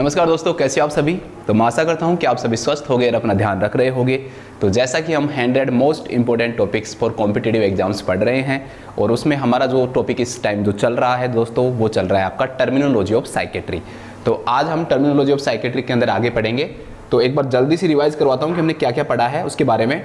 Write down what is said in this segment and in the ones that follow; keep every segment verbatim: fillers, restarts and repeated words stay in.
नमस्कार दोस्तों, कैसे हो आप सभी। तो मैं आशा करता हूं कि आप सभी स्वस्थ होंगे और अपना ध्यान रख रहे होंगे। तो जैसा कि हम hundred most important topics for competitive exams पढ़ रहे हैं और उसमें हमारा जो टॉपिक इस टाइम जो चल रहा है दोस्तों, वो चल रहा है आपका टर्मिनोलॉजी ऑफ साइकेट्री। तो आज हम टर्मिनोलॉजी ऑफ साइकेट्री के अंदर आगे पढ़ेंगे। तो एक बार जल्दी से रिवाइज करवाता हूँ कि हमने क्या क्या पढ़ा है उसके बारे में।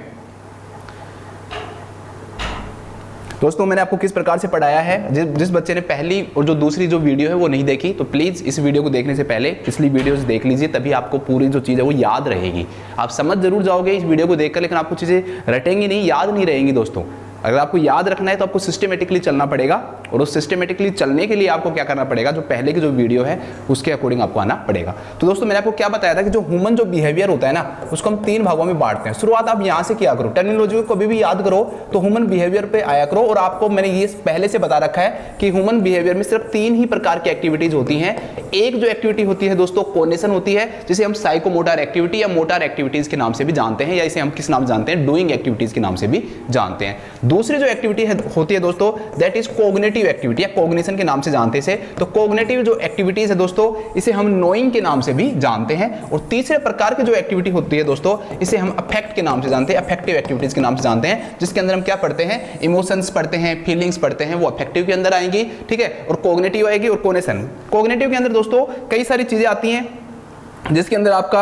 दोस्तों मैंने आपको किस प्रकार से पढ़ाया है, जिस जिस बच्चे ने पहली और जो दूसरी जो वीडियो है वो नहीं देखी, तो प्लीज़ इस वीडियो को देखने से पहले पिछली वीडियोस देख लीजिए, तभी आपको पूरी जो चीज़ है वो याद रहेगी। आप समझ जरूर जाओगे इस वीडियो को देखकर, लेकिन आपको चीज़ें रटेंगी नहीं, याद नहीं रहेंगी दोस्तों। अगर आपको याद रखना है तो आपको सिस्टमेटिकली चलना पड़ेगा, और उस सिस्टमेटिकली चलने के लिए आपको क्या करना पड़ेगा, जो पहले की जो वीडियो है उसके अकॉर्डिंग आपको आना पड़ेगा। तो दोस्तों मैंने आपको क्या बताया था कि जो ह्यूमन जो बिहेवियर होता है ना, उसको हम तीन भागों में बांटते हैं। शुरुआत आप यहाँ से किया करो, टर्मिनोलॉजी को कभी भी याद करो तो ह्यूमन बिहेवियर पे आया करो। और आपको मैंने ये पहले से बता रखा है कि ह्यूमन बिहेवियर में सिर्फ तीन ही प्रकार की एक्टिविटीज होती हैं। एक जो एक्टिविटी होती है दोस्तों कोग्निशन होती है, जिसे हम साइकोमोटर एक्टिविटी या मोटर एक्टिविटीज के नाम से भी जानते हैं, या इसे हम किस नाम से जानते हैं, डूइंग एक्टिविटीज के नाम से भी जानते हैं। दूसरी जो एक्टिविटी होती है दोस्तों, दैट इज कोग्निटिव एक्टिविटी या कोग्निशन के नाम से जानते हैं। तो कोग्निटिव जो एक्टिविटीज है दोस्तों, इसे हम नोइंग के नाम से भी जानते हैं। और तीसरे प्रकार की जो एक्टिविटी होती है दोस्तों, इसे हम अफेक्ट के नाम से जानते हैं, अफेक्टिव एक्टिविटीज के नाम से जानते हैं, जिसके अंदर हम क्या पढ़ते हैं, इमोशंस पढ़ते हैं, फीलिंग्स पढ़ते हैं, वो अफेक्टिव के अंदर आएंगी, ठीक है। और कोग्निटिव आएगी और कोग्निशन। कोग्निटिव के अंदर दोस्तों कई सारी चीजें आती हैं, जिसके अंदर आपका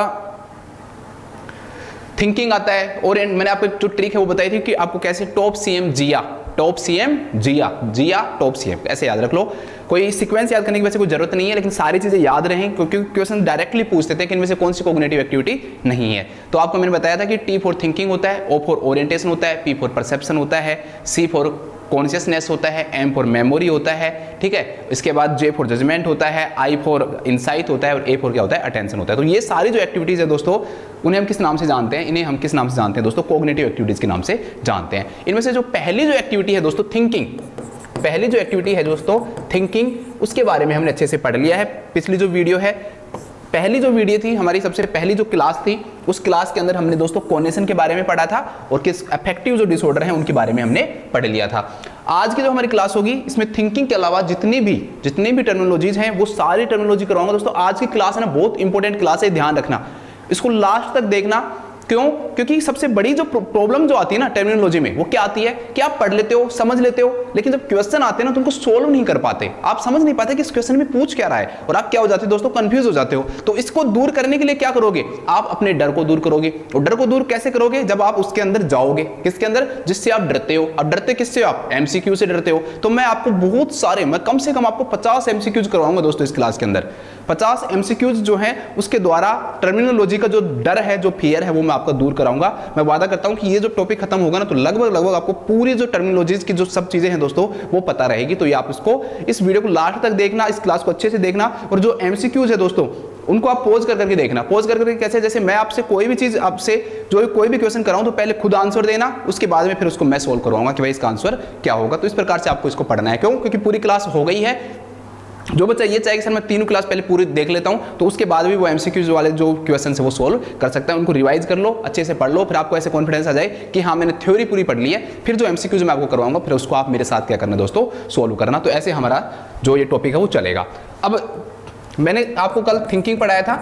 थिंकिंग आता है। और मैंने आपको जो ट्रिक है वो बताई थी कि आपको कैसे टॉप सीएम जिया, टॉप सीएम जिया, जिया टॉप सीएम, ऐसे याद रख लो। कोई सीक्वेंस याद करने की वैसे कोई जरूरत नहीं है, लेकिन सारी चीजें याद रहें, क्योंकि क्वेश्चन डायरेक्टली पूछते थे कि इनमें से कौन सी कोग्निटिव एक्टिविटी नहीं है। तो आपको मैंने बताया था कि टी फॉर थिंकिंग होता है, ओ फॉर ओरिएंटेशन होता है, पी फॉर परसेप्शन होता है, सी फॉर कॉन्शियसनेस होता है, एम फॉर मेमोरी होता है, ठीक है। इसके बाद जे फॉर जजमेंट होता है, आई फॉर इंसाइट होता है, और ए फॉर क्या होता है, अटेंशन होता है। तो ये सारी जो एक्टिविटीज है दोस्तों, उन्हें हम किस नाम से जानते हैं, इन्हें हम किस नाम से जानते हैं दोस्तों, कोग्निटिव एक्टिविटीज के नाम से जानते हैं। इनमें से जो पहली जो एक्टिविटी है दोस्तों थिंकिंग, पहली जो एक्टिविटी है दोस्तों थिंकिंग, उसके बारे में हमने अच्छे से पढ़ लिया है। पिछली जो वीडियो है, पहली जो वीडियो थी हमारी, सबसे पहली जो क्लास थी, उस क्लास के अंदर हमने दोस्तों कॉग्निशन के बारे में पढ़ा था, और किस अफेक्टिव जो डिसऑर्डर हैं उनके बारे में हमने पढ़ लिया था। आज की जो हमारी क्लास होगी, इसमें थिंकिंग के अलावा जितनी भी जितनी भी टर्मिनोलॉजीज हैं वो सारी टर्मिनोलॉजी करवाऊंगा दोस्तों। आज की क्लास है ना, बहुत इंपॉर्टेंट क्लास है, ध्यान रखना, इसको लास्ट तक देखना। क्यों? क्योंकि सबसे बड़ी जो प्रॉब्लम जो आती है ना टर्मिनोलॉजी में, वो क्या आती है कि आप पढ़ लेते हो, समझ लेते हो, लेकिन जब क्वेश्चन आते हैं ना तो उनको सोल्व नहीं कर पाते। आप समझ नहीं पाते कि इस क्वेश्चन में पूछ क्या रहा है, और आप क्या हो जाते हो दोस्तों, कंफ्यूज हो जाते हो। तो इसको दूर करने के लिए क्या करोगे, आप अपने डर को दूर करोगे। और डर को दूर कैसे करोगे, जब आप उसके अंदर जाओगे, किसके अंदर, जिससे आप डरते हो। अब डरते किससे हो आप, एमसीक्यू से डरते हो। तो मैं आपको बहुत सारे, मैं कम से कम आपको पचास एमसीक्यूज करवाऊंगा दोस्तों इस क्लास के अंदर। पचास एमसीक्यूज जो हैं उसके द्वारा टर्मिनोलॉजी का जो डर है, जो फियर है, वो मैं आपका दूर कराऊंगा। मैं वादा करता हूं कि ये जो टॉपिक खत्म होगा ना, तो लगभग लगभग आपको पूरी जो टर्मिनोलॉजीज की जो सब चीजें हैं दोस्तों वो पता रहेगी। तो ये आप इसको, इस वीडियो को लास्ट तक देखना, इस क्लास को अच्छे से देखना। और जो एमसीक्यूज है दोस्तों, उनको आप पोज कर करके देखना। पोज कर करके कैसे, जैसे मैं आपसे कोई भी चीज, आपसे जो कोई भी क्वेश्चन कराऊं तो पहले खुद आंसर देना, उसके बाद में फिर उसको मैं सोल्व करवाऊंगा कि भाई इसका आंसर क्या होगा। तो इस प्रकार से आपको इसको पढ़ना है। क्यों? क्योंकि पूरी क्लास हो गई है। जो बच्चा ये चाहे कि सर मैं तीनों क्लास पहले पूरी देख लेता हूं, तो उसके बाद भी वो एमसीक्यूज वाले जो क्वेश्चन है वो सोल्व कर सकता है। उनको रिवाइज कर लो, अच्छे से पढ़ लो, फिर आपको ऐसे कॉन्फिडेंस आ जाए कि हाँ मैंने थ्योरी पूरी पढ़ ली है। फिर जो एमसीक्यूज मैं आपको करवाऊंगा, फिर उसको आप मेरे साथ क्या करना दोस्तों, सोल्व करना। तो ऐसे हमारा जो ये टॉपिक है वो चलेगा। अब मैंने आपको कल थिंकिंग पढ़ाया था।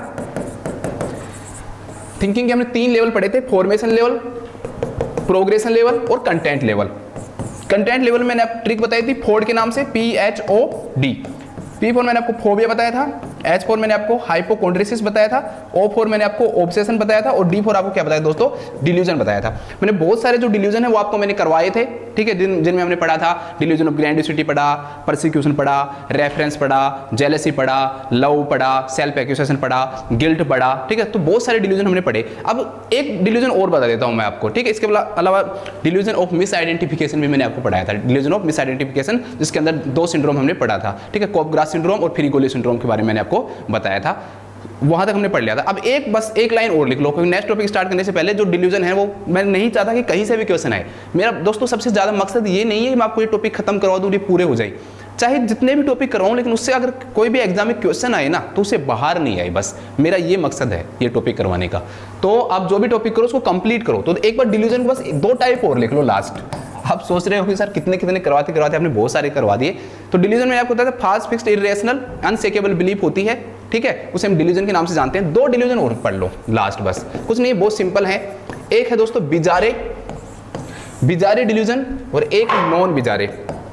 थिंकिंग के हमने तीन लेवल पढ़े थे, फॉर्मेशन लेवल, प्रोग्रेशन लेवल और कंटेंट लेवल। कंटेंट लेवल मैंने आपको ट्रिक बताई थी फोर्ड के नाम से, P H O D. P for मैंने आपको फोबिया बताया था, एच फॉर मैंने आपको हाइपोकोंड्रिसिस बताया था, ओ फॉर मैंने आपको ऑब्सेशन बताया था, और डी फॉर आपको क्या बताया दोस्तों, डिल्यूजन बताया था। मैंने बहुत सारे जो डिल्यूजन है वो आपको मैंने करवाए थे, ठीक है, जिन जिनमें हमने पढ़ा था डिल्यूजन ऑफ ग्रैंडियोसिटी पढ़ा, परसिक्यूशन पढ़ा, रेफरेंस पढ़ा, जेलसी पढ़ा, लव पढ़ा, सेल्फ एक्यूजेशन पढ़ा, गिल्ट पढ़ा, ठीक है। तो बहुत सारे डिल्यूजन हमने पढ़े। अब एक डिल्यूजन और बता देता हूं मैं आपको, ठीक है। इसके अलावा डिल्यूजन ऑफ मिस आइडेंटिफिकेशन भी मैंने आपको पढ़ाया था, डिल्यूजन ऑफ मिस आइडेंटिफिकेशन, जिसके अंदर दो सिंड्रोम हमने पढ़ा था, ठीक है, कोपग्रास सिंड्रोम और फ्रीगोली सिंड्रोम के बारे में मैंने आपको बताया था। वहां तक हमने पढ़ लिया था। अब एक बस एक लाइन और लिख लो, क्योंकि नेक्स्ट टॉपिक स्टार्ट करने से पहले जो डिल्यूजन है वो मैं नहीं चाहता कि कहीं से भी क्वेश्चन आए। मेरा दोस्तों सबसे ज्यादा मकसद ये नहीं है कि मैं आपको ये टॉपिक खत्म करवा दूं, ये पूरे हो जाए, चाहे जितने भी टॉपिक करवाऊं, लेकिन उससे अगर कोई भी एग्जाम में क्वेश्चन आए ना तो उसे बाहर नहीं आए। बस मेरा ये मकसद है ये टॉपिक करवाने का। तो आप जो भी टॉपिक करो उसको कंप्लीट करो। तो एक बार डिल्यूजन बस दो टाइप और लिख लो लास्ट। आप सोच रहे हो कि सर कितने कितने करवाते करवाते आपने बहुत सारे करवा दिए। तो डिल्यूजन में आपको बताया था फास्ट फिक्स्ड इरेशनल अनशेकेबल बिलीफ होती है, ठीक है, उसे हम डिल्यूजन के नाम से जानते हैं। दो डिल्यूजन और पढ़ लो लास्ट, बस कुछ नहीं, बहुत सिंपल है। एक है दोस्तों बिजारे बिजारे डिल्यूजन और एक नॉन बिजारे।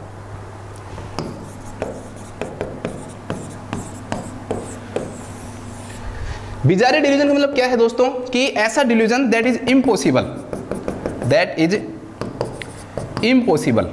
बिजारे डिल्यूजन का मतलब क्या है दोस्तों कि ऐसा delusion that is impossible, that is impossible,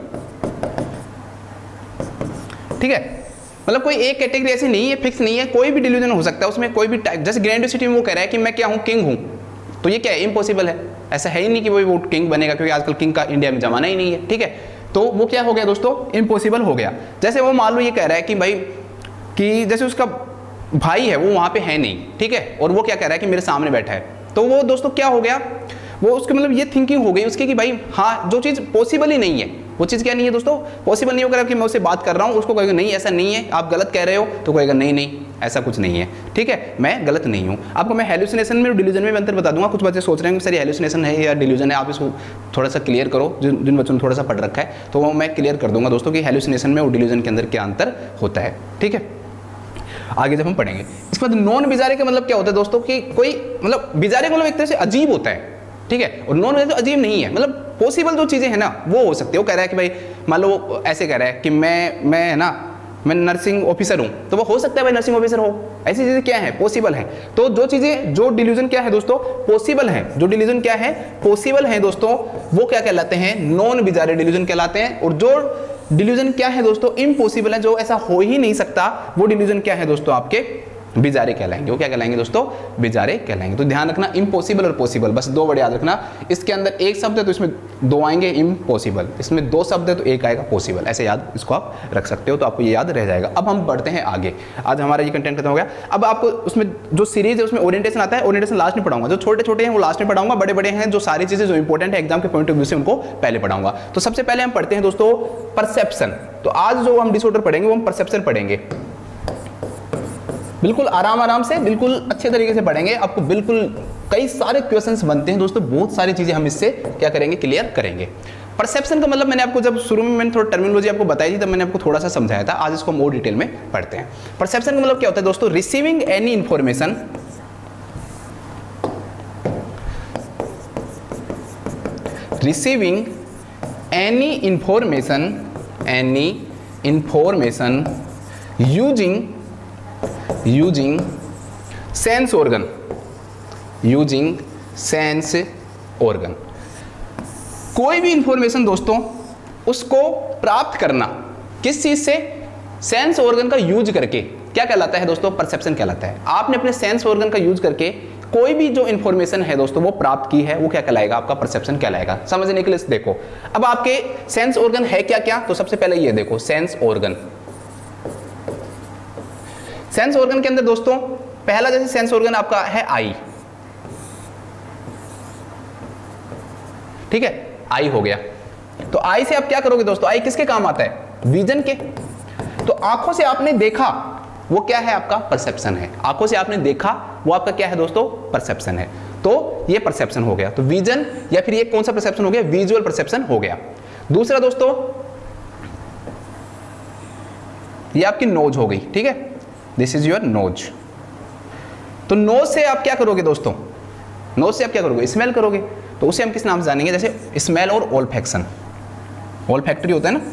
ठीक है, मतलब कोई एक कैटेगरी ऐसी नहीं है, फिक्स नहीं है, कोई भी डिल्यूजन हो सकता है, उसमें कोई भी टाइप। जैसे ग्रैंडियोसिटी में वो कह रहा है कि मैं क्या हूं, किंग हूं, तो ये क्या है, इम्पॉसिबल है, ऐसा है ही नहीं कि वो वो किंग बनेगा, क्योंकि आजकल किंग का इंडिया में जमाना ही नहीं है, ठीक है, तो वो क्या हो गया दोस्तों, इम्पॉसिबल हो गया। जैसे वो मान लो ये कह रहा है कि भाई कि जैसे उसका भाई है वो वहां पे है नहीं, ठीक है, और वो क्या कह रहा है कि मेरे सामने बैठा है, तो वो दोस्तों क्या हो गया, वो उसके मतलब ये थिंकिंग हो गई उसकी कि भाई हाँ जो चीज़ पॉसिबल ही नहीं है, वो चीज़ क्या नहीं है दोस्तों, पॉसिबल नहीं होगा कि मैं उससे बात कर रहा हूँ, उसको कहेगा नहीं ऐसा नहीं है, आप गलत कह रहे हो, तो कहेगा नहीं नहीं ऐसा कुछ नहीं है, ठीक है, मैं गलत नहीं हूँ। आपको मैं हेलुसिनेशन में और डिल्यूजन में अंतर बता दूंगा। कुछ बच्चे सोच रहे हैं कि सर ये हेलुसिनेशन है या डिल्यूजन है, आप इसको थोड़ा सा क्लियर करो, जिन जिन बच्चों ने थोड़ा सा पढ़ रखा है, तो वो मैं क्लियर कर दूंगा दोस्तों कि हेलुसिनेशन में और डिल्यूजन के अंदर क्या अंतर होता है, ठीक है, आगे जब हम पढ़ेंगे। इसके बाद नॉन बिजारे का मतलब क्या होता है दोस्तों कि कोई मतलब बिजारे का मतलब एक तरह से अजीब होता है, ठीक है, और नॉन बिजारे तो अजीब नहीं है, मतलब पॉसिबल जो चीज़ें हैं ना वो हो सकती है। वो कह रहा है कि भाई मान लो ऐसे कह रहा है कि मैं मैं है ना मैं नर्सिंग ऑफिसर हूँ, तो वो हो सकता है भाई नर्सिंग ऑफिसर हो, ऐसी चीज़ें क्या है, पॉसिबल है। तो जो चीज़ें जो डिल्यूजन क्या है दोस्तों, पॉसिबल है, जो डिल्यूजन क्या है, पॉसिबल है दोस्तों, वो क्या कहलाते हैं, नॉन बिजारे डिल्यूजन कहलाते हैं। और जो डिल्यूजन क्या है दोस्तों, इम्पॉसिबल है, जो ऐसा हो ही नहीं सकता, वो डिल्यूजन क्या है दोस्तों, आपके बिजारे कहलाएंगे। वो क्या कहलाएंगे दोस्तों, बिजारे कहलाएंगे। तो ध्यान रखना इम्पॉसिबल और पॉसिबल, बस दो वर्ड याद रखना। इसके अंदर एक शब्द है तो इसमें दो आएंगे इम्पॉसिबल, इसमें दो शब्द है तो एक आएगा पॉसिबल, ऐसे याद इसको आप रख सकते हो, तो आपको ये याद रह जाएगा। अब हम बढ़ते हैं आगे, आज हमारा ये कंटेंट खत्म हो गया। अब आपको उसमें जो सीरीज है उसमें ओरिएंटेशन आता है, ओरिएंटेशन लास्ट में पढ़ाऊंगा, जो छोटे छोटे हैं वो लास्ट में पढ़ाऊंगा, बड़े बड़े हैं जो सारी चीजें जो इंपॉर्टेंट है एग्जाम के पॉइंट ऑफ व्यू से उनको पहले पढ़ाऊंगा। तो सबसे पहले हम पढ़ते हैं दोस्तों परसेप्शन। तो आज जो हम डिसऑर्डर पढ़ेंगे वो हम परसेप्शन पढ़ेंगे, बिल्कुल आराम आराम से, बिल्कुल अच्छे तरीके से पढ़ेंगे। आपको बिल्कुल कई सारे क्वेश्चंस बनते हैं दोस्तों, बहुत सारी चीजें हम इससे क्या करेंगे, क्लियर करेंगे। परसेप्शन का मतलब मैंने आपको जब शुरू में मैंने थोड़ा टर्मिनोलॉजी आपको बताई थी, तब मैंने आपको थोड़ा सा समझाया था, आज इसको मोर डिटेल में पढ़ते हैं। परसेप्शन का मतलब क्या होता है दोस्तों, receiving any information receiving any information any information using using sense organ using sense organ. कोई भी इंफॉर्मेशन दोस्तों उसको प्राप्त करना किस चीज से, सेंस ऑर्गन का यूज करके, क्या कहलाता है दोस्तों, परसेप्शन कहलाता है। आपने अपने सेंस ऑर्गन का यूज करके कोई भी जो इंफॉर्मेशन है दोस्तों वो प्राप्त की है, वो क्या कहलाएगा, आपका परसेप्शन कहलाएगा। समझने के लिए देखो, अब आपके सेंस ऑर्गन है क्या क्या, तो सबसे पहले ये देखो सेंस ऑर्गन। सेंस ऑर्गन के अंदर दोस्तों पहला जैसे सेंस ऑर्गन आपका है आई, ठीक है, आई हो गया। तो आई से आप क्या करोगे दोस्तों, आई किसके काम आता है, विजन के। तो आंखों से आपने देखा वो क्या है, आपका परसेप्शन है। आंखों से आपने देखा वो आपका क्या है दोस्तों, परसेप्शन है। तो ये परसेप्शन हो गया। तो विजन या फिर ये कौन सा परसेप्शन हो गया, विजुअल परसेप्शन हो गया। दूसरा दोस्तों ये आपकी नोज हो गई, ठीक है, दिस इज योर नोज। तो नोज से आप क्या करोगे दोस्तों, नोज से आप क्या करोगे, स्मेल करोगे। तो उसे हम किस नाम से जानेंगे, जैसे स्मेल और ओल्फैक्शन। ओल्फैक्टरी होता है ना,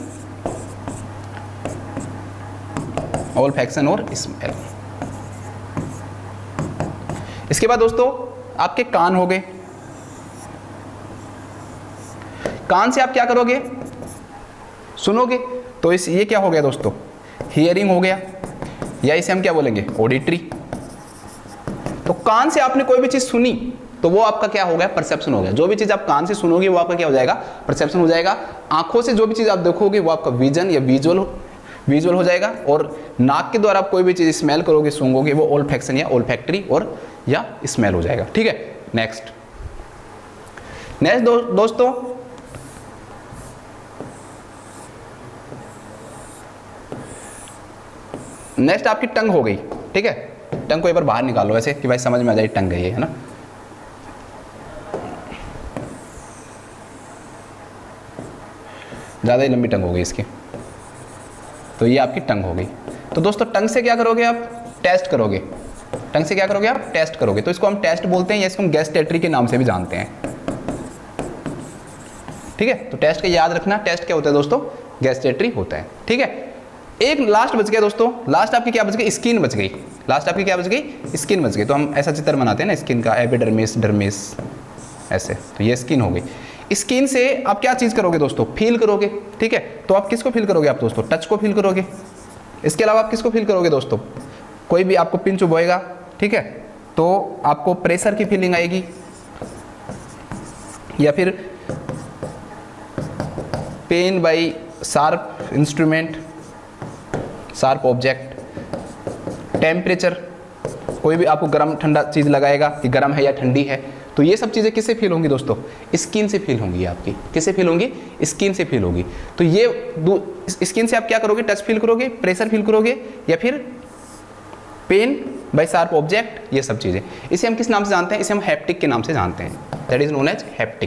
ओल्फैक्शन और स्मेल। इसके बाद दोस्तों आपके कान हो गए। कान से आप क्या करोगे, सुनोगे। तो इस ये क्या हो गया दोस्तों, हियरिंग हो गया, या इसे हम क्या बोलेंगे, ऑडिटरी। तो कान से आपने कोई भी चीज सुनी तो वो आपका क्या हो गया, परसेप्शन हो गया। जो भी चीज आप कान से सुनोगे वो आपका क्या हो जाएगा, परसेप्शन हो जाएगा। आंखों से जो भी चीज आप देखोगे वो आपका विजन या विजुअल विजुअल हो जाएगा। और नाक के द्वारा आप कोई भी चीज स्मेल करोगे, सूंघोगे, वो ओल्फैक्शन या ओल्फैक्टरी और या स्मेल हो जाएगा, ठीक है। नेक्स्ट नेक्स्ट दो, दोस्तों नेक्स्ट आपकी टंग हो गई, ठीक है। टंग को एक बार बाहर निकालो ऐसे कि भाई समझ में आ जाए टंग गई है ना। ज़्यादा ही लंबी टंग हो गई इसकी, तो ये आपकी टंग हो गई। तो दोस्तों टंग से क्या करोगे, आप टेस्ट करोगे। टंग से क्या करोगे आप, टेस्ट करोगे। तो इसको हम टेस्ट बोलते हैं या इसको हम गैस्ट्रेटरी के नाम से भी जानते हैं, ठीक है। तो टेस्ट का याद रखना, टेस्ट क्या होता है दोस्तों, गैस्ट्रेटरी होता है, ठीक है। एक लास्ट बच गया दोस्तों, लास्ट आपकी क्या बच गई, स्किन बच गई। लास्ट आपकी क्या बच गई, स्किन बच गई। तो हम ऐसा चित्र बनाते हैं ना स्किन का, एपिडर्मिस, डर्मिस, ऐसे। तो ये स्किन हो गई। स्किन से आप क्या चीज़ करोगे दोस्तों, फील करोगे, ठीक है। तो आप किसको फील करोगे आप दोस्तों, टच को फील करोगे। इसके अलावा आप किसको फील करोगे दोस्तों, कोई भी आपको पिन चुभोएगा, ठीक है, तो आपको प्रेशर की फीलिंग आएगी, या फिर pain by sharp instrument, sharp object, temperature, कोई भी आपको गर्म ठंडा चीज़ लगाएगा कि गर्म है या ठंडी है। तो ये सब चीज़ें किससे फील होंगी दोस्तों, स्किन से फील होंगी आपकी। किससे फील होंगी, स्किन से फील होगी। तो ये स्किन से आप क्या करोगे, टच फील करोगे, प्रेशर फील करोगे, या फिर पेन बाय शार्प ऑब्जेक्ट, ये सब चीज़ें। इसे हम किस नाम से जानते हैं, इसे हम हैप्टिक के नाम से जानते हैं, that is known as haptic.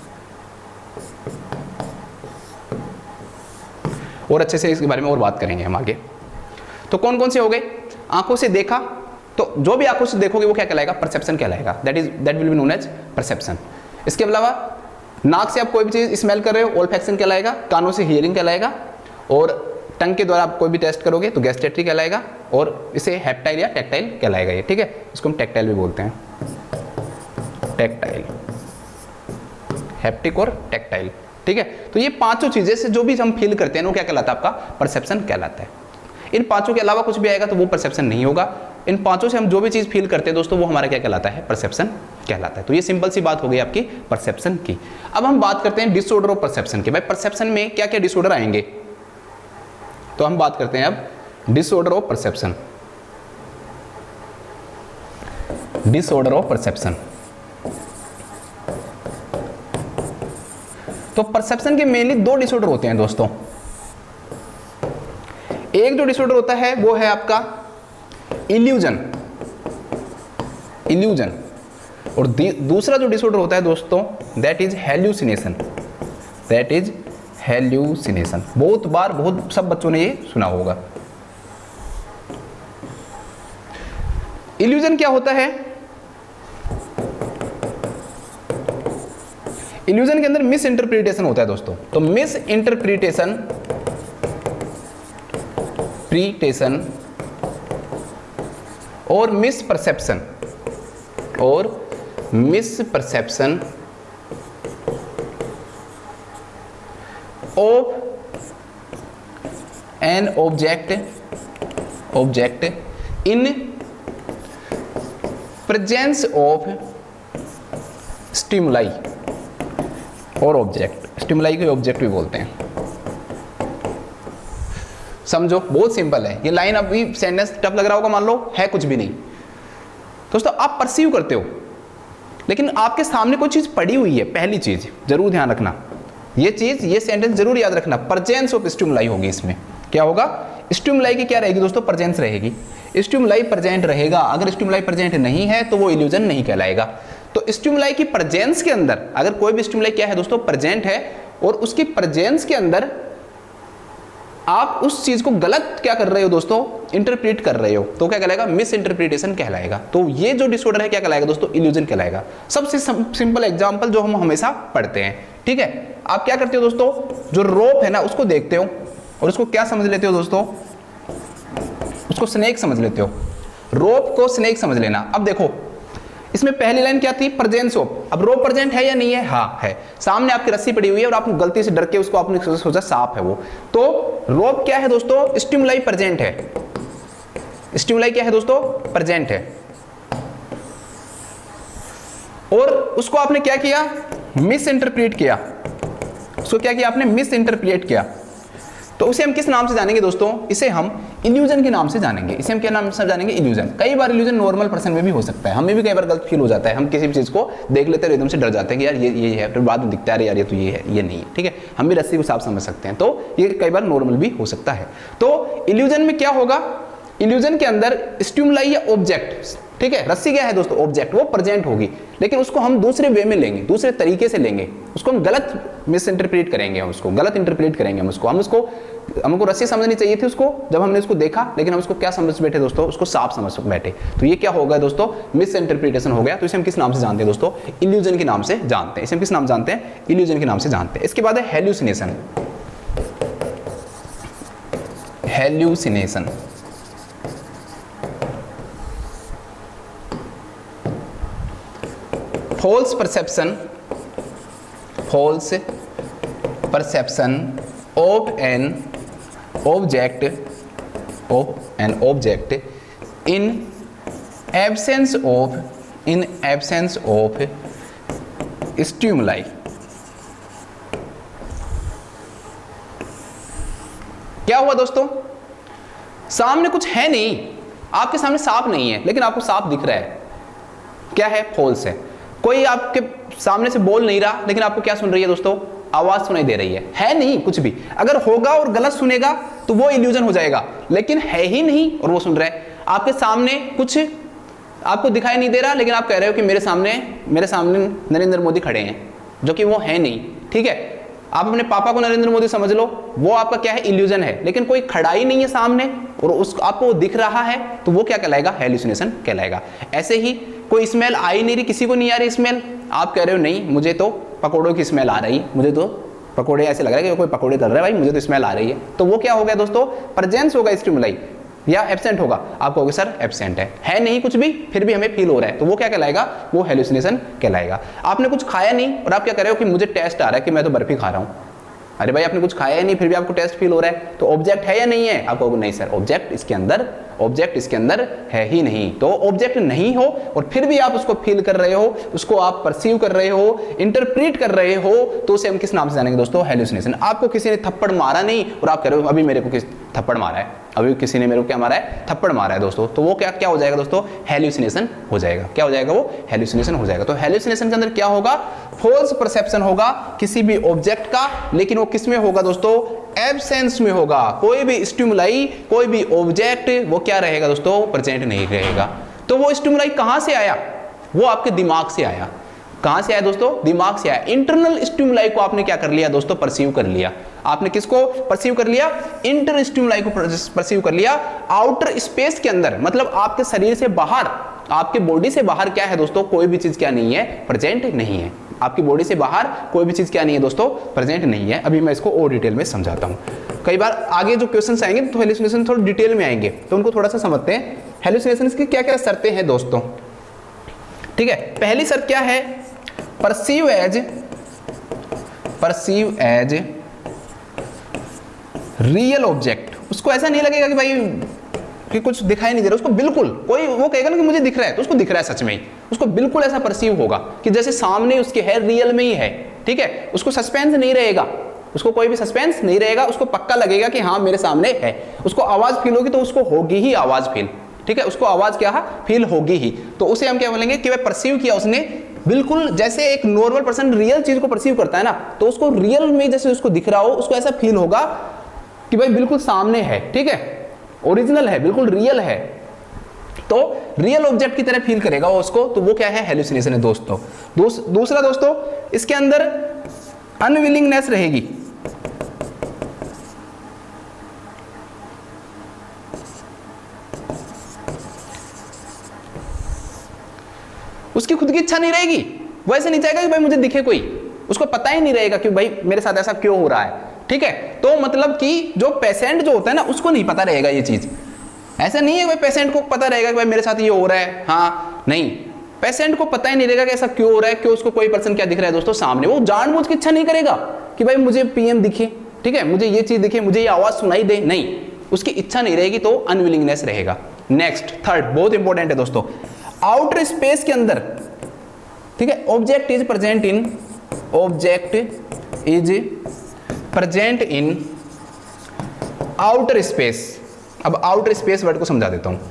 और अच्छे से इसके बारे में और बात करेंगे हम आगे। तो कौन कौन से हो गए, आंखों से देखा, तो जो भी आंखों से देखोगे वो क्या कहलाएगा, परसेप्शन कहलाएगा, that is that will be known as perception. इसके अलावा नाक से आप कोई भी चीज़ स्मेल कर रहे हो, ओल्फैक्शन कहलाएगा। कानों से हियरिंग कहलाएगा। और टंग के द्वारा आप कोई भी टेस्ट करोगे तो गैस्ट्रेटरी कहलाएगा। और इसे हैप्टाइल या टैक्टाइल कहलाएगा ये, ठीक है। इसको हम टैक्टाइल भी बोलते हैं, टैक्टाइल, हैप्टिक और टैक्टाइल, ठीक है। तो ये पांचों चीजें से जो भी हम फील करते हैं वो क्या कहलाता है, आपका परसेप्शन कहलाता है। इन पांचों के अलावा कुछ भी आएगा तो वो परसेप्शन नहीं होगा। इन पांचों से हम जो भी चीज फील करते हैं दोस्तों वो हमारा क्या कहलाता है, परसेप्शन कहलाता है। तो ये सिंपल सी बात हो गई आपकी परसेप्शन की। अब हम बात करते हैं डिसऑर्डर ऑफ परसेप्शन की। भाई परसेप्शन में क्या क्या डिसऑर्डर आएंगे, तो हम बात करते हैं अब disorder of perception. Disorder of perception, तो परसेप्शन के मेनली दो डिसऑर्डर होते हैं दोस्तों। एक जो डिसऑर्डर होता है वो है आपका इल्यूजन, इल्यूजन। और दूसरा जो डिसऑर्डर होता है दोस्तों that is hallucination, that is hallucination. बहुत बार बहुत सब बच्चों ने ये सुना होगा। इल्यूजन क्या होता है, इल्यूजन के अंदर मिस इंटरप्रिटेशन होता है दोस्तों। तो मिस इंटरप्रिटेशन प्रीटेशन और मिस परसेप्शन और misperception of an object object in presence of stimuli और ऑब्जेक्ट। स्टिमुलाई को ऑब्जेक्ट भी बोलते हैं। समझो बहुत सिंपल है ये लाइन। अभी सेंटेंस टफ लग रहा होगा, मान लो है कुछ भी नहीं दोस्तों, आप परसीव करते हो लेकिन आपके सामने कोई चीज पड़ी हुई है। पहली चीज जरूर ध्यान रखना, ये चीज ये सेंटेंस जरूर याद रखना, प्रेजेंस ऑफ स्टिमुलाई होगी। इसमें क्या होगा, स्टिमुलाई की क्या रहेगी दोस्तों, प्रेजेंस रहेगी। स्टिमुलाई प्रेजेंट रहेगा। अगर स्टिमुलाई प्रेजेंट नहीं है तो वो इल्यूजन नहीं कहलाएगा। तो स्टिमुलाई की प्रेजेंस के अंदर अगर कोई भी स्टिमुलाई क्या है दोस्तों, प्रेजेंट है, और उसकी प्रेजेंस के अंदर आप उस चीज को गलत क्या कर रहे हो दोस्तों, इंटरप्रेट कर रहे हो, तो क्या कहलाएगा, मिस इंटरप्रिटेशन कहलाएगा। तो ये जो डिसऑर्डर है क्या कहलाएगा दोस्तों, इल्यूजन कहलाएगा। सबसे सिंपल एग्जांपल जो हम हमेशा पढ़ते हैं, ठीक है। आप क्या करते हो दोस्तों, जो रोप है ना उसको देखते हो और उसको क्या समझ लेते हो दोस्तों, उसको स्नेक समझ लेते हो। रोप को स्नेक समझ लेना। अब देखो इसमें पहली लाइन क्या थी, प्रेजेंस ऑफ। अब रोप प्रेजेंट है या नहीं है, हाँ है। सामने आपकी रस्सी पड़ी हुई है और आपने गलती से डर के उसको आपने सोचा सांप है वो, तो रोप क्या है दोस्तों, स्टिमुलाई प्रेजेंट है। स्टिमुलाई क्या है दोस्तों, प्रेजेंट है। और उसको आपने क्या किया, मिस इंटरप्रेट किया। उसको क्या किया आपने, मिस इंटरप्रेट किया। तो उसे हम किस नाम से जानेंगे दोस्तों, इसे हम इल्यूजन के नाम से जानेंगे। इसे हम क्या नाम से जानेंगे, इल्यूजन। कई बार इल्यूजन नॉर्मल पर्सन में भी हो सकता है, हमें भी कई बार गलत फील हो जाता है। हम किसी भी चीज को देख लेते हैं एकदम से डर जाते हैं कि यार ये ये है, फिर बाद में दिखता है यार ये तो ये है, ये नहीं है, ठीक है। हम भी रस्सी को साफ समझ सकते हैं, तो ये कई बार नॉर्मल भी हो सकता है। तो इल्यूजन में क्या होगा, इल्यूजन के अंदर स्टिमुलाई या ऑब्जेक्ट, ठीक है। रस्सी क्या है दोस्तों, ऑब्जेक्ट, वो प्रेजेंट होगी, लेकिन उसको हम दूसरे वे में लेंगे, दूसरे तरीके से लेंगे, उसको हम गलत मिस इंटरप्रेट करेंगे, हम उसको गलत इंटरप्रेट करेंगे हम उसको हम उसको हमको रस्सी समझनी चाहिए थी उसको जब हमने उसको देखा, लेकिन हम उसको क्या समझ बैठे दोस्तों, उसको सांप समझ बैठे। तो ये क्या हो गया दोस्तों, मिस इंटरप्रिटेशन हो गया। तो इसे हम किस नाम से जानते हैं दोस्तों, इल्यूजन के नाम से जानते हैं। इसे हम किस नाम जानते हैं, इल्यूजन के नाम से जानते हैं। इसके बाद है hallucination. Hallucination false perception false perception of an object of an object in absence of in absence of stimuli। क्या हुआ दोस्तों, सामने कुछ है नहीं, आपके सामने सांप नहीं है, लेकिन आपको सांप दिख रहा है, क्या है, फॉल्स है। कोई आपके सामने से बोल नहीं रहा, लेकिन आपको क्या सुन रही है दोस्तों, आवाज सुनाई दे रही है, है नहीं कुछ भी। अगर होगा और गलत सुनेगा तो वो इल्यूजन हो जाएगा, लेकिन है ही नहीं और वो सुन रहा है। आपके सामने कुछ आपको दिखाई नहीं दे रहा, लेकिन आप कह रहे हो कि मेरे सामने मेरे सामने नरेंद्र मोदी खड़े हैं, जो कि वो है नहीं, ठीक है। आप अपने पापा को नरेंद्र मोदी समझ लो, वो आपका क्या है, इल्यूजन है, लेकिन कोई खड़ा ही नहीं है सामने और उस आपको दिख रहा है, तो वो क्या कहलाएगा, हेल्यूसिनेशन कहलाएगा। ऐसे ही कोई स्मेल आ ही नहीं रही, किसी को नहीं आ रही स्मेल, आप कह रहे हो नहीं मुझे तो पकौड़ों की स्मेल आ रही, मुझे तो पकौड़े ऐसे लग रहा है कि कोई पकौड़े तल रहा है भाई, मुझे तो स्मेल आ रही है। तो वो क्या हो गया दोस्तों, प्रेजेंस होगा स्टिमुलाई, या एब्सेंट होगा। आप कहोगे सर एब्सेंट है है नहीं कुछ भी, फिर भी हमें फील हो रहा है, तो वो क्या कहलाएगा, वो हेल्यूसिनेशन कहलाएगा। आपने कुछ खाया नहीं और आप क्या कर रहे हो कि मुझे टेस्ट आ रहा है कि मैं तो बर्फी खा रहा हूँ। अरे भाई आपने कुछ खाया ही नहीं, फिर भी आपको टेस्ट फील हो रहा है, तो ऑब्जेक्ट है या नहीं है, आप कहोगे नहीं सर ऑब्जेक्ट इसके अंदर ऑब्जेक्ट इसके अंदर है ही नहीं। तो ऑब्जेक्ट नहीं हो और फिर भी आप उसको फील कर रहे हो, उसको आप परसीव कर रहे हो, इंटरप्रेट कर रहे हो, तो उसे हम किस नाम से जानेंगे दोस्तों, हेल्यूसिनेशन। आपको किसी ने थप्पड़ मारा नहीं और आप कह रहे हो अभी मेरे को किस थप्पड़ मारा है, अभी किसी ने मेरे को क्या मारा है, थप्पड़ मारा है दोस्तों, तो वो क्या क्या हो जाएगा दोस्तों, हेल्यूसिनेशन हो जाएगा। क्या हो जाएगा, वो हेल्यूसिनेशन हो जाएगा। तो हेल्यूसिनेशन के अंदर क्या होगा, फॉल्स परसेप्शन होगा किसी भी ऑब्जेक्ट का, लेकिन वो किस में होगा दोस्तों, एब्सेंस में होगा। कोई भी स्टिमुलाई, कोई भी ऑब्जेक्ट वो क्या रहेगा दोस्तों, प्रेजेंट नहीं रहेगा। तो वो स्टिमुलाई कहां से आया, वो आपके दिमाग से आया। कहां से आया दोस्तों, दिमाग से आया। इंटरनल स्टिमुलाई को आपने क्या कर लिया दोस्तों, परसीव कर लिया। आपने किसको परसीव कर लिया, इंटर स्टिमुलाई को परसीव कर लिया। आउटर स्पेस के अंदर, मतलब आपके शरीर से बाहर, आपके बॉडी से बाहर क्या है दोस्तों, कोई भी चीज क्या नहीं है, प्रेजेंट नहीं है। आपकी बॉडी से बाहर कोई भी चीज क्या नहीं है दोस्तों, प्रेजेंट नहीं है। अभी मैं इसको और डिटेल में समझाता हूं। कई बार आगे जो क्वेश्चंस आएंगे तो हेल्यूसिनेशन थोड़ा डिटेल में आएंगे, तो उनको थोड़ा सा समझते हैं। हेल्यूसिनेशन की क्या क्या शर्तें हैं दोस्तों, ठीक है। पहली शर्त क्या है, perceive as perceive as real object. उसको ऐसा नहीं लगेगा कि भाई कि कुछ दिखाई नहीं दे रहा, उसको बिल्कुल, कोई वो कहेगा ना कि मुझे दिख रहा है, तो उसको दिख रहा है सच में ही, उसको बिल्कुल ऐसा परसीव होगा कि जैसे सामने उसके है, रियल में ही है, ठीक है। उसको सस्पेंस नहीं रहेगा, उसको कोई भी सस्पेंस नहीं रहेगा, उसको पक्का लगेगा कि हाँ मेरे सामने है। उसको आवाज फील होगी तो उसको होगी ही आवाज फील, ठीक है, उसको आवाज क्या है, फील होगी ही। तो उसे हम क्या बोलेंगे कि वह परसीव किया उसने, बिल्कुल जैसे एक नॉर्मल पर्सन रियल चीज को परसीव करता है ना, तो उसको रियल में जैसे उसको दिख रहा हो, उसको ऐसा फील होगा कि भाई बिल्कुल सामने है, ठीक है, ओरिजिनल है, बिल्कुल रियल है। तो रियल ऑब्जेक्ट की तरह फील करेगा वो उसको, तो वो क्या है, हेल्यूसिनेशन है दोस्तों। दूस, दूसरा दोस्तों, इसके अंदर अनविलिंगनेस रहेगी। उसकी खुद की इच्छा नहीं रहेगी, वो ऐसे नहीं चाहेगा कि भाई मुझे दिखे कोई, उसको पता ही नहीं रहेगा कि भाई मेरे साथ ऐसा क्यों हो रहा है, ठीक है। तो मतलब कि जो पेशेंट जो होता है ना, उसको नहीं पता रहेगा ये चीज। ऐसा नहीं है भाई पेशेंट को पता रहेगा कि भाई मेरे साथ ये हो रहा है, हाँ नहीं, पेशेंट को पता ही नहीं रहेगा कि ऐसा क्यों हो रहा है, क्यों उसको कोई पर्सन क्या दिख रहा है दोस्तों सामने। वो जानबूझ के इच्छा नहीं करेगा कि भाई मुझे पीएम दिखे, ठीक है, मुझे ये चीज दिखे, मुझे ये आवाज सुनाई दे, नहीं, उसकी इच्छा नहीं रहेगी, तो अनविलिंगनेस रहेगा। नेक्स्ट थर्ड बहुत इंपॉर्टेंट है दोस्तों, आउटर स्पेस के अंदर, ठीक है, object is present in object is present in outer space. अब आउटर स्पेस वर्ड को समझा देता हूं।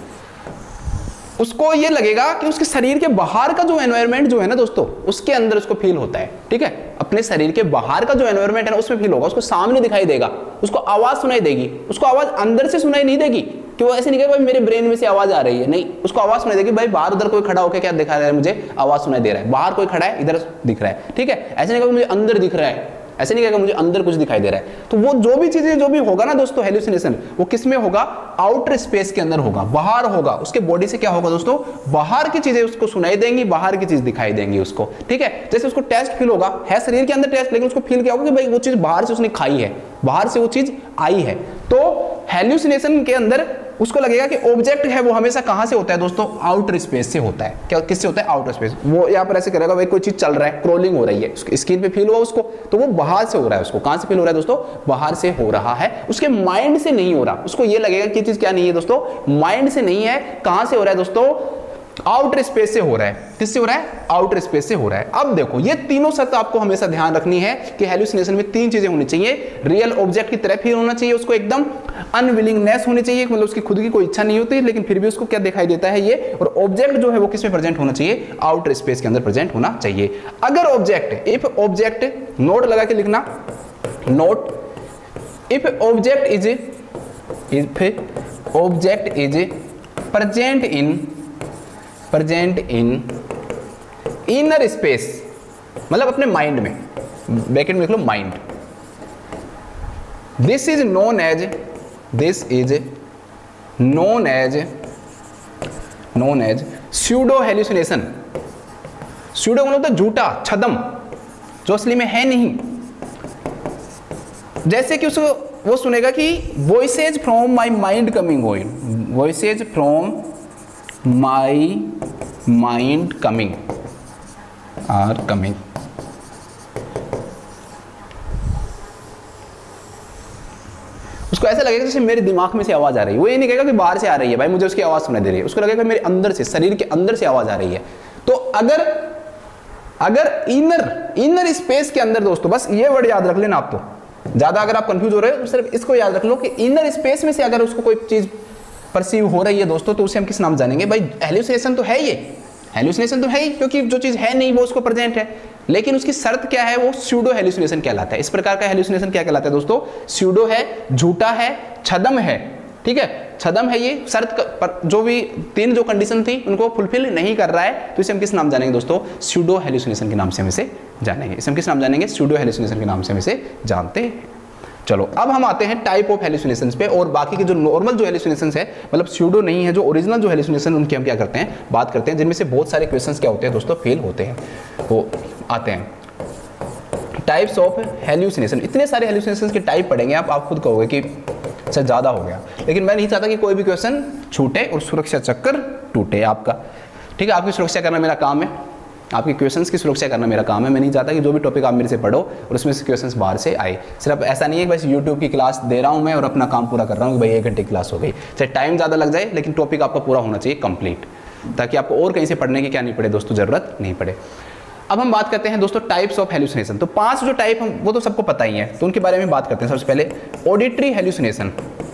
उसको ये लगेगा कि उसके शरीर के बाहर का जो एनवायरनमेंट जो है ना दोस्तों, उसके अंदर उसको फील होता है, ठीक है, अपने शरीर के बाहर का जो एनवायरनमेंट है ना, उसमें फील होगा, उसको सामने दिखाई देगा, उसको आवाज सुनाई देगी, उसको आवाज अंदर से सुनाई नहीं देगी, कि वो ऐसे नहीं कहेगा भाई मेरे ब्रेन में से आवाज आ रही है, नहीं, उसको आवाज सुनाई देगी, भाई बाहर उधर कोई खड़ा होकर क्या दिखा रहा है, मुझे आवाज सुनाई दे रहा है, बाहर कोई खड़ा है इधर दिख रहा है, ठीक है। ऐसे नहीं कहेगा मुझे अंदर दिख रहा है, ऐसे नहीं कहेगा मुझे अंदर कुछ दिखाई दे रहा है। तो वो जो भी चीजें जो भी होगा ना दोस्तों हेलुसिनेशन, वो किस में होगा, आउटर स्पेस के अंदर होगा, बाहर होगा, उसके बॉडी से क्या होगा दोस्तों, बाहर की चीजें उसको सुनाई देंगी, बाहर की चीज दिखाई देंगी उसको, ठीक है। जैसे उसको टेस्ट फील होगा, है शरीर के अंदर टेस्ट, लेकिन उसको फील क्या होगा कि भाई वो चीज बाहर से उसने खाई है, बाहर से वो चीज आई है। तो हेलुसिनेशन के अंदर उसको लगेगा कि ऑब्जेक्ट है वो हमेशा कहां से होता है दोस्तों, आउटर स्पेस से होता है। क्या किससे होता है, आउटर स्पेस। वो यहाँ पर ऐसे करेगा भाई कोई चीज चल रहा है, क्रोलिंग हो रही है, स्क्रीन पे फील हुआ उसको, तो वो बाहर से हो रहा है, उसको कहां से फील हो रहा है दोस्तों, बाहर से हो रहा है, उसके माइंड से नहीं हो रहा। उसको ये लगेगा कि चीज क्या नहीं है दोस्तों, माइंड से नहीं है, कहां से हो रहा है दोस्तों, आउटर स्पेस से हो रहा है। किससे हो रहा है, आउटर स्पेस से हो रहा है। अब देखो ये तीनों शर्त आपको हमेशा ध्यान रखनी है कि हेलुसिनेशन में तीन चीजें होनी चाहिए, रियल ऑब्जेक्ट की तरह फील होना चाहिए उसको, एकदम अनविलिंगनेस होनी चाहिए, मतलब उसकी खुद की कोई इच्छा नहीं होती लेकिन फिर भी उसको क्या दिखाई देता है ये, और ऑब्जेक्ट जो है वो किस में प्रेजेंट होना चाहिए, आउटर स्पेस के अंदर प्रेजेंट होना चाहिए। अगर ऑब्जेक्ट, इफ ऑब्जेक्ट, नोट लगा के लिखना, note, if object is if object is present in present in inner space, मतलब अपने माइंड में, ब्रैकेट में लिख लो mind, this is known as this is known as known as pseudo hallucination. Pseudo मतलब तो झूठा, छदम, जो असली में है नहीं। जैसे कि उसको वो सुनेगा कि voices from my mind coming going, voices from my mind coming are coming. उसको ऐसा लगेगा जैसे मेरे दिमाग में से आवाज आ रही है। वो ये नहीं कहेगा कि बाहर से आ रही है, भाई मुझे उसकी आवाज सुनाई दे रही है, उसको लगेगा मेरे अंदर से, शरीर के अंदर से आवाज आ रही है। तो अगर अगर इनर इनर स्पेस के अंदर दोस्तों, बस ये वर्ड याद रख लेना आप, तो ज्यादा अगर आप कंफ्यूज हो रहे हो तो सिर्फ इसको याद रख लो कि इनर स्पेस में से अगर उसको कोई चीज परसीव हो रही है दोस्तों, तो उसे हम किस नाम जानेंगे, भाई हेलुसिनेशन तो है, ये हेलुसिनेशन तो है ही, क्योंकि जो चीज है नहीं वो उसको प्रेजेंट है। लेकिन उसकी शर्त क्या है, वो स्यूडो हेलुसिनेशन कहलाता है। इस प्रकार का हेलुसिनेशन क्या कहलाता है दोस्तों, स्यूडो है, झूठा है, छदम है, ठीक है, छदम है। ये शर्त पर जो भी तीन जो कंडीशन थी उनको फुलफिल नहीं कर रहा है, तो इसे हम किस नाम जानेंगे दोस्तों, स्यूडो हेलुसिनेशन के नाम से हम इसे जानेंगे। इसे हम किस नाम जानेंगे, स्यूडो हेलुसिनेशन के नाम से हम इसे जानते हैं। चलो अब हम आते हैं टाइप ऑफ हेलुसिनेशंस पे, और बाकी के जो नॉर्मल जो हेलुसिनेशंस है, मतलब स्यूडो नहीं है, जो ओरिजिनल जो हेलुसिनेशन उनकी हम क्या करते हैं, बात करते हैं, जिनमें से बहुत सारे क्वेश्चंस क्या होते हैं दोस्तों, फेल होते हैं, वो आते हैं। टाइप्स ऑफ हेलुसिनेशन, इतने सारे हेलुसिनेशंस के टाइप पढ़ेंगे आप आप खुद कहोगे कि अच्छा ज़्यादा हो गया, लेकिन मैं नहीं चाहता कि कोई भी क्वेश्चन छूटे और सुरक्षा चक्कर टूटे आपका, ठीक है। आपकी सुरक्षा करना मेरा काम है, आपके क्वेश्चंस की सुरक्षा करना मेरा काम है। मैं नहीं चाहता कि जो भी टॉपिक आप मेरे से पढ़ो और उसमें से क्वेश्चंस बाहर से आए। सिर्फ ऐसा नहीं है कि बस यूट्यूब की क्लास दे रहा हूँ मैं और अपना काम पूरा कर रहा हूँ कि भाई एक घंटे की क्लास हो गई, चाहे टाइम ज़्यादा लग जाए, लेकिन टॉपिक आपका पूरा होना चाहिए कंप्लीट, ताकि आपको और कहीं से पढ़ने की क्या नहीं पड़े दोस्तों, ज़रूरत नहीं पड़े। अब हम बात करते हैं दोस्तों टाइप्स ऑफ हेलुसिनेशन। तो पांच जो टाइप हम वो तो सबको पता ही है, तो उनके बारे में बात करते हैं। सबसे पहले ऑडिटरी हेलुसिनेशन,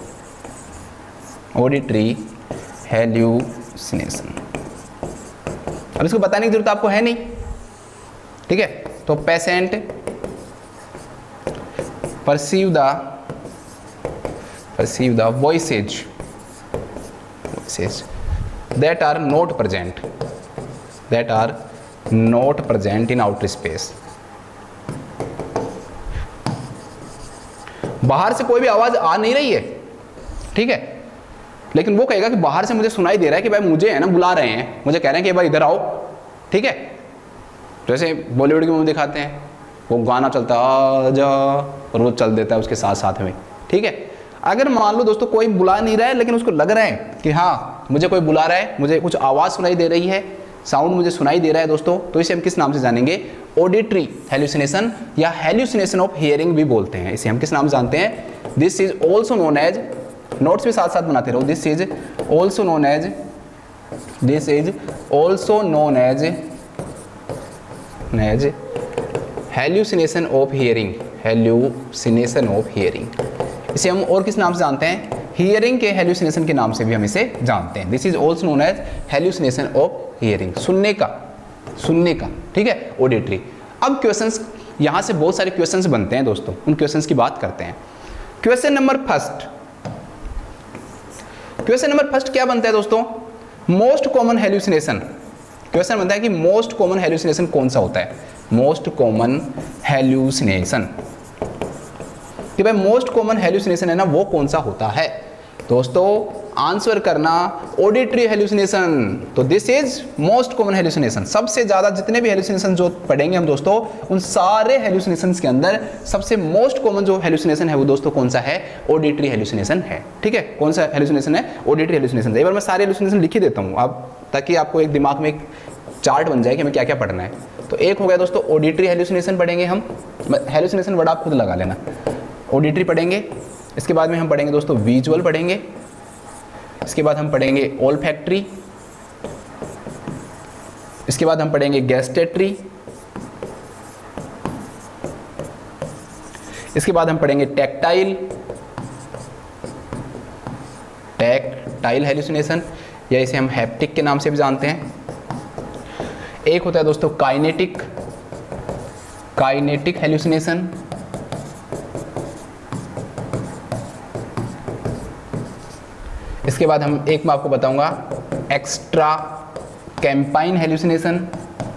ऑडिटरी हेलुसिनेशन, अब इसको बताने की जरूरत आपको है नहीं, ठीक है। तो patient perceive the perceive the voices voices that are not present that are not present in outer space. बाहर से कोई भी आवाज आ नहीं रही है, ठीक है, लेकिन वो कहेगा कि बाहर से मुझे सुनाई दे रहा है कि भाई मुझे है ना बुला रहे हैं, मुझे कह रहे हैं कि भाई इधर आओ, ठीक है। जैसे बॉलीवुड की मूवी दिखाते हैं, वो गाना चलता है आजा, और वो चल देता है उसके साथ साथ में, ठीक है। अगर मान लो दोस्तों कोई बुला नहीं रहा है, लेकिन उसको लग रहा है कि हाँ मुझे कोई बुला रहा है, मुझे कुछ आवाज़ सुनाई दे रही है, साउंड मुझे सुनाई दे रहा है दोस्तों, तो इसे हम किस नाम से जानेंगे, ऑडिटरी हेलुसिनेशन या हेलुसिनेशन ऑफ हियरिंग भी बोलते हैं। इसे हम किस नाम से जानते हैं, this is also known as, notes भी साथ साथ बनाते रहो, this is also known as this is also known as as hallucination of hearing, hallucination of hearing. इसे हम और किस नाम से जानते हैं, हियरिंग के हेल्यूसिनेशन के नाम से भी हम इसे जानते हैं। This is also known as hallucination of hearing, सुनने का, सुनने का, ठीक है, ऑडिटरी। अब क्वेश्चंस, यहां से बहुत सारे क्वेश्चंस बनते हैं दोस्तों, उन क्वेश्चंस की बात करते हैं। Question number first, question number first क्या बनता है दोस्तों, मोस्ट कॉमन हेल्यूसिनेशन। क्वेश्चन बनता है कि मोस्ट कॉमन हेल्यूसिनेशन कौन सा होता है, मोस्ट कॉमन हेल्यूसिनेशन, कि भाई मोस्ट कॉमन हेल्यूसिनेशन है ना वो कौन सा होता है। दोस्तों आंसर करना ऑडिटरी हेल्यूसिनेशन, तो this is most common hallucination. सबसे ज्यादा जितने भी हेल्यूसिनेशन जो पढ़ेंगे हम दोस्तों, उन सारे हेल्यूसिनेशंस के अंदर सबसे मोस्ट कॉमन जो हेल्यूसिनेशन है वो दोस्तों कौन सा है, ऑडिटरी हेल्यूसिनेशन है। ठीक है, कौन सा हेल्यूसिनेशन है, ऑडिटरी हेल्यूसिनेशन। एक बार मैं सारे हेल्यूसिनेशन लिख ही देता हूँ आप, ताकि आपको एक दिमाग में एक चार्ट बन जाए कि हमें क्या क्या पढ़ना है। तो एक हो गया दोस्तों ऑडिटरी हेल्यूसिनेशन पढ़ेंगे हम, हेल्यूसिनेशन वर्ड आप खुद लगा लेना। ऑडिटरी पढ़ेंगे, इसके बाद में हम पढ़ेंगे दोस्तों विजुअल पढ़ेंगे, इसके बाद हम पढ़ेंगे ओल्फैक्टरी, इसके बाद हम पढ़ेंगे गैस्टेटरी, इसके बाद हम पढ़ेंगे टैक्टाइल, टैक्टाइल हेल्यूसिनेशन, या इसे हम हैप्टिक के नाम से भी जानते हैं। एक होता है दोस्तों काइनेटिक, काइनेटिक हेल्यूसिनेशन, इसके बाद हम एक मैं आपको बताऊंगा एक्स्ट्रा कैंपाइन हेल्यूसिनेशन,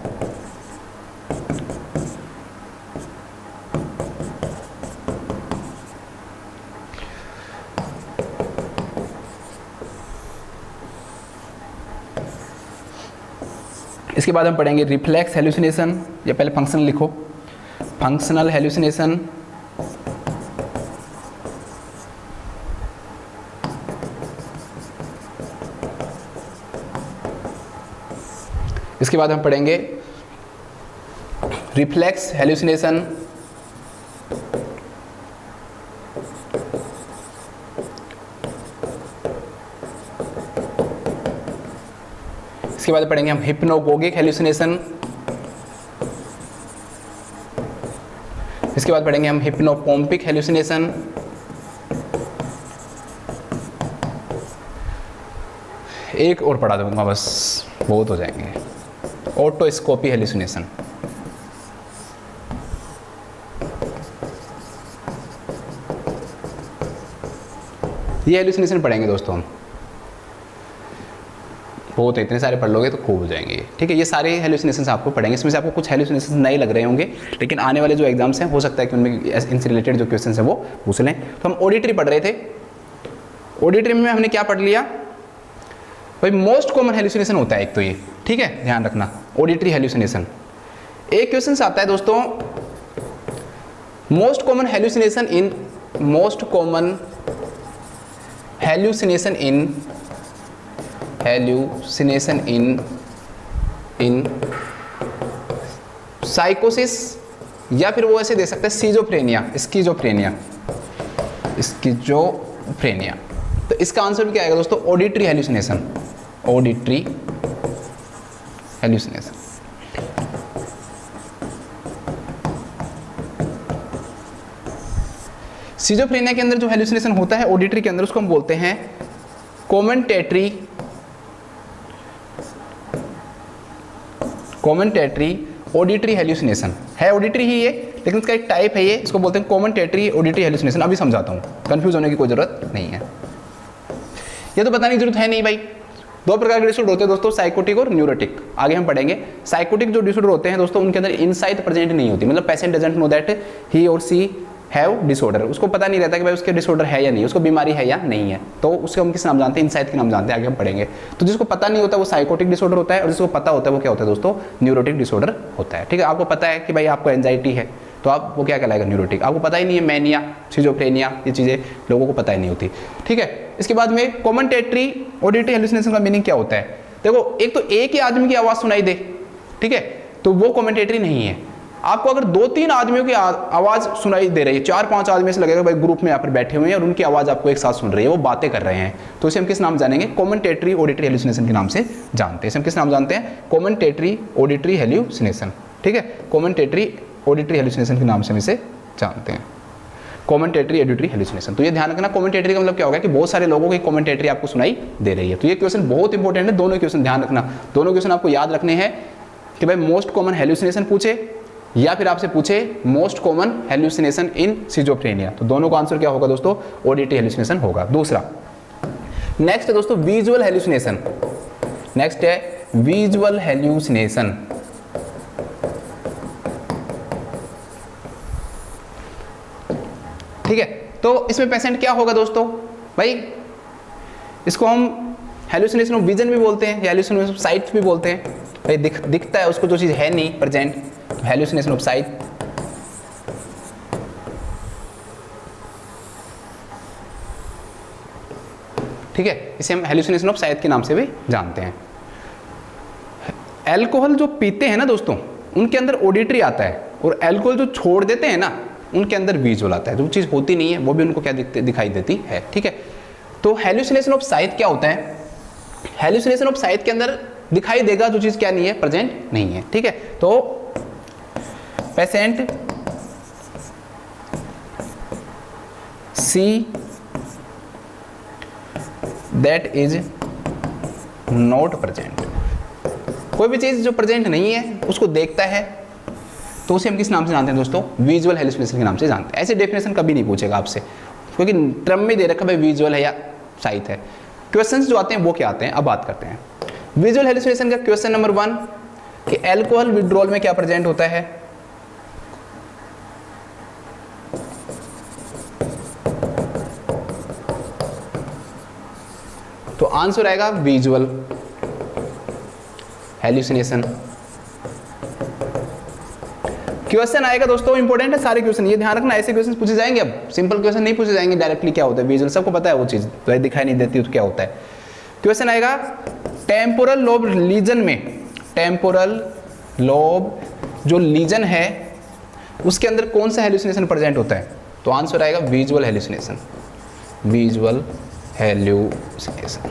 इसके बाद हम पढ़ेंगे रिफ्लेक्स हेल्यूसिनेशन, या पहले फंक्शनल लिखो, फंक्शनल हेल्यूसिनेशन, इसके बाद हम पढ़ेंगे रिफ्लेक्स हेल्यूसिनेशन, इसके बाद पढ़ेंगे हम हिप्नोगोगिक हेल्यूसिनेशन, इसके बाद पढ़ेंगे हम हिप्नोपोम्पिक हेल्यूसिनेशन, एक और पढ़ा दूंगा बस, बहुत हो जाएंगे। ऑटोस्कोपी हेल्यूसिनेशन, ये हेल्यूसिनेशन पढ़ेंगे दोस्तों हम, बहुत है, इतने सारे पढ़ लोगे तो खूब हो जाएंगे। ठीक है, ये सारे हेल्यूसिनेशंस आपको पढ़ेंगे, इसमें से आपको कुछ हेल्यूसिनेशंस नए लग रहे होंगे, लेकिन आने वाले जो एग्जाम्स हैं हो सकता है कि उनमें इनसे रिलेटेड जो क्वेश्चन है वो पूछ लें। तो हम ऑडिटरी पढ़ रहे थे, ऑडिटरी में हमने क्या पढ़ लिया भाई, मोस्ट कॉमन हेल्यूसिनेशन होता है एक तो ये, ठीक है, ध्यान रखना ऑडिटरी हेल्यूसिनेशन। एक क्वेश्चन आता है दोस्तों, most common hallucination in most common hallucination in hallucination in in साइकोसिस, या फिर वो ऐसे दे सकते हैं सीजोफ्रेनिया, स्कीजोफ्रेनिया, स्कीजोफ्रेनिया। तो इसका आंसर क्या आएगा दोस्तों, auditory hallucination, auditory hallucination. Schizophrenia के अंदर जो हेल्यूसिनेशन होता है ऑडिटरी के अंदर, उसको हम बोलते हैं कमेंटेटरी कमेंटेटरी ऑडिटरी हेल्यूसिनेशन। है ऑडिटरी ही ये, लेकिन इसका एक टाइप है ये, इसको बोलते हैं कमेंटेटरी ऑडिटरी हेल्यूसिनेशन। अभी समझाता हूँ, कंफ्यूज होने की कोई जरूरत नहीं है, ये तो बताने की जरूरत है नहीं भाई। दो प्रकार के डिसऑर्डर होते हैं दोस्तों, साइकोटिक और न्यूरोटिक। आगे हम पढ़ेंगे साइकोटिक जो डिसऑर्डर होते हैं दोस्तों, उनके अंदर इनसाइट प्रेजेंट नहीं होती, मतलब patient doesn't know that he or she have disorder, उसको पता नहीं रहता कि भाई उसके डिसऑर्डर है या नहीं, उसको बीमारी है या नहीं है, तो उसके हम किस नाम जानते हैं, इनसाइट के नाम जानते हैं। आगे हम पढ़ेंगे। तो जिसको पता नहीं होता वो साइकोटिक डिसऑर्डर होता है, और जिसको पता होता है वो क्या होता है दोस्तों, न्यूरोटिक डिसऑर्डर होता है। ठीक है, आपको पता है कि भाई आपको एंजाइटी है, तो आप वो क्या कहलाएगा, न्यूरोटिक। आपको पता ही नहीं है मैनिया, सिजोफ्रेनिया, ये चीज़ें लोगों को पता ही नहीं होती। ठीक है, इसके बाद में कमेंटेटरी ऑडिटरी हेल्यूसिनेशन का मीनिंग क्या होता है। देखो, एक तो एक ही आदमी की आवाज़ सुनाई दे, ठीक है, तो वो कमेंटेटरी नहीं है। आपको अगर दो तीन आदमियों की आवाज़ सुनाई दे रही है, चार पांच आदमी से लगेगा भाई ग्रुप में यहाँ पर बैठे हुए हैं और उनकी आवाज़ आपको एक साथ सुन रही है, वो बातें कर रहे हैं, तो इसे हम किस नाम जानेंगे, कमेंटेटरी ऑडिटरी हेल्यूसिनेशन के नाम से जानते हैं। इसे हम किस नाम जानते हैं, कमेंटेटरी ऑडिटरी हेल्यूसिनेशन। ठीक है, कमेंटेटरी ऑडिटरी हेल्यूसिनेशन के नाम से हम इसे जानते हैं, कमेंटेटरी ऑडिटरी हेल्यूसिनेशन। तो ये ध्यान रखना, कमेंटेटरी का मतलब क्या होगा कि बहुत सारे लोगों की कमेंटेटरी आपको सुनाई दे रही है। तो ये क्वेश्चन बहुत इंपॉर्टेंट है, दोनों क्वेश्चन ध्यान रखना, दोनों क्वेश्चन आपको याद रखने हैं कि भाई मोस्ट कॉमन हेल्यूसिनेशन पूछे या फिर आपसे पूछे most common hallucination in schizophrenia, तो दोनों का आंसर क्या होगा दोस्तों, ऑडिटरी हेल्यूसिनेशन होगा। दूसरा, नेक्स्ट है दोस्तों विजुअल हेल्यूसिनेशन। नेक्स्ट है विजुअल हेल्यूसिनेशन। ठीक है, तो इसमें पेशेंट क्या होगा दोस्तों भाई, इसको हम हेल्यूसिनेशन ऑफ विजन भी बोलते हैं या हेल्यूसिनेशन ऑफ साइट भी बोलते हैं। भाई दिख दिखता है उसको जो चीज़ है नहीं प्रेजेंट, हेल्यूसिनेशन ऑफ साइट। ठीक है, इसे हम हेल्यूसिनेशन ऑफ साइट के नाम से भी जानते हैं। अल्कोहल जो पीते हैं ना दोस्तों, उनके अंदर ऑडिटरी आता है, और अल्कोहल जो छोड़ देते हैं ना, उनके अंदर विजुअल आता है। जो चीज़ होती नहीं है वो भी उनको क्या दिखते दिखाई देती है। ठीक है, तो हेल्यूसिनेशन ऑफ साइट क्या होता है, हेल्यूसिनेशन ऑफ साइट के अंदर दिखाई देगा जो चीज़ क्या नहीं है, प्रेजेंट नहीं है। ठीक है, तो patient see that is not present, कोई भी चीज़ जो प्रेजेंट नहीं है उसको देखता है, तो उसे हम किस नाम से जानते हैं दोस्तों, विजुअल हेल्यूसिनेशन के नाम से जानते हैं। ऐसे डेफिनेशन कभी नहीं पूछेगा आपसे, क्योंकि टर्म में दे रखा भाई विजुअल है या साइट है। क्वेश्चंस जो आते हैं वो क्या आते हैं, अब बात करते हैं विजुअल हेल्यूसिनेशन का। क्वेश्चन नंबर वन कि अल्कोहल विड्रॉल में क्या प्रेजेंट होता है, तो आंसर आएगा विजुअल हेल्यूसिनेशन। क्वेश्चन आएगा दोस्तों, इंपॉर्टेंट है सारे क्वेश्चन, ये ध्यान रखना, ऐसे क्वेश्चन पूछे जाएंगे। अब सिंपल क्वेश्चन नहीं पूछे जाएंगे डायरेक्टली क्या होता है विजुअल, सबको पता है वो चीज, तो दिखाई नहीं देती तो क्या होता है। क्वेश्चन आएगा टेम्पोरल लोब लीजन में, टेम्पोरल लोब जो लीजन है उसके अंदर कौन सा हेल्यूसिनेशन प्रेजेंट होता है, तो आंसर आएगा visual hallucination, visual hallucination.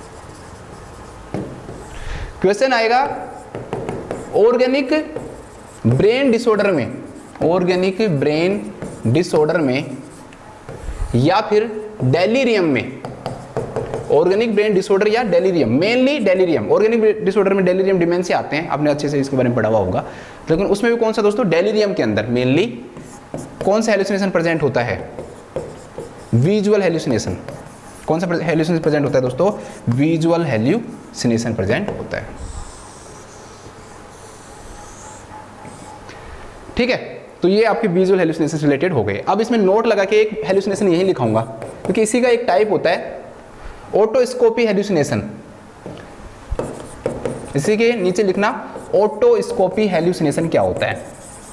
Question आएगा ऑर्गेनिक ब्रेन डिसऑर्डर में, ऑर्गेनिक ब्रेन डिसऑर्डर में या फिर डेलीरियम में, ऑर्गेनिक ब्रेन डिसऑर्डर या delirium, mainly delirium. Organic disorder में डेलीरियम डिमेंशिया आते हैं, आपने अच्छे से इसके बारे में पढ़ा हुआ होगा, लेकिन उसमें भी कौन सा दोस्तों, डेलीरियम के अंदर मेनली कौन सा हेल्यूसिनेशन प्रेजेंट होता है, विजुअल हेल्यूसिनेशन। कौन सा हेल्यूसिनेशन प्रेजेंट होता है दोस्तों, विजुअल हेल्यूसिनेशन प्रेजेंट होता है। ठीक है, तो ये आपके विजुअल हेल्यूसिनेशन से रिलेटेड हो गए। अब इसमें नोट लगा के एक हेल्यूसिनेशन यही लिखाऊंगा, क्योंकि इसी का एक टाइप होता है ऑटोस्कोपी हेल्यूसिनेशन। इसी के नीचे लिखना ऑटोस्कोपी हेल्यूसिनेशन क्या होता है,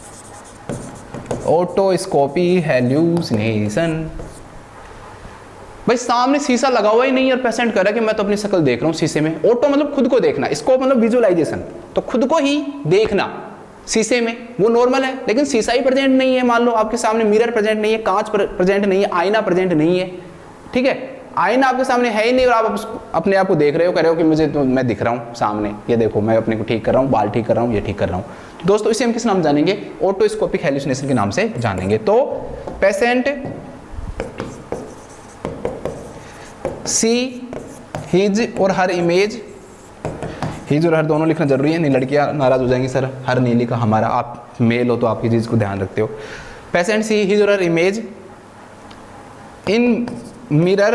ऑटोस्कोपी हेल्यूसिनेशन। भाई सामने शीशा लगा हुआ ही नहीं और पेशेंट कह रहा है कि मैं तो अपनी शक्ल देख रहा हूँ शीशे में। ऑटो मतलब खुद को देखना, स्कोप मतलब विजुअलाइजेशन, तो खुद को ही देखना शीशे में, वो नॉर्मल है, लेकिन शीशा ही प्रेजेंट नहीं है। मान लो आपके सामने मिरर प्रेजेंट नहीं है, कांच प्रेजेंट नहीं है, आईना प्रेजेंट नहीं है। ठीक है, आईना आपके सामने है ही नहीं और आप अपने आप को देख रहे हो, कह रहे हो कि मुझे तो मैं दिख रहा हूँ सामने, ये देखो मैं अपने को ठीक कर रहा हूँ, बाल ठीक कर रहा हूँ, ये ठीक कर रहा हूँ। तो दोस्तों इसे हम किस नाम जानेंगे, ऑटोस्कोपिक हेल्यूसिनेशन के नाम से जानेंगे। तो patient see his or her image, his or हर दोनों लिखना जरूरी है, नहीं लड़कियां नाराज हो जाएंगी, सर हर नहीं लिखा हमारा, आप मेल हो तो आपकी चीज़ को ध्यान रखते हो। Patient see his or her image in mirror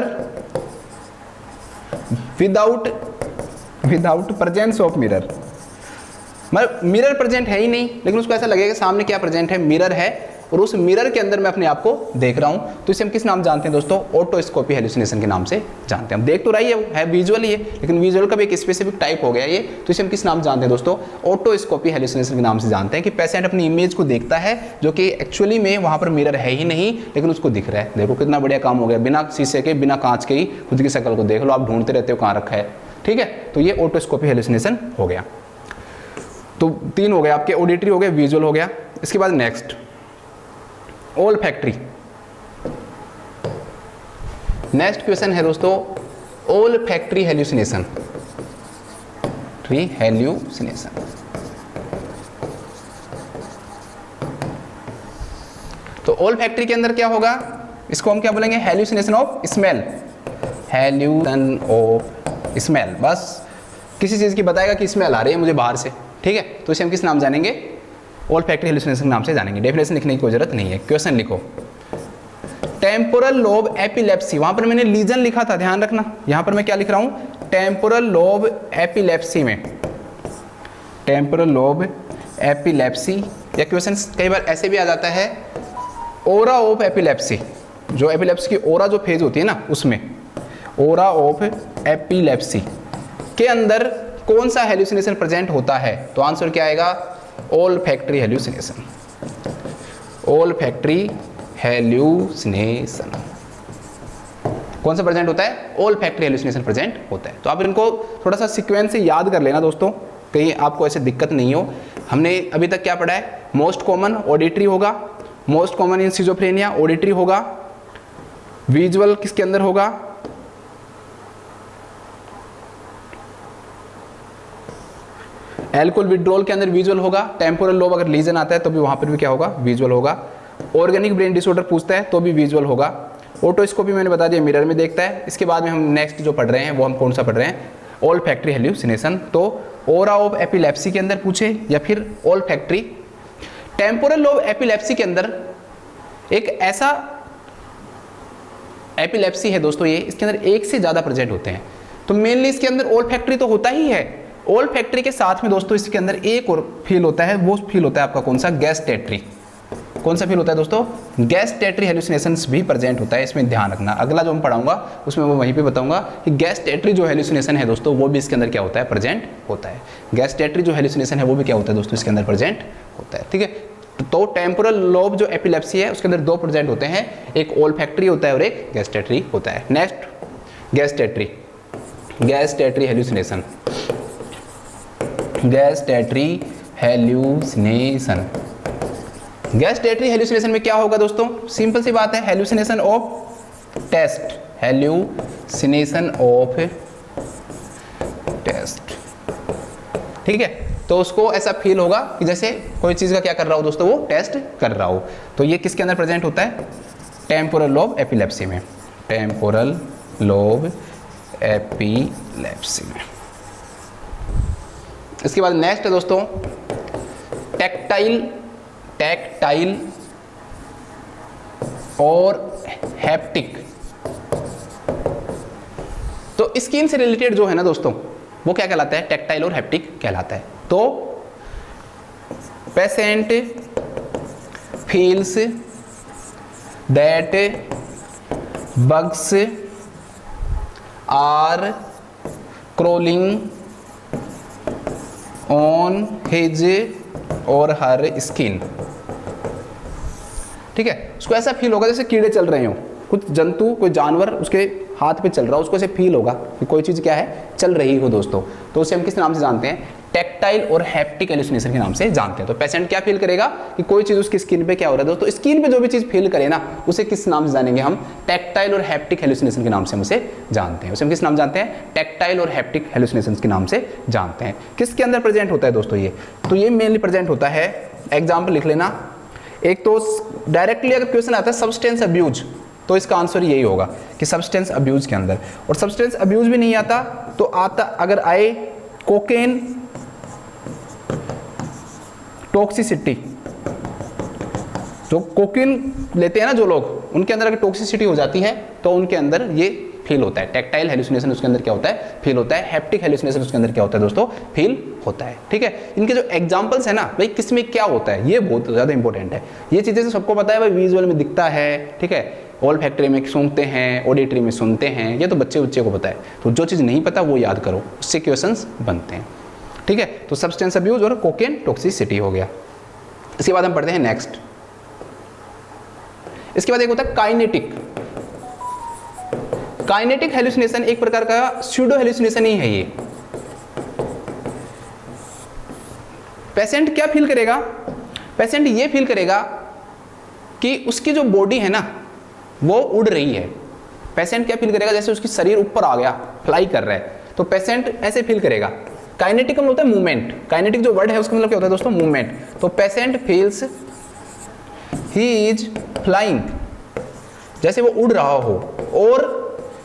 without without presence of mirror, मतलब मिरर प्रेजेंट है ही नहीं, लेकिन उसको ऐसा लगेगा सामने क्या प्रेजेंट है, मिरर है, और उस मिरर के अंदर मैं अपने आप को देख रहा हूं। तो इसे हम किस नाम जानते हैं दोस्तों, ऑटोस्कोपी हेल्यूसिनेशन के नाम से जानते हैं। हम देख तो रही है, है विजुअल ही है, लेकिन विजुअल का भी एक स्पेसिफिक टाइप हो गया ये, तो इसे हम किस नाम जानते हैं दोस्तों, ऑटोस्कोपी हेल्यूसिनेशन के नाम से जानते हैं कि पेशेंट अपनी इमेज को देखता है जो कि एक्चुअली में वहां पर मिरर है ही नहीं, लेकिन उसको दिख रहा है। देखो कितना बढ़िया काम हो गया, बिना शीशे के बिना कांच के ही खुद की शक्ल को देख लो, आप ढूंढते रहते हो कहाँ रखा है। ठीक है, तो ये ऑटोस्कोपी हेल्यूसिनेशन हो गया। तो तीन हो गए आपके, ऑडिटरी हो गए, विजुअल हो गया। इसके बाद नेक्स्ट ओल फैक्ट्री। नेक्स्ट क्वेश्चन है दोस्तों ओल फैक्ट्री हेल्यूसिनेशन, ट्री हेल्यूसिनेशन। तो ओल फैक्ट्री के अंदर क्या होगा, इसको हम क्या बोलेंगे, hallucination of smell, hallucination of smell. बस किसी चीज की बताएगा कि स्मेल आ रही है मुझे बाहर से। ठीक है, तो इसे हम किस नाम जानेंगे, ओल फैक्ट्री हेल्यूसिनेशन के नाम से जानेंगे। डेफिनेशन लिखने की कोई जरूरत नहीं है, क्वेश्चन लिखो। टेम्पोरल लोब एपिलेप्सी, वहां पर मैंने लीजन लिखा था, ध्यान रखना, यहां पर मैं क्या लिख रहा हूं, टेम्पोरल लोब एपिलेप्सी में, टेम्पोरल लोब एपिलेप्सी, या क्वेश्चन कई बार ऐसे भी आ जाता है ओरा ऑफ एपिलेप्सी, जो एपिलेप्सी की ओरा जो फेज होती है ना उसमें, ओरा ऑफ एपिलेप्सी के अंदर कौन सा हेल्यूसिनेशन प्रेजेंट होता है, तो आंसर क्या आएगा, olfactory hallucination, olfactory hallucination कौन सा प्रेजेंट होता है, ऑल फैक्ट्री हेल्यूसिनेशन प्रेजेंट होता है। तो आप इनको थोड़ा सा सीक्वेंस से याद कर लेना दोस्तों, कहीं आपको ऐसे दिक्कत नहीं हो। हमने अभी तक क्या पढ़ा है, मोस्ट कॉमन ऑडिटरी होगा, most common in schizophrenia auditory होगा, विजुअल किसके अंदर होगा, एल्कोहल विड्रॉल के अंदर विजुअल होगा, टेम्पोरल लोब अगर लीजन आता है तो भी वहां पर भी क्या होगा, विजुअल होगा, ऑर्गेनिक ब्रेन डिसऑर्डर पूछता है तो भी विजुअल होगा, ऑटोस्कोपी मैंने बता दिया मिरर में देखता है। इसके बाद में हम नेक्स्ट जो पढ़ रहे हैं वो हम कौन सा पढ़ रहे हैं, ऑल फैक्ट्री हेल्यूसिनेशन, तो ओरा ऑफ एपिलेप्सी के अंदर पूछे या फिर olfactory. Temporal lobe epilepsy के अंदर एक ऐसा एपिलेप्सी है दोस्तों, ये इसके अंदर एक से ज्यादा प्रेजेंट होते हैं, तो मेनली इसके अंदर ऑल फैक्ट्री तो होता ही है, ऑल फैक्ट्री के साथ में दोस्तों इसके अंदर एक और फील होता है, वो फील होता है आपका कौन सा, गैस्टेटरी। कौन सा फील होता है दोस्तों, गैस्टेटरी हेल्यूसिनेशंस भी प्रेजेंट होता है, इसमें ध्यान रखना। अगला जो मैं पढ़ाऊंगा उसमें वो वहीं पे बताऊंगा कि गैस्टेटरी जो हेल्यूसिनेशन है दोस्तों वो भी इसके अंदर क्या होता है, प्रेजेंट होता है। गैस्टेटरी जो हेल्यूसिनेशन है वो भी क्या होता है दोस्तों, इसके अंदर प्रेजेंट होता है, ठीक है। तो टेम्पोरल लोब जो एपिलेप्सी है उसके अंदर दो प्रेजेंट होते हैं, एक ऑल फैक्ट्री होता है और एक गैस्टेटरी होता है। Next gustatory, gustatory hallucination, gustatory hallucination. Gustatory hallucination में क्या होगा दोस्तों, सिंपल सी बात है, hallucination of taste, hallucination of taste, ठीक है। तो उसको ऐसा फील होगा कि जैसे कोई चीज का क्या कर रहा हो दोस्तों, वो टेस्ट कर रहा हो। तो ये किसके अंदर प्रेजेंट होता है, टेम्पोरल लोब एपिलेप्सी में, टेम्पोरल लोब एपिलेप्सी में। इसके बाद नेक्स्ट है दोस्तों टैक्टाइल, टैक्टाइल और हैप्टिक। तो स्किन से रिलेटेड जो है ना दोस्तों वो क्या कहलाता है, टैक्टाइल और हैप्टिक कहलाता है। तो patient feels that bugs are crawling on his or her skin, ठीक है। उसको ऐसा फील होगा जैसे कीड़े चल रहे हो, कुछ जंतु, कोई जानवर उसके हाथ पे चल रहा हो, उसको ऐसे फील होगा कि कोई चीज क्या है, चल रही हो दोस्तों। तो उसे हम किस नाम से जानते हैं, टैक्टाइल और हैप्टिक हेल्यूसिनेशन के नाम से जानते हैं। तो पेशेंट क्या फील करेगा कि कोई चीज उसकी स्किन पे क्या हो रहा है दोस्तों, स्किन पे जो भी चीज फील करे ना उसे किस नाम से जानेंगे हम, टैक्टाइल और हैप्टिक हेल्यूसिनेशन के नाम से हम उसे जानते हैं। उसे हम किस नाम जानते हैं, टैक्टाइल और हैप्टिक हेल्यूसिनेशन के नाम से जानते हैं। किसके अंदर प्रेजेंट होता है दोस्तों ये, तो ये मेनली प्रेजेंट होता है, एग्जाम्पल लिख लेना। एक तो डायरेक्टली अगर क्वेश्चन आता है सब्सटेंस अब्यूज, तो इसका आंसर यही होगा कि सब्सटेंस अब्यूज के अंदर, और सब्सटेंस अब्यूज भी नहीं आता तो आता अगर आए कोकेन टॉक्सिसिटी, जो कोकेन लेते हैं ना जो लोग, उनके अंदर अगर टॉक्सिसिटी हो जाती है तो उनके अंदर ये फील होता है। टैक्टाइल हेल्यूसिनेशन उसके अंदर क्या होता है, फील होता है। हैप्टिक हेल्यूसिनेशन उसके अंदर क्या होता है दोस्तों, फील होता है, ठीक है। इनके जो एग्जांपल्स है ना भाई, किस में क्या होता है, ये बहुत ज्यादा इंपॉर्टेंट है। ये चीजें तो सबको पता है भाई, विजुअल में दिखता है, ठीक है, ऑल फैक्ट्री में सुनते हैं, ऑडिटरी में सुनते हैं, ये तो बच्चे बच्चे को पता है। तो जो चीज़ नहीं पता वो याद करो, उससे क्वेश्चंस बनते हैं, ठीक है। तो सब्सटेंस अब्यूज और कोकेन टॉक्सिसिटी हो गया। इसके बाद हम पढ़ते हैं नेक्स्ट। इसके बाद एक होता है काइनेटिक। काइनेटिक हेल्यूसिनेशन एक प्रकार का स्यूडो हेल्यूसिनेशन ही है। ये पेशेंट क्या फील करेगा, पेशेंट ये फील करेगा कि उसकी जो बॉडी है ना वो उड़ रही है। पेशेंट क्या फील करेगा, जैसे उसकी शरीर ऊपर आ गया, फ्लाई कर रहा है, तो पेशेंट ऐसे फील करेगा। काइनेटिक का मतलब होता है मूवमेंट, काइनेटिक जो वर्ड है उसका मतलब क्या होता है दोस्तों, मूवमेंट। तो patient feels he is flying, जैसे वो उड़ रहा हो, और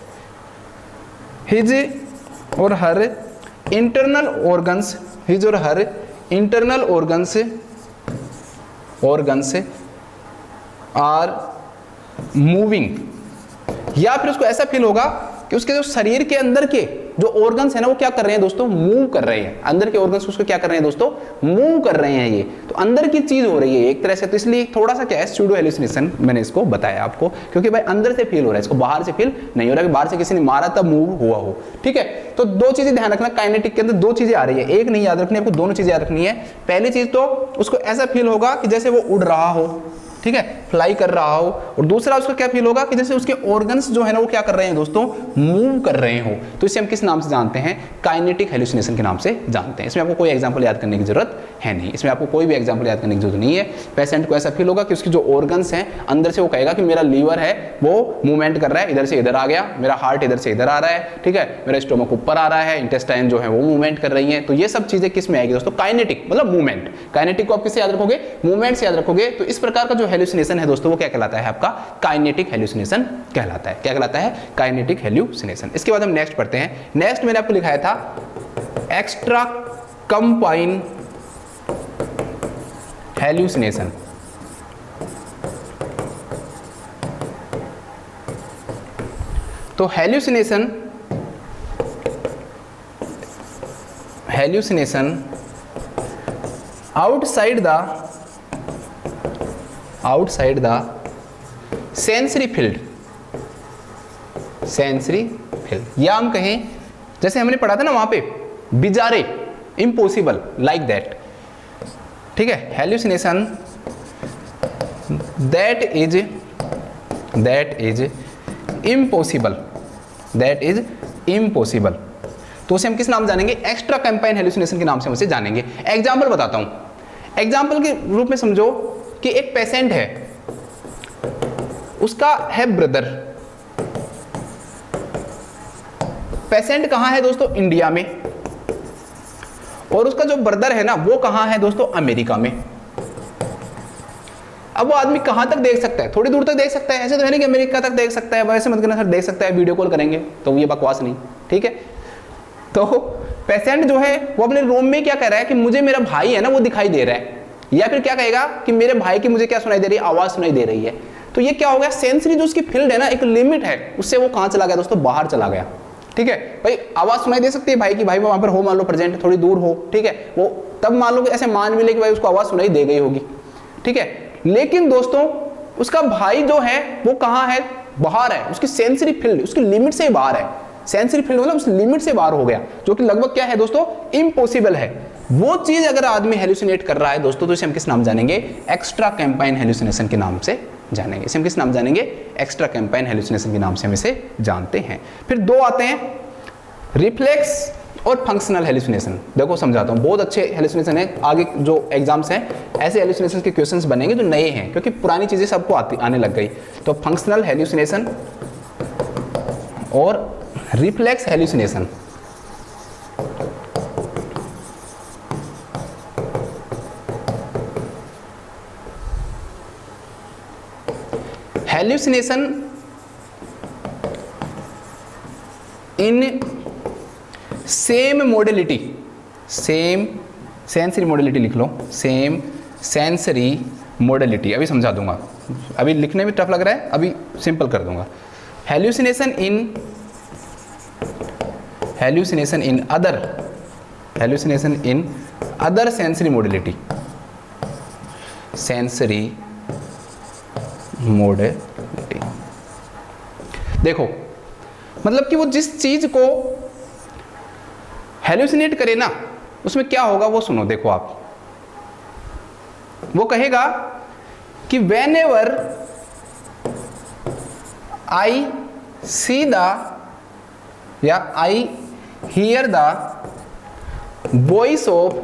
his or her internal organs, his or her internal organs organs are moving, या फिर उसको ऐसा फील होगा कि उसके जो शरीर के अंदर के जो ऑर्गन्स है ना वो क्या कर रहे हैं दोस्तों, मूव कर रहे हैं। अंदर के ऑर्गन्स उसको क्या कर रहे हैं दोस्तों, मूव कर रहे हैं। ये तो अंदर की चीज हो रही है एक तरह से, तो इसलिए थोड़ा सा क्या है स्यूडो हेलुसिनेशन मैंने इसको बताया आपको, क्योंकि भाई अंदर से फील हो रहा है, इसको बाहर से फील नहीं हो रहा कि बाहर से किसी ने मारा तब मूव हुआ हो। ठीक है, तो दो चीजें ध्यान रखना, काइनेटिक के अंदर दो चीजें आ रही है, एक नहीं याद रखनी, आपको दोनों चीजें याद रखनी है। पहली चीज तो उसको ऐसा फील होगा कि जैसे वो उड़ रहा हो, ठीक है, फ्लाई कर रहा हो, और दूसरा उसको क्या फील होगा कि जैसे उसके ऑर्गन्स जो है ना वो क्या कर रहे हैं दोस्तों, मूव कर रहे हो। तो इसे हम किस नाम से जानते हैं, काइनेटिक हेलुसिनेशन के नाम से जानते हैं। इसमें आपको कोई एग्जांपल याद करने की जरूरत है नहीं, इसमें आपको कोई भी एग्जांपल याद करने की जरूरत नहीं है। पेशेंट को ऐसा फील होगा कि उसके जो ऑर्गन्स हैं अंदर से वो कहेगा कि मेरा लीवर है वो मूवमेंट कर रहा है, इधर से इधर आ गया, मेरा हार्ट इधर से इधर आ रहा है, ठीक है, मेरा स्टोमक ऊपर आ रहा है, इंटेस्टाइन जो है वो मूवमेंट कर रही है। तो ये सब चीजें किस में आएगी दोस्तों, काइनेटिक मतलब मूवमेंट। काइनेटिक को आप किससे याद रखोगे, मूवमेंट से याद रखोगे। तो इस प्रकार का जो हेलुसिनेशन है दोस्तों वो क्या कहलाता है, आपका काइनेटिक हेलुसिनेशन कहलाता है। क्या कहलाता है, काइनेटिक हेलुसिनेशन। इसके बाद हम नेक्स्ट पढ़ते हैं। नेक्स्ट मैंने आपको लिखाया था एक्स्ट्रा कंपाइन हेलुसिनेशन। तो hallucination hallucination outside the outside the sensory field, sensory field, या हम कहें जैसे हमने पढ़ा था ना वहां पे बिजारे, इम्पॉसिबल, लाइक दैट। ठीक है, hallucination that is that is impossible, that is impossible. तो उसे हम किस नाम जानेंगे, एक्स्ट्रा कंपाइन हेलुसिनेशन के नाम से हम उसे जानेंगे। एग्जाम्पल बताता हूं। एग्जाम्पल के रूप में समझो कि एक पेशेंट है, उसका है ब्रदर। पेशेंट कहां है दोस्तों, इंडिया में, और उसका जो ब्रदर है ना वो कहां है दोस्तों, अमेरिका में। अब वो आदमी कहां तक देख सकता है, थोड़ी दूर तक देख सकता है, ऐसे तो है नहीं कि अमेरिका तक देख सकता है, वैसे मत करना सर, देख सकता है, वीडियो कॉल करेंगे, तो ये बकवास नहीं। ठीक है, तो पेशेंट जो है वो अपने रूम में क्या कह रहा है कि मुझे मेरा भाई है ना वो दिखाई दे रहा है, या फिर क्या कहेगा कि मेरे भाई की मुझे क्या सुनाई दे रही है, आवाज सुनाई दे रही है। तो ये क्या हो गया, सेंसरी जो उसकी फील्ड है ना, एक लिमिट है, उससे वो कहां चला गया दोस्तों, बाहर चला गया। ठीक है भाई, आवाज सुनाई दे सकती है भाई की, भाई वहां पर हो मान लो प्रेजेंट, थोड़ी दूर हो, ठीक है, वो तब मान लो कि ऐसे मान भी ले कि भाई उसको आवाज सुनाई दे गई होगी। ठीक है, लेकिन दोस्तों उसका भाई जो है वो कहां है, बाहर है, उसकी सेंसरी फील्ड उसकी लिमिट से बाहर है। सेंसरी फील्ड मतलब उस लिमिट से बाहर हो गया, जो कि लगभग क्या है दोस्तों, इम्पॉसिबल है। वो चीज अगर आदमी हेलुसिनेट कर रहा है दोस्तों, तो इसे हम किस नाम जानेंगे, एक्स्ट्रा कैंपाइन हेलुसिनेशन के नाम से जानेंगे। इसे हम किस नाम जानेंगे, एक्स्ट्रा कैंपाइन हेलुसिनेशन के नाम से हम इसे जानते हैं। फिर दो आते हैं, रिफ्लेक्स और फंक्शनल हेलुसिनेशन। देखो समझाता हूं, बहुत अच्छे हेलुसिनेशन है, आगे जो एग्जाम्स हैं ऐसे हेलुसिनेशन के क्वेश्चंस बनेंगे जो नए हैं, क्योंकि पुरानी चीजें सबको आती आने लग गई। तो फंक्शनल हेलुसिनेशन और reflex hallucination. Hallucination in same modality, same sensory modality लिख लो, सेम सेंसरी मॉडलिटी। अभी समझा दूंगा, अभी लिखने में टफ लग रहा है, अभी सिंपल कर दूंगा। Hallucination in hallucination in other hallucination in other sensory modality, sensory modality. देखो मतलब कि वो जिस चीज को हेलुसिनेट करे ना उसमें क्या होगा वो सुनो। देखो आप, वो कहेगा कि whenever I see the या I hear the voice of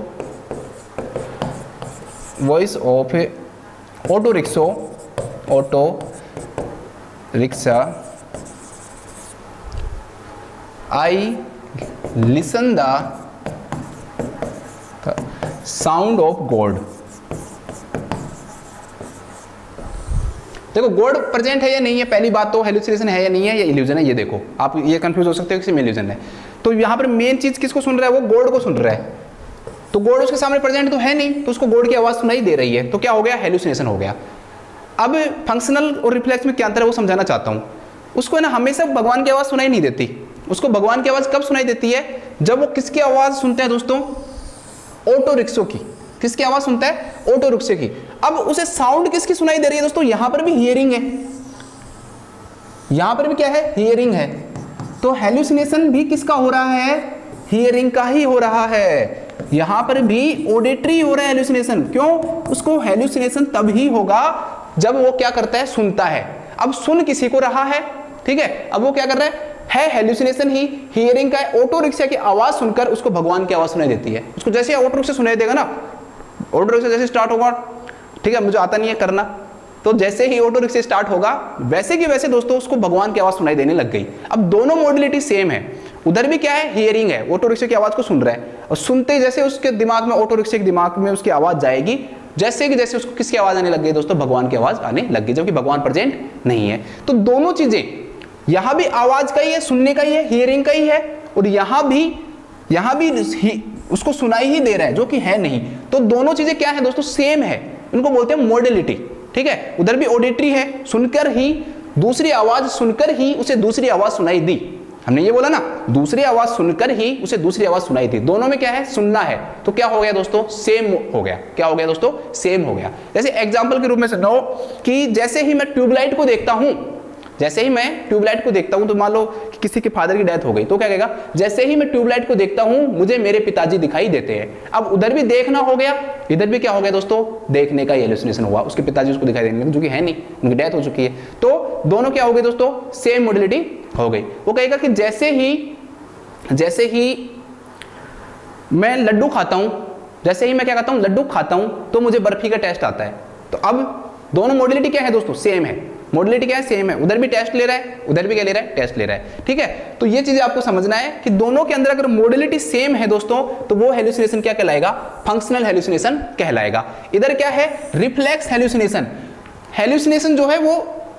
voice of auto rickshaw auto rickshaw I listen the sound of God. देखो गॉड प्रेजेंट है या नहीं है, पहली बात तो हेलुसिनेशन है या नहीं है, या इल्यूजन है। ये देखो आप ये कंफ्यूज हो सकते हो कि इसमें इल्यूजन है। तो यहाँ पर मेन चीज किसको सुन रहा है, वो गॉड को सुन रहा है। तो गॉड उसके सामने प्रेजेंट तो है नहीं, तो उसको गॉड की आवाज सुनाई दे रही है, तो क्या हो गया, हेलुसिनेशन हो गया। अब फंक्शनल और रिफ्लेक्स में क्या अंतर है वो समझाना चाहता हूं। उसको है ना हमेशा भगवान की आवाज सुनाई नहीं देती। उसको भगवान की आवाज कब सुनाई देती है? जब वो किसकी आवाज सुनता है दोस्तों? ऑटो रिक्शो की। किसकी आवाज सुनता है? ऑटो रिक्शे की। अब उसे साउंड किसकी सुनाई दे रही है दोस्तों? यहां पर भी हियरिंग है, यहां पर भी क्या है? हियरिंग है। तो हेलुसिनेशन भी किसका हो रहा है? हियरिंग का ही हो रहा है। यहां पर भी ऑडिटरी हो रहा है हेलुसिनेशन। क्यों? उसको हेलुसिनेशन तब ही होगा जब वो क्या करता है? सुनता है। अब सुन किसी को रहा है, ठीक है, अब वो क्या कर रहा है? है हेलुसिनेशन ही, हियरिंग का है। ऑटो रिक्शा की आवाज सुनकर उसको भगवान की आवाज सुनाई देती है। उसको जैसे ऑटो रिक्शा सुनाई देगा ना, ऑटो रिक्शा जैसे स्टार्ट होगा, ठीक है, मुझे आता नहीं है करना, तो जैसे ही ऑटो रिक्शा स्टार्ट होगा वैसे की वैसे दोस्तों उसको भगवान की आवाज सुनाई देने लग गई। अब दोनों मॉड्युलिटी सेम है। उधर भी क्या है? हियरिंग है, ऑटो रिक्शा की आवाज को सुन रहा है, और सुनते जैसे उसके दिमाग में, ऑटो रिक्शा के दिमाग में उसकी आवाज जाएगी, जैसे कि जैसे उसको किसकी आवाज आने लग गई दोस्तों? भगवान की आवाज आने लग गई, जबकि भगवान प्रेजेंट नहीं है। तो दोनों चीजें, यहां भी आवाज का ही है, सुनने का ही है, हियरिंग का ही है, और यहां भी यहां भी उसको सुनाई ही दे रहा है, जो कि है नहीं। तो दोनों चीजें क्या है दोस्तों? सेम है। इनको बोलते हैं मॉड्युलिटी, ठीक है। उधर भी ऑडिटरी है, सुनकर ही, दूसरी आवाज सुनकर ही उसे दूसरी आवाज सुनाई दी। हमने ये बोला ना, दूसरी आवाज सुनकर ही उसे दूसरी आवाज सुनाई दी। दोनों में क्या है? सुनना है। तो क्या हो गया दोस्तों? सेम हो गया। क्या हो गया दोस्तों? सेम हो गया। जैसे एग्जांपल के रूप में सुनो कि जैसे ही मैं ट्यूबलाइट को देखता हूं, जैसे ही मैं ट्यूबलाइट को देखता हूं, तो मान लो कि किसी के फादर की डेथ हो गई, तो क्या कहेगा? जैसे ही मैं ट्यूबलाइट को देखता हूं मुझे मेरे पिताजी दिखाई देते हैं। अब उधर भी देखना हो गया, इधर भी क्या हो गया दोस्तों? देखने का हेलुसिनेशन हुआ। उसके पिताजी उसको दिखाई देंगे, जो कि है नहीं, उनकी डेथ हो चुकी है। तो दोनों क्या हो गए दोस्तों? सेम मॉड्युलिटी हो गई। वो कहेगा कि जैसे ही जैसे ही मैं लड्डू खाता हूं, जैसे ही मैं क्या खाता हूं? लड्डू खाता हूं, तो मुझे बर्फी का टेस्ट आता है। तो अब दोनों मॉड्युलिटी क्या है दोस्तों? सेम है। मॉड्युलिटी क्या है? सेम है। उधर भी टेस्ट ले रहा है, उधर भी क्या ले रहा है? टेस्ट ले रहा है, ठीक है। तो ये चीजें आपको समझना है कि दोनों के अंदर अगर मॉड्युलिटी सेम है दोस्तों, तो वो हेलुसिनेशन क्या कहलाएगा? फंक्शनल हेलुसिनेशन कहलाएगा। इधर क्या है? Reflex hallucination. हेलुसिनेशन जो है वो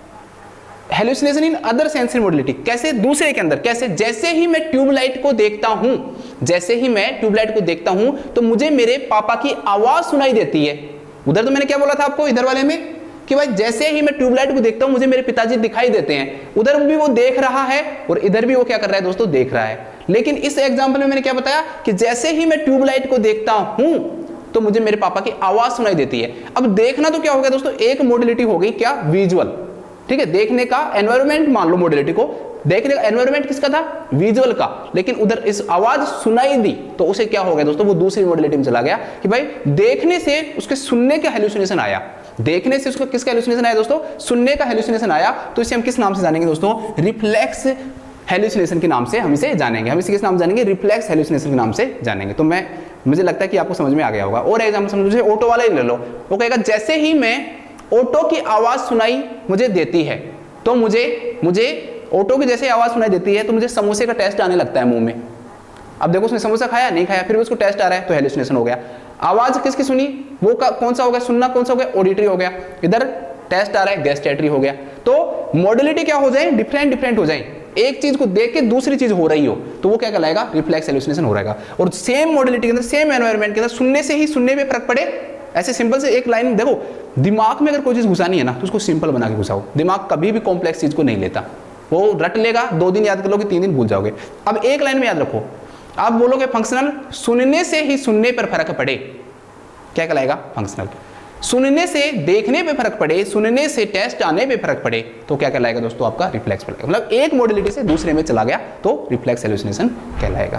hallucination in other sensory modality. कैसे? दूसरे के अंदर। कैसे? जैसे ही मैं ट्यूबलाइट को देखता हूं, जैसे ही मैं ट्यूबलाइट को देखता हूं, तो मुझे मेरे पापा की आवाज सुनाई देती है। उधर तो मैंने क्या बोला था आपको, इधर वाले में, कि भाई जैसे ही मैं ट्यूबलाइट को देखता हूं मुझे मेरे पिताजी दिखाई देते हैं। उधर भी वो देख रहा है और इधर भी वो क्या कर रहा है दोस्तों? देख रहा है। लेकिन इस एग्जांपल में मैंने क्या बताया कि जैसे ही मैं ट्यूबलाइट को देखता हूं तो मुझे मेरे पापा की आवाज सुनाई देती है। अब देखना तो क्या हो गया दोस्तों? एक मॉड्युलिटी हो गई, क्या? विजुअल, ठीक है। देखने का एनवायरमेंट मान लो मॉड्युलिटी को, देखने का एनवायरमेंट किसका था? विजुअल का। लेकिन उधर इस आवाज सुनाई दी तो उसे क्या हो गया दोस्तों? वो दूसरी मॉड्युलिटी में चला गया कि भाई देखने से उसके सुनने का हेलुसिनेशन आया। देखने से उसको किसका हेलुसिनेशन आया दोस्तों? सुनने का हेलुसिनेशन आया। तो इसे हम किस नाम से जानेंगे दोस्तों? रिफ्लेक्स हेलुसिनेशन के नाम से हम इसे जानेंगे। हम इसे किस नाम जानेंगे? रिफ्लेक्स हेलुसिनेशन के नाम से जानेंगे। तो मैं मुझे लगता है कि आपको समझ में आ गया होगा। और एग्जांपल समझो, ऑटो वाला ही ले लो। वो कहेगा जैसे ही मैं ऑटो की आवाज सुनाई मुझे देती है, तो मुझे मुझे ऑटो की जैसे आवाज सुनाई देती है तो मुझे समोसे का टेस्ट आने लगता है मुंह में। अब देखो उसने समोसा खाया नहीं खाया, फिर भी उसको टेस्ट आ रहा है, तो हेलुसिनेशन हो गया। आवाज किसकी सुनी? वो का, कौन सा हो गया? सुनना कौन सा हो गया? ऑडिटरी हो गया। इधर टेस्ट आ रहा है, गैस्ट्रेटरी हो गया। तो मॉड्युलिटी क्या हो जाए? डिफरेंट डिफरेंट हो जाए। एक चीज को देख के दूसरी चीज हो रही हो तो वो क्या कहलाएगा? रिफ्लेक्स हेलुसिनेशन हो रहेगा। और सेम मॉड्युलिटी के अंदर, सेम एनवायरनमेंट के अंदर सुनने से ही सुनने में फर्क पड़े। ऐसे सिंपल से एक लाइन देखो, दिमाग में अगर कोई चीज घुसानी है ना तो उसको सिंपल बना के घुसाओ। दिमाग कभी भी कॉम्प्लेक्स चीज को नहीं लेता, वो रट लेगा, दो दिन याद कर लोगे, तीन दिन भूल जाओगे। अब एक लाइन में याद रखो, आप बोलोगे फंक्शनल, सुनने से ही सुनने पर फर्क पड़े, क्या कहलाएगा? फंक्शनल। सुनने से देखने पे फर्क पड़े, सुनने से टेस्ट आने पे फर्क पड़े, तो क्या कहलाएगा दोस्तों? आपका रिफ्लेक्स पड़ेगा। मतलब एक मॉड्युलिटी से दूसरे में चला गया तो रिफ्लेक्स हेलुसिनेशन कहलाएगा।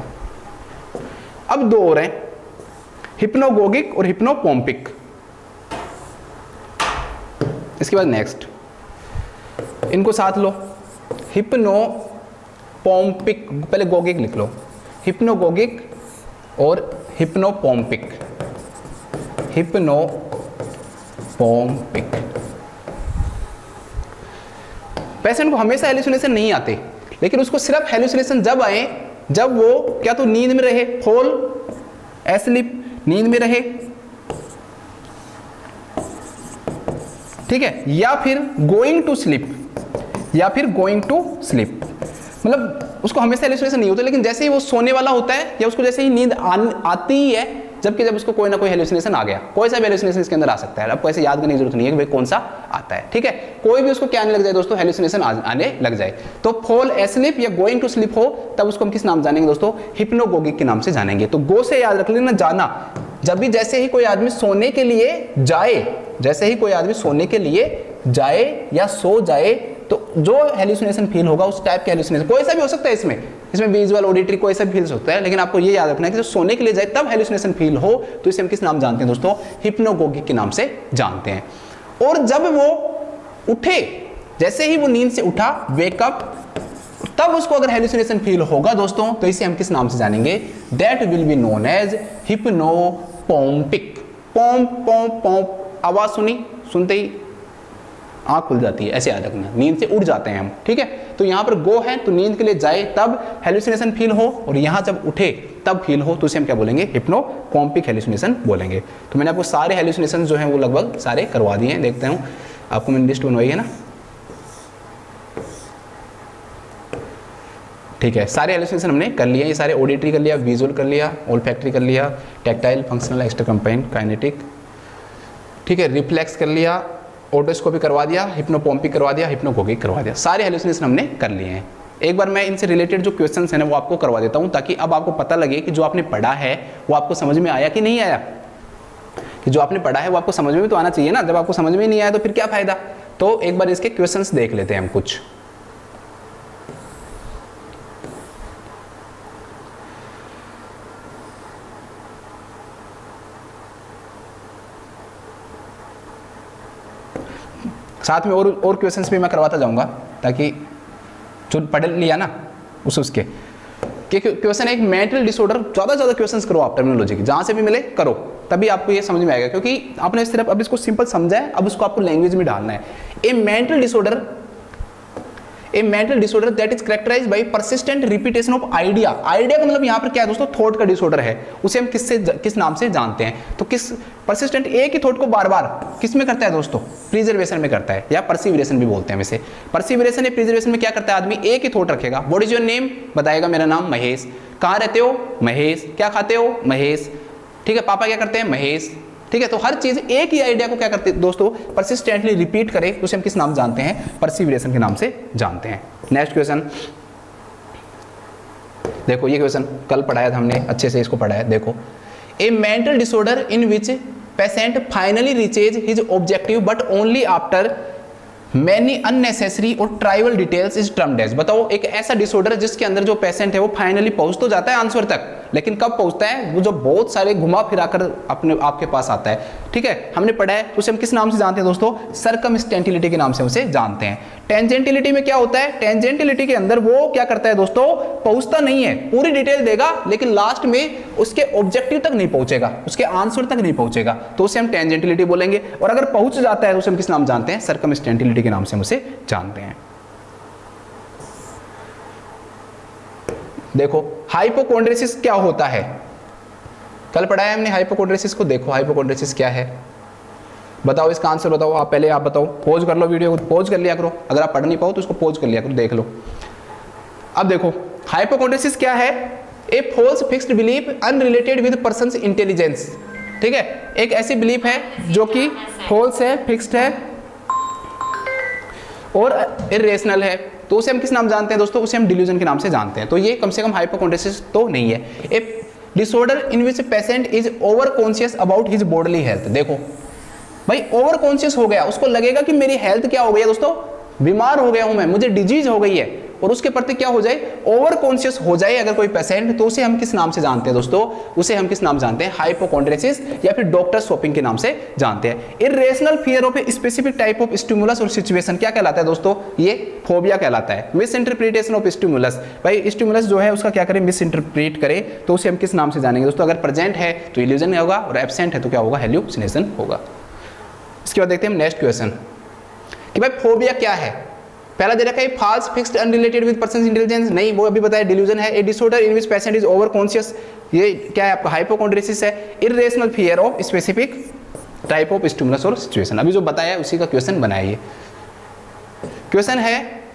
अब दो और हैं, हिप्नोगोगिक और हिप्नोपोम्पिक। इसके बाद नेक्स्ट, इनको साथ लो। हिप्नोपोम्पिक, पहले गोगिक लिख लो। हिप्नोगोगिक और हिप्नोपोम्पिक। हिप्नोपोम्पिक। पेशेंट को हमेशा हेलुसिनेशन नहीं आते, लेकिन उसको सिर्फ हेलुसिनेशन जब आए जब वो क्या तो नींद में रहे, फॉल एस्लीप, नींद में रहे, ठीक है, या फिर गोइंग टू स्लीप, या फिर गोइंग टू स्लीप। मतलब उसको हमेशा हेलुसिनेशन नहीं होता, लेकिन जैसे ही वो सोने वाला होता है या उसको जैसे ही नींद आती ही है, जबकि जब उसको कोई ना कोई हेलुसिनेशन आ गया, कोई सा भी हेलुसिनेशन इसके अंदर आ सकता है, आपको ऐसे याद करने की जरूरत नहीं है कि भाई कौन सा आता है, ठीक है, कोई भी उसको क्या आने लग जाए दोस्तों, हेलुसिनेशन आने लग जाए, तो फॉल एस्लीप या गोइंग टू स्लीप हो तब उसको हम किस नाम जानेंगे दोस्तों, हिप्नोगोगिक के नाम से जानेंगे। तो गो से याद रख लेना, जाना, जब भी जैसे ही कोई आदमी सोने के लिए जाए, जैसे ही कोई आदमी सोने के लिए जाए या सो जाए तो जो हेलुसिनेशन फील होगा उस टाइप के हेलुसिनेशन, कोई सा भी हो सकता है इसमें, इसमें विजुअल ऑडिटरी कोई सा भी फील हो सकता है, लेकिन आपको ये याद रखना है कि जो सोने के लिए जाए तब हेलुसिनेशन फील हो तो इसे हम किस नाम जानते हैं दोस्तों, हिप्नोगोगिक के नाम से जानते हैं। और जब वो उठे, जैसे ही वो नींद से उठा, वेकअप, तब उसको अगर हेलुसिनेशन फील होगा दोस्तों तो इसे हम किस नाम से जानेंगे, that will be known as hypnopompic. पोम पोम पोम आवाज सुनी, सुनते ही आंख खुल जाती है, ऐसे याद रखना, नींद से उठ जाते हैं हम, ठीक है। तो यहाँ पर गो है तो नींद के लिए जाए तब हेलुसिनेशन फील हो, और यहाँ जब उठे तब फील हो तो इसे हम क्या बोलेंगे, हिप्नोपोम्पिक हेलुसिनेशन बोलेंगे। तो मैंने आपको सारे हेलुसिनेशन जो हैं वो लगभग सारे करवा दिए हैं, देखते हूँ आपको मैंने लिस्ट बनवाई है ना, ठीक है। सारे हेलुसिनेशन हमने कर लिया, ये सारे ऑडिटरी कर लिया, विजुअल कर लिया, ओल्फैक्टरी कर लिया, tactile, functional, extracampine, kinetic, ठीक है, रिफ्लेक्स कर लिया, ओटोस्कोपी करवा दिया, हिप्नोपोम्पिक करवा दिया, हिप्नोगोगिक करवा दिया, सारे हेलुसिनेशन हमने कर लिए हैं। एक बार मैं इनसे रिलेटेड जो क्वेश्चंस हैं ना वो आपको करवा देता हूं, ताकि अब आपको पता लगे कि जो आपने पढ़ा है वो आपको समझ में आया कि नहीं आया, कि जो आपने पढ़ा है वो आपको समझ में भी तो आना चाहिए ना, जब आपको समझ में नहीं आया तो फिर क्या फायदा। तो एक बार इसके क्वेश्चंस देख लेते हैं हम कुछ। साथ में और और क्वेश्चंस भी मैं करवाता जाऊंगा, ताकि जो पढ़ लिया ना उस उसके क्वेश्चन, एक मेंटल डिसऑर्डर, ज़्यादा ज़्यादा क्वेश्चंस करो आप टर्मिनोलॉजी की, जहाँ से भी मिले करो, तभी आपको ये समझ में आएगा, क्योंकि आपने सिर्फ अब इसको सिंपल समझा है, अब उसको आपको लैंग्वेज में डालना है। A mental disorder, a mental disorder that is characterized by persistent repetition of idea. Idea का मतलब यहाँ पर क्या है दोस्तों, थॉट का डिसऑर्डर है, उसे हम किससे किस नाम से जानते हैं, तो किस परसिस्टेंट, एक ही थॉट को बार बार किस में करता है दोस्तों, प्रिजर्वेशन में करता है, या परसिवरेशन भी बोलते हैं वैसे। परसिवरेशन या प्रिजर्वेशन में क्या करता है आदमी, एक ही थॉट रखेगा, व्हाट इज योर नेम, बताएगा मेरा नाम महेश, कहाँ रहते हो महेश, क्या खाते हो महेश, ठीक है, पापा क्या करते हैं महेश, ठीक है। तो हर चीज एक ही आइडिया को क्या करते हैं दोस्तों, परसिस्टेंटली रिपीट करे, तो उसे हम किस नाम जानते हैं, परसिवरेशन के नाम से जानते हैं। नेक्स्ट क्वेश्चन देखो, ये क्वेश्चन कल पढ़ाया था हमने, अच्छे से इसको पढ़ा है, देखो। A mental disorder in which patient finally reaches his objective but only after many unnecessary or trivial details is termed as. बताओ एक ऐसा डिसऑर्डर है जिसके अंदर जो पेशेंट है वो फाइनली पहुंच तो जाता है आंसर तक, लेकिन कब पहुंचता है, वो जो बहुत सारे घुमा फिरा कर अपने आपके पास आता है, ठीक है, हमने पढ़ा है, उसे हम किस नाम से जानते हैं दोस्तों, सर्कमस्टेंटिलिटी के नाम से उसे जानते हैं। टेंजेंटिलिटी में क्या होता है, टेंजेंटिलिटी के अंदर वो क्या करता है दोस्तों, पहुंचता नहीं है, पूरी डिटेल देगा लेकिन लास्ट में उसके ऑब्जेक्टिव तक नहीं पहुंचेगा, उसके आंसर तक नहीं पहुंचेगा, तो उसे हम टेंजेंटिलिटी बोलेंगे। और अगर पहुंच जाता है तो उसे हम किस नाम जानते हैं, सर्कमस्टेंटिलिटी के नाम से हम उसे जानते हैं। देखो हाइपोकोंड्रिसिस क्या होता है, कल पढ़ाया हमने हाइपोकोंड्रिसिस को, देखो हाइपोकोंड्रिसिस क्या है, बताओ इसका आंसर बताओ, आप पहले आप बताओ, पॉज कर लो वीडियो को, पॉज कर लिया करो, अगर आप पढ़ नहीं पाओ तो उसको पॉज कर लिया करो, देख लो। अब देखो हाइपोकोंड्रिसिस क्या है, a false fixed belief unrelated with person's intelligence, ठीक है, एक ऐसी बिलीफ है जो कि फॉल्स है, फिक्स्ड है और इरेशनल है, तो उसे हम किस नाम जानते हैं दोस्तों, उसे हम डिल्यूजन के नाम से जानते हैं। तो ये कम से कम हाइपोकोंड्रिसिस तो नहीं है। A disorder in which patient is over conscious about his bodily health. देखो भाई ओवर कॉन्शियस हो गया, उसको लगेगा कि मेरी हेल्थ क्या हो गई है दोस्तों, बीमार हो गया हूं मैं, मुझे डिजीज हो गई है, और उसके प्रति क्या हो जाए, ओवर कॉन्शियस हो जाए अगर कोई पेशेंट, तो उसे हम किस नाम से जानते हैं दोस्तों, उसे हम किस नाम जानते हैं, हाइपोकोंड्रिसिस या फिर डॉक्टर शॉपिंग के नाम से जानते हैं। Irrational fear of a specific type of stimulus or situation क्या कहलाता है दोस्तों, ये फोबिया कहलाता है। मिस इंटरप्रिटेशन ऑफ स्टिमुलस, भाई स्टिमुलस जो है उसका क्या करें, मिस इंटरप्रेट करे, तो उसे हम किस नाम से जानेंगे दोस्तों, अगर प्रेजेंट है तो इल्यूजन होगा और एब्सेंट है तो क्या होगा, हेल्यूसिनेशन होगा। इसके बाद देखते हैं नेक्स्ट क्वेश्चन कि भाई फोबिया क्या है। पहला दे रखा है false fixed unrelated with person's intelligence, नहीं वो अभी बताया, डिल्यूजन है। A disorder in which patient is over conscious, ये क्या है आपका, हाइपोकोंड्रिसिस है। Irrational fear of specific type of stimulus or situation, अभी जो बताया है उसी का क्वेश्चन बनाइए। क्वेश्चन है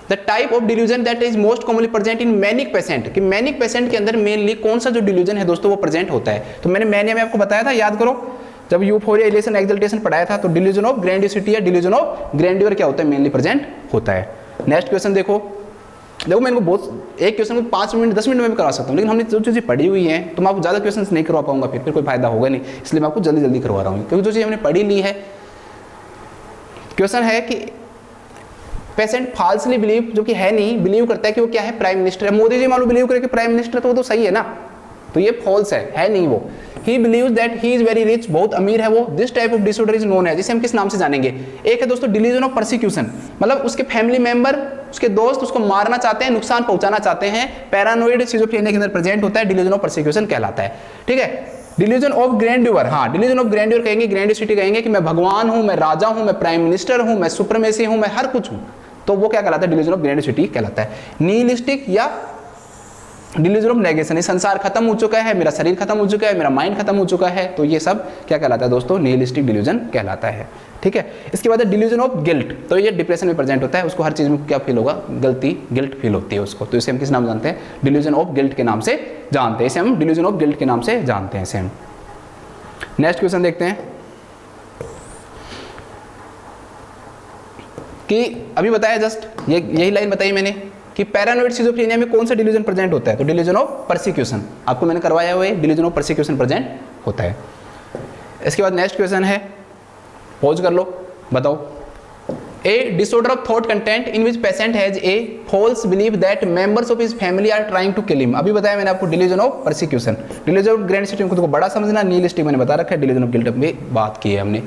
the type of delusion that is most commonly present in manic patient, कि मैनिक पेशेंट के अंदर मेनली कौन सा जो डिल्यूजन है दोस्तों वो प्रेजेंट होता है। तो मैंने मैनिया में आपको बताया था, याद करो, जब यूफोरिया, इलेशन, एक्सल्टेशन पढ़ाया था, तो डिल्यूजन ऑफ ग्रैंडियोसिटी या डिल्यूजन ऑफ ग्रैंडियर क्या होता है, मेनली प्रेजेंट होता है। नेक्स्ट क्वेश्चन देखो, देखो मैं इनको बहुत एक क्वेश्चन को पाँच मिनट दस मिनट में भी करा सकता हूँ, लेकिन हमने जो चीज़ें पढ़ी हुई हैं तो मैं आपको ज़्यादा क्वेश्चन नहीं करवा पाऊंगा, फिर फिर कोई फायदा होगा नहीं, इसलिए मैं आपको जल्दी जल्दी करवा रहा हूँ, क्योंकि जो चीज़ हमने पढ़ी ली है। क्वेश्चन है कि पेशेंट फाल्सली बिलीव, जो कि है नहीं, बिलीव करता है कि वो क्या है, प्राइम मिनिस्टर है। मोदी जी मान लो बिलीव करे कि प्राइम मिनिस्टर, तो वो तो सही है ना, तो ये फॉल्स है, है नहीं वो। He believes that he is very rich, बहुत अमीर है वो। This type of disorder is known है, जिसे हम किस नाम से जानेंगे। एक है दोस्तों delusion of persecution, मतलब उसके फैमिली मेंबर, उसके दोस्त उसको मारना चाहते हैं, नुकसान पहुंचाना चाहते हैं, पैरानोइड सिजोफ्रेनिया के अंदर प्रेजेंट होता है, delusion of persecution कहलाता है, ठीक है। डिल्यूजन ऑफ ग्रैंड्यूर, हाँ डिल्यूजन ऑफ ग्रैंड्यूर कहेंगे, ग्रैंडियोसिटी कहेंगे कि मैं भगवान हूं, मैं राजा हूं, मैं प्राइम मिनिस्टर हूं, मैं सुप्रीमेसी हूं, मैं हर कुछ हूं, तो वो क्या कहलाता है, डिल्यूजन ऑफ ग्रैंडियोसिटी कहलाता है। निहिलिस्टिक या डिल्यूजन ऑफ नेगेशन, संसार खत्म हो चुका है, मेरा शरीर खत्म हो चुका है, मेरा माइंड खत्म हो चुका है, तो ये सब क्या कहलाता है दोस्तों, निहिलिस्टिक डिल्यूजन कहलाता है, ठीक है। इसके बाद है डिल्यूजन ऑफ गिल्ट, तो ये डिप्रेशन में प्रेजेंट होता है, उसको हर चीज में क्या फील होगा, गलती, गिल्ट फील होती है उसको, तो इसे हम किस नाम जानते हैं, डिल्यूजन ऑफ गिल्ट के नाम से जानते हैं, इसे हम डिल्यूजन ऑफ गिल्ट के नाम से जानते हैं इसे हम। नेक्स्ट क्वेश्चन देखते हैं कि अभी बताया जस्ट ये यही लाइन बताई मैंने कि पैरानोइड सिजोफ्रेनिया में कौन सा डिल्यूजन प्रेजेंट होता है, तो डिल्यूजन ऑफ परसिक्यूशन, आपको मैंने करवाया हुआ है, डिल्यूजन ऑफ परसिक्यूशन प्रेजेंट होता है। इसके बाद नेक्स्ट क्वेश्चन है, पॉज कर लो, बताओ। A disorder of thought content in which patient has a false believe that members of his family are trying to kill him. अभी बताया मैंने आपको delusion of persecution, delusion of grandiosity में खुद को बड़ा समझना, निहिलिस्टिक मैंने बता रखा है, डिल्यूजन ऑफ गिल्ट में बात की है हमने,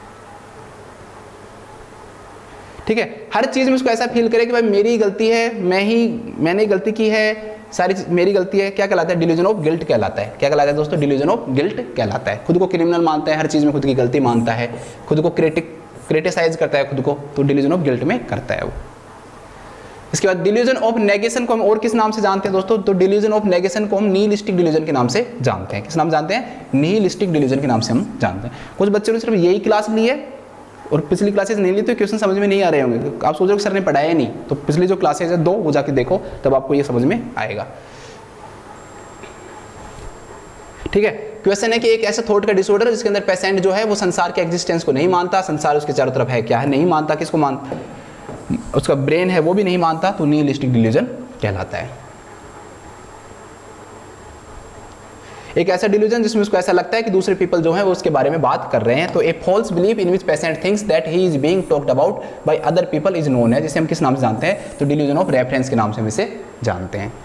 ठीक है। हर चीज में उसको ऐसा फील करे कि भाई मेरी गलती है, मैं ही मैंने गलती की है, सारी मेरी गलती है, क्या कहलाता है, डिल्यूजन ऑफ गिल्ट कहलाता है। क्या कहलाता है दोस्तों, डिल्यूजन ऑफ गिल्ट कहलाता है। खुद को क्रिमिनल मानता है, हर चीज में खुद की गलती मानता है, खुद को क्रिटिक क्रिटिसाइज करता है खुद को, तो डिल्यूजन ऑफ गिल्ट में करता है वो। इसके बाद डिल्यूजन ऑफ नेगेशन को हम और किस नाम से जानते हैं दोस्तों, तो डिल्यूजन ऑफ नेगेशन को हम निहिलिस्टिक डिल्यूजन के नाम से जानते हैं। किस नाम जानते हैं, निहिलिस्टिक डिल्यूजन के नाम से हम जानते हैं। कुछ बच्चों ने सिर्फ यही क्लास ली है और पिछली क्लासेस नहीं ली, तो क्वेश्चन समझ में नहीं आ रहे होंगे, आप सोच रहे हो सर ने पढ़ाया नहीं, तो पिछली जो क्लासेस है दो वो जाके देखो, तब आपको ये समझ में आएगा, ठीक है। क्वेश्चन है कि एक ऐसा थॉट का डिसऑर्डर जिसके अंदर पेशेंट जो है वो संसार के एग्जिस्टेंस को नहीं मानता, संसार उसके चारों तरफ है क्या है नहीं मानता, किसको मानता, उसका ब्रेन है वो भी नहीं मानता, तो निहिलिस्टिक डिल्यूजन कहलाता है। एक ऐसा डिल्यूजन जिसमें उसको ऐसा लगता है कि दूसरे पीपल जो हैं वो उसके बारे में बात कर रहे हैं, तो a false belief in which patient thinks that he is being talked about by other people is known है, जिसे हम किस नाम से जानते हैं, तो डिल्यूजन ऑफ रेफरेंस के नाम से हम इसे जानते हैं,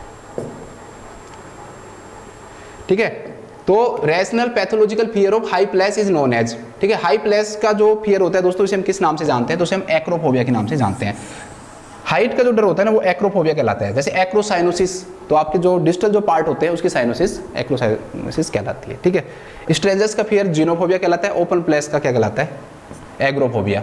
ठीक है। तो rational pathological fear of high place is known as, ठीक है। हाई प्लेस का जो फियर होता है दोस्तों इसे हम किस नाम से जानते हैं, तो उसे हम एक्रोफोबिया के नाम से जानते हैं। हाइट का जो डर होता है ना वो एक्रोफोबिया कहलाता है। जैसे एक्रोसाइनोसिस, तो आपके जो डिस्टल जो पार्ट होते हैं उसकी साइनोसिस एक्रोसाइनोसिस कहलाती है, ठीक है। स्ट्रेंजर्स का फियर जीनोफोबिया कहलाता है। ओपन प्लेस का क्या कहलाता है, एग्रोफोबिया।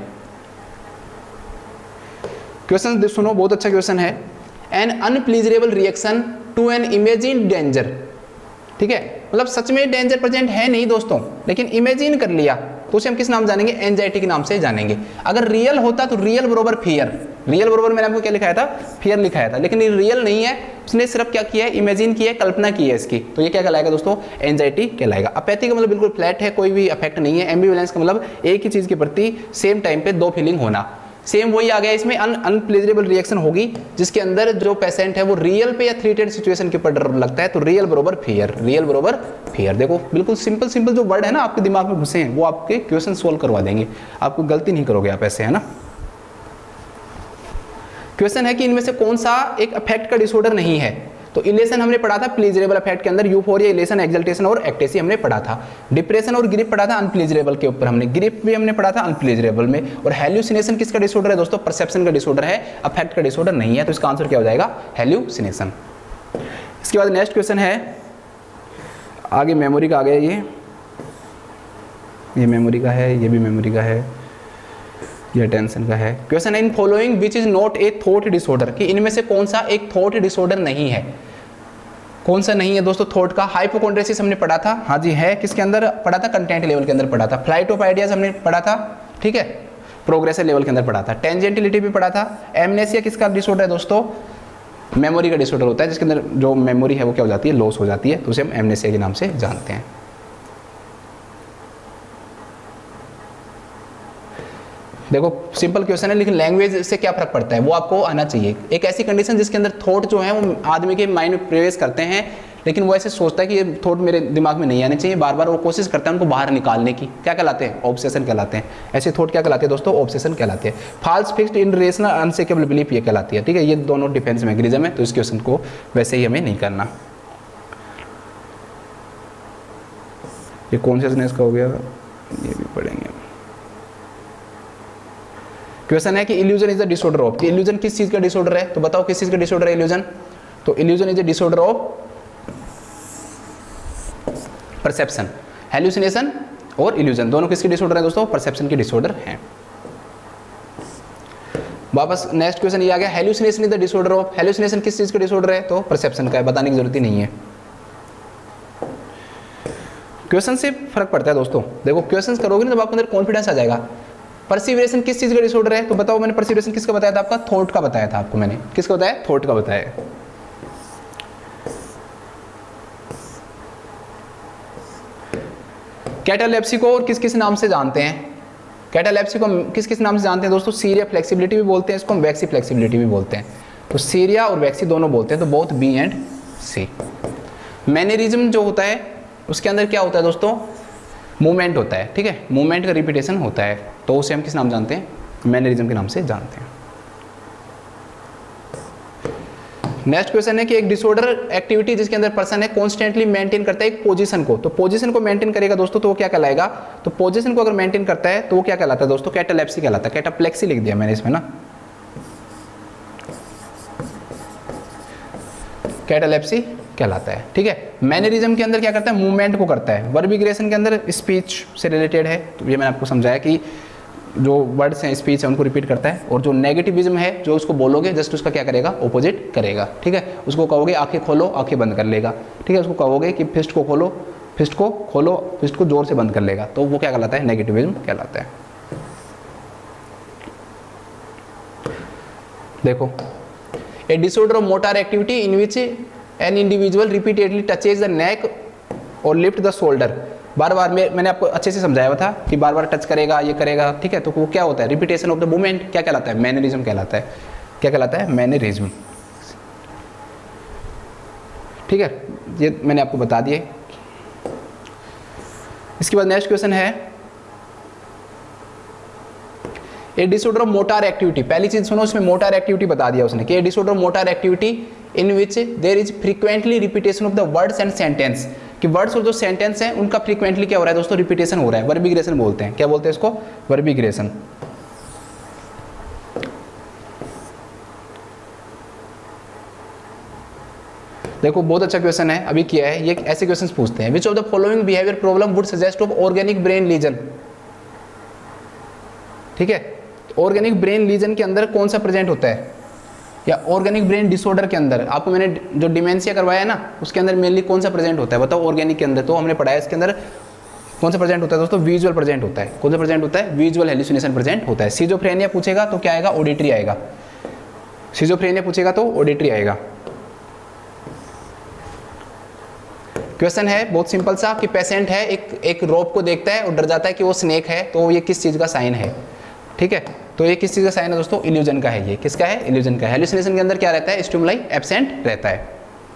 क्वेश्चन सुनो, बहुत अच्छा क्वेश्चन है। An unpleasurable reaction to an imagine danger, ठीक है, मतलब सच में डेंजर प्रेजेंट है नहीं दोस्तों, लेकिन इमेजिन कर लिया, तो उसे हम किस नाम जानेंगे, एंजाइटी के नाम से जानेंगे। अगर रियल होता तो रियल बरोबर फियर, रियल बरोबर मैंने आपको क्या लिखाया था, फियर लिखाया था, लेकिन ये रियल नहीं है, उसने सिर्फ क्या किया है, इमेजिन किया है, कल्पना की है इसकी, तो ये क्या कहलाएगा दोस्तों, एंजाइटी कहलाएगा। अपैथी का मतलब बिल्कुल फ्लैट है, कोई भी अफेक्ट नहीं है। एम्बिवलेंस का मतलब एक ही चीज के प्रति सेम टाइम पे दो फीलिंग होना, सेम वही आ गया इसमें। अन अनप्लेजरेबल रिएक्शन होगी जिसके अंदर जो पेशेंट है वो रियल पे या थ्रेटेड सिचुएशन के ऊपर डर लगता है, तो रियल बरोबर फियर, रियल बरोबर फियर। देखो बिल्कुल सिंपल सिंपल जो वर्ड है ना आपके दिमाग में घुसे हैं वो आपके क्वेश्चन सोल्व करवा देंगे, आपको गलती नहीं करोगे आप ऐसे, है ना। क्वेश्चन है कि इनमें से कौन सा एक अफेक्ट का डिसऑर्डर नहीं है, तो इलेशन हमने पढ़ा था प्लीजरेबल अफेक्ट के अंदर, यूफोरिया, इलेशन, एक्सल्टेशन और एक्टेसी हमने पढ़ा था। डिप्रेशन और ग्रिप पढ़ा था अनप्लीजरेबल के ऊपर हमने, ग्रिप भी हमने पढ़ा था अनप्लीजरेबल में। और हेल्यूसिनेशन किसका डिसऑर्डर है दोस्तों, परसेप्शन का डिसऑर्डर है, अफेक्ट का डिसऑर्डर नहीं है, तो इसका आंसर क्या हो जाएगा, हेल्यूसिनेशन। इसके बाद नेक्स्ट क्वेश्चन है, आगे मेमोरी का आ गया, ये ये मेमोरी का है, ये भी मेमोरी का है, ये टेंशन का है। क्वेश्चन है in following which is not a thought disorder, कि इनमें से कौन सा एक थॉट डिसऑर्डर नहीं है, कौन सा नहीं है दोस्तों थॉट का। हाइपोकॉन्ड्रियासिस हमने पढ़ा था, हाँ जी है, किसके अंदर पढ़ा था, कंटेंट लेवल के अंदर पढ़ा था। फ्लाइट ऑफ आइडियाज हमने पढ़ा था, ठीक है। प्रोग्रेसिव लेवल के अंदर पढ़ा था। टेंजेंटिलिटी भी पढ़ा था। एमनेसिया किसका डिसऑर्डर है दोस्तों? मेमोरी का डिसऑर्डर होता है, जिसके अंदर जो मेमोरी है वो क्या हो जाती है? लॉस हो जाती है, तो उसे हम एमनेसिया के नाम से जानते हैं। देखो सिंपल क्वेश्चन है, लेकिन लैंग्वेज से क्या फर्क पड़ता है वो आपको आना चाहिए। एक ऐसी कंडीशन जिसके अंदर थॉट जो है वो आदमी के माइंड में प्रवेश करते हैं, लेकिन वो ऐसे सोचता है कि ये थॉट मेरे दिमाग में नहीं आने चाहिए, बार बार वो कोशिश करता है उनको बाहर निकालने की। क्या कहलाते हैं? ऑब्सेशन कहलाते हैं। ऐसे थॉट क्या कहलाते हैं दोस्तों? ऑब्सेशन कहलाते हैं। False fixed irrational unshakable belief ये कहलाती है। ठीक है, ये दोनों डिफेंस मैकेनिज्म है, तो इस क्वेश्चन को वैसे ही हमें नहीं करना। ये कॉन्शियसनेस का हो गया, ये भी पढ़ेंगे। क्वेश्चन है कि illusion is the disorder of, कि इल्यूजन किस चीज का डिसऑर्डर है? तो बताओ किस चीज का डिसऑर्डर है इल्यूजन? तो illusion is the disorder of perception. Hallucination और इल्यूजन दोनों किसके डिसऑर्डर है दोस्तों? परसेप्शन के डिसऑर्डर हैं। वापस नेक्स्ट क्वेश्चन ये आ गया, hallucination is the disorder of. Hallucination किस चीज का डिसऑर्डर है? तो परसेप्शन का है, बताने की जरूरत ही नहीं है। क्वेश्चन से फर्क पड़ता है दोस्तों। देखो क्वेश्चंस करोगे ना तब आपके अंदर कॉन्फिडेंस आ जाएगा। परसिवरेशन किस चीज का डिसऑर्डर है? तो बताओ, मैंने परसिवरेशन किसका बताया था? आपका थॉट का बताया था आपको मैंने। किसका बताया? थॉट का बताया। कैटालेप्सी को और किस किस नाम से जानते हैं? कैटालेप्सी को किस किस नाम से जानते हैं दोस्तों? सीरिया फ्लेक्सिबिलिटी भी बोलते हैं, इसको हम वैक्सी फ्लेक्सिबिलिटी भी बोलते हैं। तो सीरिया और वैक्सी दोनों बोलते हैं, तो both B and C. Mannerism जो होता है उसके अंदर क्या होता है दोस्तों? मूवमेंट होता है। ठीक है, मूवमेंट का रिपीटेशन होता है, तो उसे हम किस नाम जानते हैं? मैनरिज्म के नाम से जानते हैं। नेक्स्ट क्वेश्चन है कि एक डिसऑर्डर एक्टिविटी जिसके अंदर पर्सन है कॉन्स्टेंटली मेंटेन करता है एक पोजीशन को, तो पोजीशन को मेंटेन करेगा दोस्तों तो वो क्या कहलाएगा? तो पोजीशन को अगर मेंटेन करता है तो वो क्या कहलाता है दोस्तों? कैटालेप्सी कहलाता है। कैटाप्लेक्सी लिख दिया मैंने इसमें ना, कैटालेप्सी कहलाता है। ठीक है, मैनरिज्म के अंदर क्या करता है? मूवमेंट को करता है। वर्बिग्रेशन के अंदर स्पीच से रिलेटेड है, तो ये मैंने आपको समझाया कि जो वर्ड्स हैं स्पीच है उनको रिपीट करता है। और जो नेगेटिविज्म है, जो उसको बोलोगे जस्ट उसका क्या करेगा? ऑपोजिट करेगा। ठीक है, उसको कहोगे आंखें खोलो, आंखें बंद कर लेगा। ठीक है, उसको कहोगे कि फिस्ट को खोलो, फिस्ट को खोलो, फिस्ट को जोर से बंद कर लेगा, तो वो क्या कहलाता है? नेगेटिविज्म कहलाता है। देखो, a disorder of motor activity in which an individual repeatedly touches the neck or lift the shoulder. बार बार में मैंने आपको अच्छे से समझाया हुआ था कि बार बार टच करेगा, ये करेगा। ठीक है, तो वो क्या होता है? रिपीटेशन ऑफ द मूवमेंट क्या कहलाता है? मैनरिज्म कहलाता है। क्या कहलाता है? मैनरिज्म। ठीक है, ये मैंने आपको बता दिए। इसके बाद नेक्स्ट क्वेश्चन है a disorder of motor activity. पहली चीज सुनो, इसमें मोटर एक्टिविटी बता दिया उसने कि a disorder of motor activity in which there is frequently repetition of the words and sentence, कि वर्ड्स और जो सेंटेंस हैं उनका फ्रीक्वेंटली क्या हो रहा है दोस्तों? रिपीटेशन हो रहा है। वर्बिग्रेशन बोलते हैं। क्या बोलते हैं इसको? वर्बिग्रेशन। देखो बहुत अच्छा क्वेश्चन है, अभी किया है। ये ऐसे क्वेश्चंस पूछते हैं, which of the following behaviour problem would suggest of organic brain lesion. ठीक है, ऑर्गेनिक ब्रेन लीजन के अंदर कौन सा प्रेजेंट होता है? या ऑर्गेनिक ब्रेन डिसऑर्डर के अंदर आपको मैंने जो डिमेंशिया करवाया है ना, उसके अंदर मेनली कौन सा प्रेजेंट होता है? बताओ। ऑर्गेनिक के अंदर तो हमने पढ़ा है, इसके अंदर कौन सा प्रेजेंट होता है दोस्तों? विजुअल प्रेजेंट होता है। कौन सा प्रेजेंट होता है? विजुअल हेलुसिनेशन प्रेजेंट होता है। सिजोफ्रेनिया पूछेगा तो क्या आएगा? ऑडिटरी आएगा। सिजोफ्रेनिया पूछेगा तो ऑडिटरी आएगा। क्वेश्चन है बहुत सिंपल सा कि पेशेंट है, एक एक रोप को देखता है और डर जाता है कि वो स्नेक है, तो ये किस चीज का साइन है? ठीक है, तो ये किस चीज का साइन है दोस्तों? इल्यूजन का है। ये किसका है? इल्यूजन का। हेलुसिनेशन के अंदर क्या रहता है? स्टिमुलाई एब्सेंट रहता है।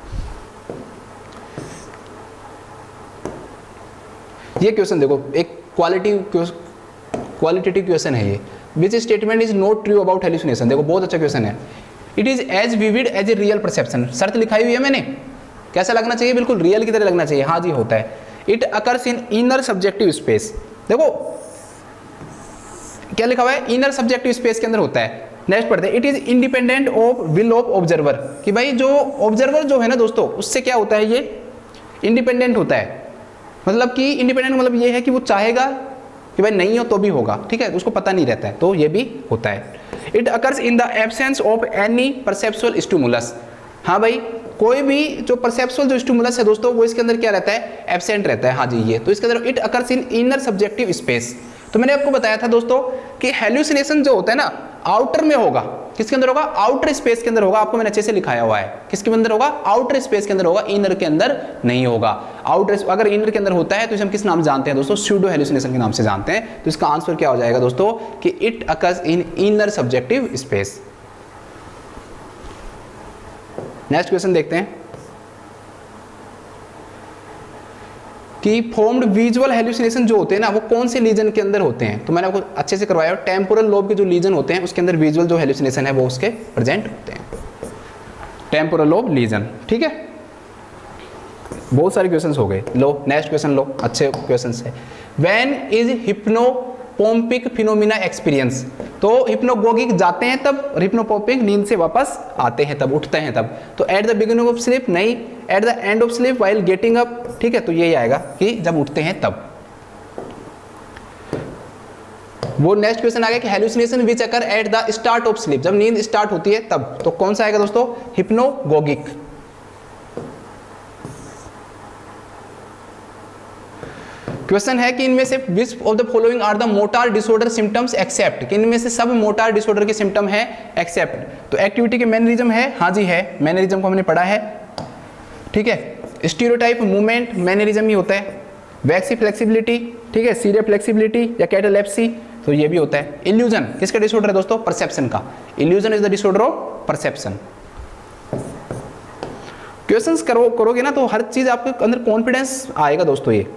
ये क्वेश्चन देखो, एक क्वालिटी क्वालिटेटिव क्वेश्चन है ये। Which statement is not true about hallucination. देखो बहुत अच्छा क्वेश्चन है। It is as vivid as a real perception. शर्त लिखाई हुई है मैंने, कैसा लगना चाहिए? बिल्कुल रियल की तरह लगना चाहिए। हाँ जी, होता है। It occurs in inner subjective space. देखो क्या लिखा हुआ है? इनर सब्जेक्टिव स्पेस के अंदर होता है। नेक्स्ट पढ़ते हैं, it is independent of will of observer, कि भाई जो ऑब्जर्वर जो है ना दोस्तों, उससे क्या होता है? ये इंडिपेंडेंट होता है। मतलब कि इंडिपेंडेंट मतलब ये है कि वो चाहेगा कि भाई नहीं हो तो भी होगा। ठीक है, उसको पता नहीं रहता है, तो ये भी होता है। It occurs in the absence of any perceptual stimulus. हाँ भाई, कोई भी जो परसेप्चुअल जो स्टिमुलस है दोस्तों, वो इसके अंदर क्या रहता है? एब्सेंट रहता है। हाँ जी, ये तो इसके अंदर it occurs in inner subjective space. तो मैंने आपको बताया था दोस्तों कि हेल्यूसिनेशन जो होता है ना आउटर में होगा, किसके अंदर होगा, आउटर स्पेस के अंदर होगा। आपको मैंने अच्छे से लिखाया हुआ है, किसके अंदर होगा, आउटर स्पेस के अंदर होगा, इनर के अंदर नहीं होगा। आउटर अगर इनर के अंदर होता है तो इसे हम किस नाम से जानते हैं दोस्तों, स्यूडो हेल्यूसिनेशन के नाम से जानते हैं। तो इसका आंसर क्या हो जाएगा दोस्तों कि it occurs in inner subjective space. Next question देखते हैं कि फॉर्म्ड विजुअल हेल्यूसिनेशन जो होते हैं ना वो कौन से लीजन के अंदर होते हैं। तो मैंने आपको अच्छे से करवाया, टेम्पोरल लोब के जो लीजन होते हैं उसके अंदर विजुअल जो हेल्यूसिनेशन है वो उसके प्रेजेंट होते हैं, टेम्पोरल लोब लीजन। ठीक है, बहुत सारे क्वेश्चंस हो गए। लो नेक्स्ट क्वेश्चन लो, अच्छे क्वेश्चंस है। When is hypnopompic phenomena experience. तो हिप्नोगोगिक जाते हैं तब, हिप्नोपोम्पिक नींद से वापस आते हैं तब, उठते हैं तब। तो at the beginning of sleep नहीं, at the end of sleep while getting up. ठीक है, तो यही आएगा कि जब उठते हैं तब। वो नेक्स्ट क्वेश्चन आ गया कि hallucination which occur at the start of sleep, जब नींद स्टार्ट होती है तब। तो कौन सा आएगा दोस्तों, हिप्नोगोगिक। क्वेश्चन है कि इनमें से which of the following are the motor disorder symptoms except, कि इनमें से सब मोटार डिसऑर्डर के सिम्टम है एक्सेप्ट। तो एक्टिविटी के मैनरिज्म है, हाँ जी है, मैनरिज्म को हमने पढ़ा है। ठीक है, स्टीरियोटाइप मूवमेंट मैनरिज्म ही होता है। वैक्सी फ्लेक्सिबिलिटी, ठीक है, सीरिया फ्लेक्सिबिलिटी या कैटालेप्सी, तो ये भी होता है। इल्यूजन किसका डिसऑर्डर है दोस्तों, परसेप्शन का। Illusion is the disorder of perception. Questions करो करोगे ना तो हर चीज आपके अंदर कॉन्फिडेंस आएगा दोस्तों। ये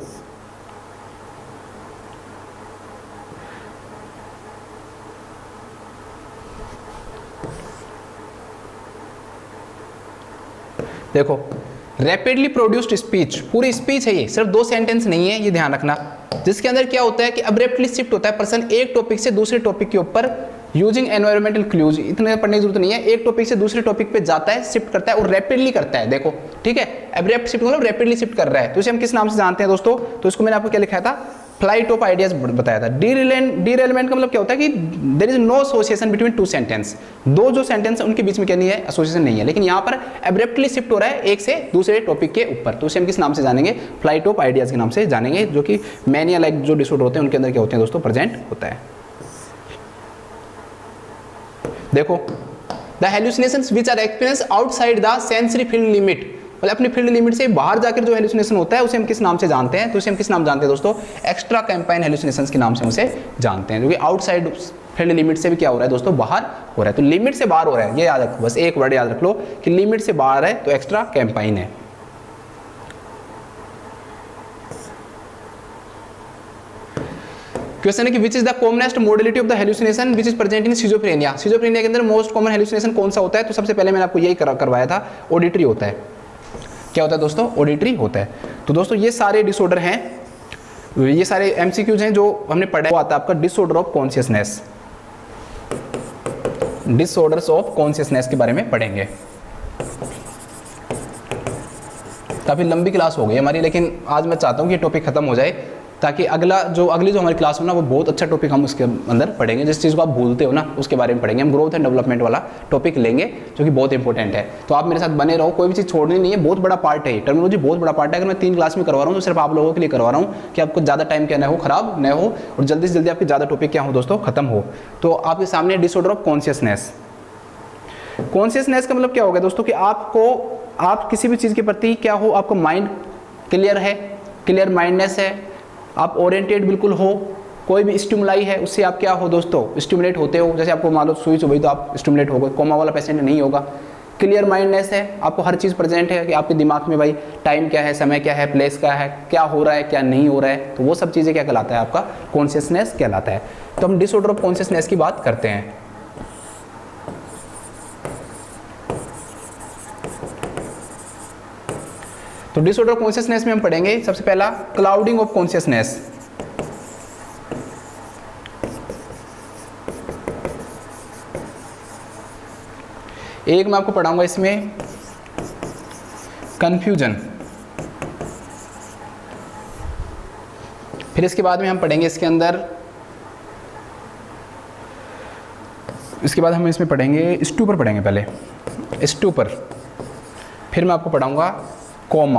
देखो, रैपिडली प्रोड्यूस्ड स्पीच, पूरी स्पीच है ये, सिर्फ दो सेंटेंस नहीं है, ये ध्यान रखना। जिसके अंदर क्या होता है कि अब्रप्टली शिफ्ट होता है पर्सन एक टॉपिक से दूसरे टॉपिक के ऊपर यूजिंग एनवायरमेंटल क्लूज। इतने पढ़ने की जरूरत नहीं है, एक टॉपिक से दूसरे टॉपिक पे जाता है, शिफ्ट करता है और रैपिडली करता है। देखो ठीक है, अब्रप्ट शिफ्ट मतलब रैपिडली शिफ्ट कर रहा है। तो इसे हम किस नाम से जानते हैं दोस्तों, तो इसको मैंने आपको क्या लिखा था, फ्लाइट ऑफ आइडियाज बताया था। डीरेलमेंट का मतलब क्या होता है कि there is no association between two sentence, दो जो सेंटेंस है उनके बीच में क्या नहीं है, एसोसिएशन नहीं है। लेकिन यहाँ पर अब्रप्टली शिफ्ट हो रहा है एक से दूसरे टॉपिक के ऊपर, तो उसे हम किस नाम से जानेंगे, फ्लाइट ऑफ आइडियाज के नाम से जानेंगे, जो कि मैनिया लाइक जो डिसऑर्डर होते हैं उनके अंदर क्या होते हैं दोस्तों, प्रेजेंट होता है। देखो, the hallucinations which are experience outside the sensory field limit, मतलब अपनी फील्ड लिमिट से बाहर जाकर जो हेल्यूसिनेशन होता है उसे हम किस नाम से जानते हैं, तो उसे हम किस नाम जानते हैं दोस्तों, एक्स्ट्रा कैंपाइन हेल्यूसिनेशंस के नाम से उसे जानते हैं। क्योंकि आउटसाइड फील्ड लिमिट से भी क्या हो रहा है दोस्तों, बाहर हो रहा है। तो लिमिट से बाहर हो रहा है, ये याद रखो, बस एक वर्ड याद रख लो कि लिमिट से बाहर है तो एक्स्ट्रा कैंपाइन है। क्वेश्चन है कि which is the commonest modality of the hallucination which is present in schizophrenia. Schizophrenia के अंदर मोस्ट कॉमन हेल्यूसिनेशन कौन सा होता है, तो सबसे पहले मैंने आपको यही कर, करवाया था, ऑडिटरी होता है। क्या होता है दोस्तों, ऑडिटरी होता है। तो दोस्तों ये सारे डिसऑर्डर हैं, ये सारे एमसीक्यूज हैं जो हमने पढ़ा है। वो आता है आपका disorder of consciousness, disorders of consciousness के बारे में पढ़ेंगे। काफी लंबी क्लास हो गई हमारी, लेकिन आज मैं चाहता हूँ कि ये टॉपिक खत्म हो जाए ताकि अगला जो अगली जो हमारी क्लास हो ना वो बहुत अच्छा टॉपिक हम उसके अंदर पढ़ेंगे। जिस चीज़ को आप भूलते हो ना उसके बारे में पढ़ेंगे हम। ग्रोथ एंड डेवलपमेंट वाला टॉपिक लेंगे जो कि बहुत इंपॉर्टेंट है। तो आप मेरे साथ बने रहो, कोई भी चीज़ छोड़नी नहीं है, बहुत बड़ा पार्ट है, टर्मिनोलॉजी बहुत बड़ा पार्ट है। अगर मैं तीन क्लास में करवा रहा हूँ तो सिर्फ आप लोगों के लिए करवा रहा हूँ कि आपको ज़्यादा टाइम क्या ना हो, खराब न हो, और जल्दी से जल्दी आपके ज़्यादा टॉपिक क्या हो दोस्तों, खत्म हो। तो आपके सामने डिसऑर्डर ऑफ कॉन्शियसनेस। कॉन्शियसनेस का मतलब क्या हो गया दोस्तों कि आपको, आप किसी भी चीज़ के प्रति क्या हो, आपको माइंड क्लियर है, क्लियर माइंडनेस है, आप ओरिएंटेड बिल्कुल हो, कोई भी स्टिमुलाई है उससे आप क्या हो दोस्तों, स्टिमुलेट होते हो। जैसे आपको मान लो सुई चुभ गई तो आप स्टिमुलेट हो गए, कोमा वाला पेशेंट नहीं होगा। क्लियर माइंडनेस है, आपको हर चीज़ प्रेजेंट है कि आपके दिमाग में भाई टाइम क्या है, समय क्या है, प्लेस क्या है, क्या हो रहा है, क्या नहीं हो रहा है। तो वो सब चीज़ें क्या कहलाता है, आपका कॉन्शियसनेस कहलाता है। तो हम डिसऑर्डर ऑफ कॉन्शियसनेस की बात करते हैं। तो डिसऑर्डर ऑफ कॉन्शियसनेस में हम पढ़ेंगे सबसे पहला क्लाउडिंग ऑफ कॉन्शियसनेस। एक मैं आपको पढ़ाऊंगा इसमें कंफ्यूजन, फिर इसके बाद में हम पढ़ेंगे इसके अंदर, इसके बाद हम इसमें पढ़ेंगे स्टूपर, पढ़ेंगे पहले स्टूपर, फिर मैं आपको पढ़ाऊंगा कोमा,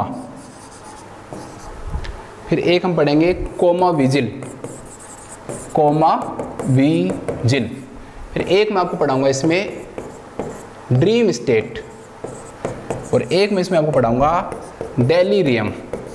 फिर एक हम पढ़ेंगे कोमा विजिल, कोमा विजिन। फिर एक मैं आपको पढ़ाऊंगा इसमें ड्रीम स्टेट, और एक मैं इसमें आपको पढ़ाऊंगा डेलीरियम।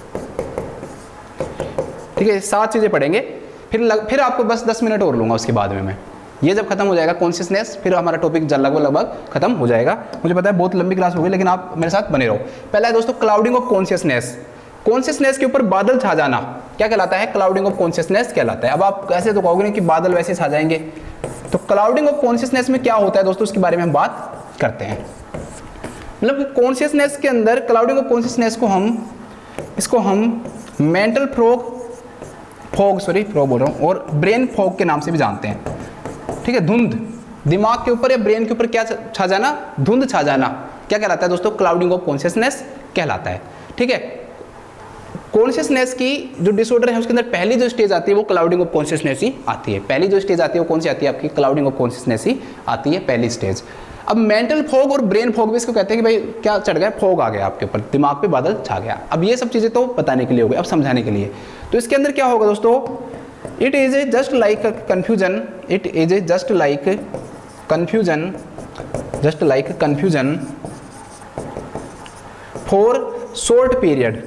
ठीक है, सात चीजें पढ़ेंगे। फिर लग, फिर आपको बस दस मिनट और लूंगा उसके बाद में मैं। ये जब खत्म हो जाएगा कॉन्शियसनेस, फिर हमारा टॉपिक लगभग लगभग खत्म हो जाएगा। मुझे पता है बहुत लंबी क्लास हो गई, लेकिन आप मेरे साथ बने रहो। पहला है दोस्तों क्लाउडिंग ऑफ कॉन्शियसनेस। कॉन्शियसनेस के ऊपर बादल छा जाना क्या कहलाता है? क्लाउडिंग ऑफ कॉन्शियसनेस कहलाता है। अब आप ऐसे तो कहोगे कि बादल वैसे छा जाएंगे, तो क्लाउडिंग ऑफ कॉन्शियसनेस में क्या होता है दोस्तों, उसके बारे में हम बात करते हैं। मतलब कॉन्शियसनेस के अंदर क्लाउडिंग ऑफ कॉन्शियसनेस को हम इसको हम mental frog fog sorry frog बोल रहा हूँ, और ब्रेन फॉग के नाम से भी जानते हैं। ठीक है, धुंध, दिमाग के ऊपर या ब्रेन के ऊपर क्या छा जाना? धुंध छा जाना क्या कहलाता है दोस्तों? क्लाउडिंग ऑफ कॉन्शियसनेस कहलाता है। ठीक है, कॉन्शियसनेस की जो डिसऑर्डर है उसके अंदर पहली जो स्टेज आती है वो क्लाउडिंग ऑफ कॉन्शियसनेस ही आती है। पहली जो स्टेज आती है वो कौन सी आती है आपकी? क्लाउडिंग ऑफ कॉन्शियसनेस ही आती है, पहली स्टेज। अब मेंटल फॉग और ब्रेन फॉग भी इसको कहते हैं कि भाई क्या चढ़ गया, फॉग आ गया आपके ऊपर, दिमाग पे बादल छा गया। अब ये सब चीजें तो बताने के लिए हो गई, अब समझाने के लिए। तो इसके अंदर क्या होगा दोस्तों? It is a just like confusion, it is a just like confusion, just like confusion for short period,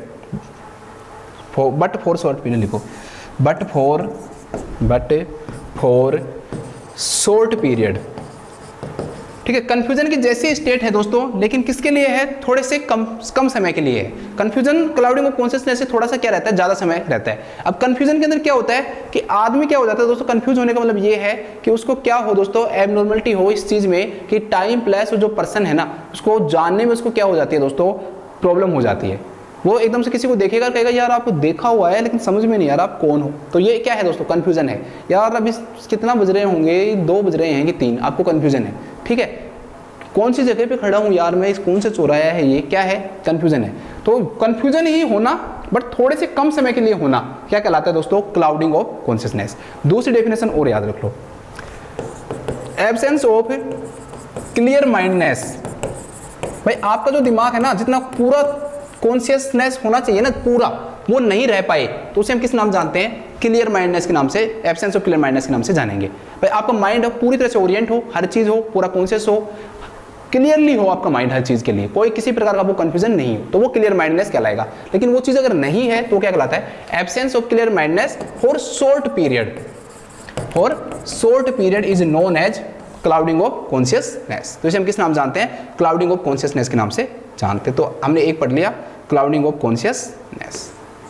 but for short period लिखो, but for but for short period. ठीक है, कंफ्यूजन की जैसी स्टेट है दोस्तों, लेकिन किसके लिए है? थोड़े से कम कम समय के लिए है। कंफ्यूजन क्लाउडिंग ऑफ कॉन्शियसनेस से थोड़ा सा क्या रहता है? ज्यादा समय रहता है। अब कंफ्यूजन के अंदर क्या होता है कि आदमी क्या हो जाता है दोस्तों? कंफ्यूज होने का मतलब ये है कि उसको क्या हो दोस्तों, एबनॉर्मलिटी हो इस चीज में कि टाइम प्लस जो पर्सन है ना, उसको जानने में उसको क्या हो जाती है दोस्तों? प्रॉब्लम हो जाती है। वो एकदम से किसी को देखेगा, कहेगा यार आपको देखा हुआ है लेकिन समझ में नहीं आ रहा आप कौन हो। तो ये क्या है दोस्तों? कंफ्यूजन है। यार अभी कितना बज रहे होंगे, दो बज रहे हैं कि तीन, आपको कंफ्यूजन है। ठीक है, कौन सी जगह पे खड़ा हूँ यार मैं, इस कौन से चौराया है, ये क्या है? कंफ्यूजन है। तो कंफ्यूजन ही होना, बट थोड़े से कम समय के लिए होना क्या कहलाता है दोस्तों? Clouding of consciousness. दूसरी डेफिनेशन और याद रख लो, एब्सेंस ऑफ क्लियर माइंडनेस। भाई आपका जो दिमाग है ना, जितना पूरा कॉन्शियसनेस होना चाहिए ना पूरा, वो नहीं रह पाए तो उसे हम किस नाम जानते हैं? क्लियर माइंडनेस के नाम से, एब्सेंस ऑफ क्लियर माइंडनेस के नाम से जानेंगे। भाई आपका माइंड पूरी तरह से ओरिएंट हो, हर चीज हो, पूरा कॉन्शियस हो, क्लियरली हो आपका माइंड हर चीज के लिए, कोई किसी प्रकार का वो कंफ्यूजन नहीं हो, तो वो क्लियर माइंडनेस कहलाएगा। लेकिन वो चीज अगर नहीं है तो क्या कहलाता है? Absence of clear mindness for short period, for short period is known as clouding of consciousness. तो इसे हम किस नाम जानते हैं? क्लाउडिंग ऑफ कॉन्शियसनेस के नाम से जानते। तो हमने एक पढ़ लिया क्लाउडिंग ऑफ कॉन्शियसनेस।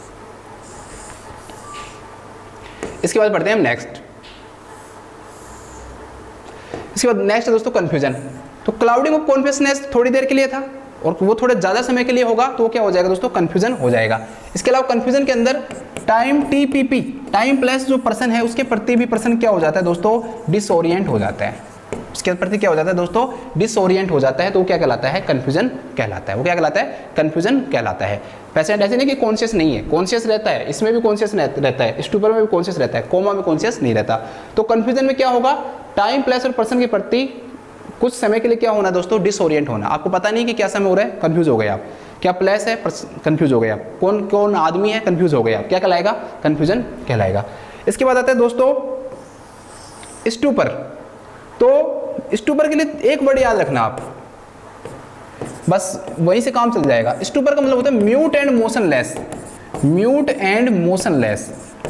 इसके बाद पढ़ते हैं हम नेक्स्ट। इसके बाद नेक्स्ट है दोस्तों कंफ्यूजन। तो क्लाउडिंग ऑफ कॉन्शियसनेस थोड़ी देर के लिए था और वो थोड़े ज्यादा समय के लिए होगा, तो वो क्या हो जाएगा दोस्तों? कंफ्यूजन हो जाएगा। इसके अलावा कंफ्यूजन के अंदर time T P P, time plus जो पर्सन है उसके प्रति भी पर्सन क्या हो जाता है दोस्तों? डिसओरिएंट हो जाता है। उसके प्रति क्या हो जाता है दोस्तों? डिसओरिएंट हो जाता है। तो वो क्या कहलाता है? कंफ्यूजन कहलाता है। वो क्या कहलाता है? कंफ्यूजन कहलाता है। पेशेंट ऐसे नहीं कि कॉन्शियस नहीं है, कॉन्शियस रहता है, इसमें भी कॉन्शियस रहता है, स्टूपर में भी कॉन्शियस रहता है, कोमा में कॉन्शियस नहीं रहता। तो कंफ्यूजन में क्या होगा? टाइम प्लस और पर्सन के प्रति कुछ समय के लिए क्या होना दोस्तों? डिसओरिएंट होना। आपको पता नहीं कि क्या समय हो रहा है, कंफ्यूज हो गए आप। क्या प्लस है, कंफ्यूज हो गए आप। कौन कौन आदमी है, कंफ्यूज हो गए आप। क्या कहलाएगा? कंफ्यूजन कहलाएगा। इसके बाद आता है दोस्तों स्टूपर। तो स्टूपर के लिए एक वर्ड याद रखना आप, बस वहीं से काम चल जाएगा। स्टूपर का मतलब होता है mute and motionless, mute and motionless.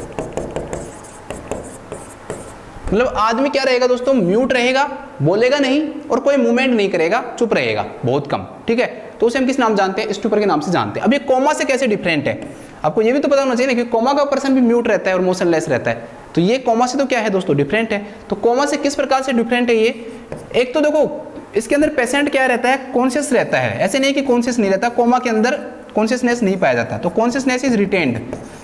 मतलब आदमी क्या रहेगा दोस्तों? म्यूट रहेगा, बोलेगा नहीं और कोई मूवमेंट नहीं करेगा, चुप रहेगा बहुत कम। ठीक है, तो उसे हम किस नाम जानते हैं? स्टूपर के नाम से जानते हैं। अब ये कोमा से कैसे डिफरेंट है, आपको ये भी तो पता होना चाहिए ना कि कोमा का पर्सन भी म्यूट रहता है और मोशनलेस रहता है। तो ये कोमा से तो क्या है दोस्तों? डिफरेंट है। तो कोमा से किस प्रकार से डिफरेंट है ये? एक तो देखो इसके अंदर पेशेंट क्या रहता है? कॉन्शियस रहता है। ऐसे नहीं कि कॉन्शियस नहीं रहता, कोमा के अंदर कॉन्शियसनेस नहीं पाया जाता। तो कॉन्शियसनेस इज रिटेन्ड,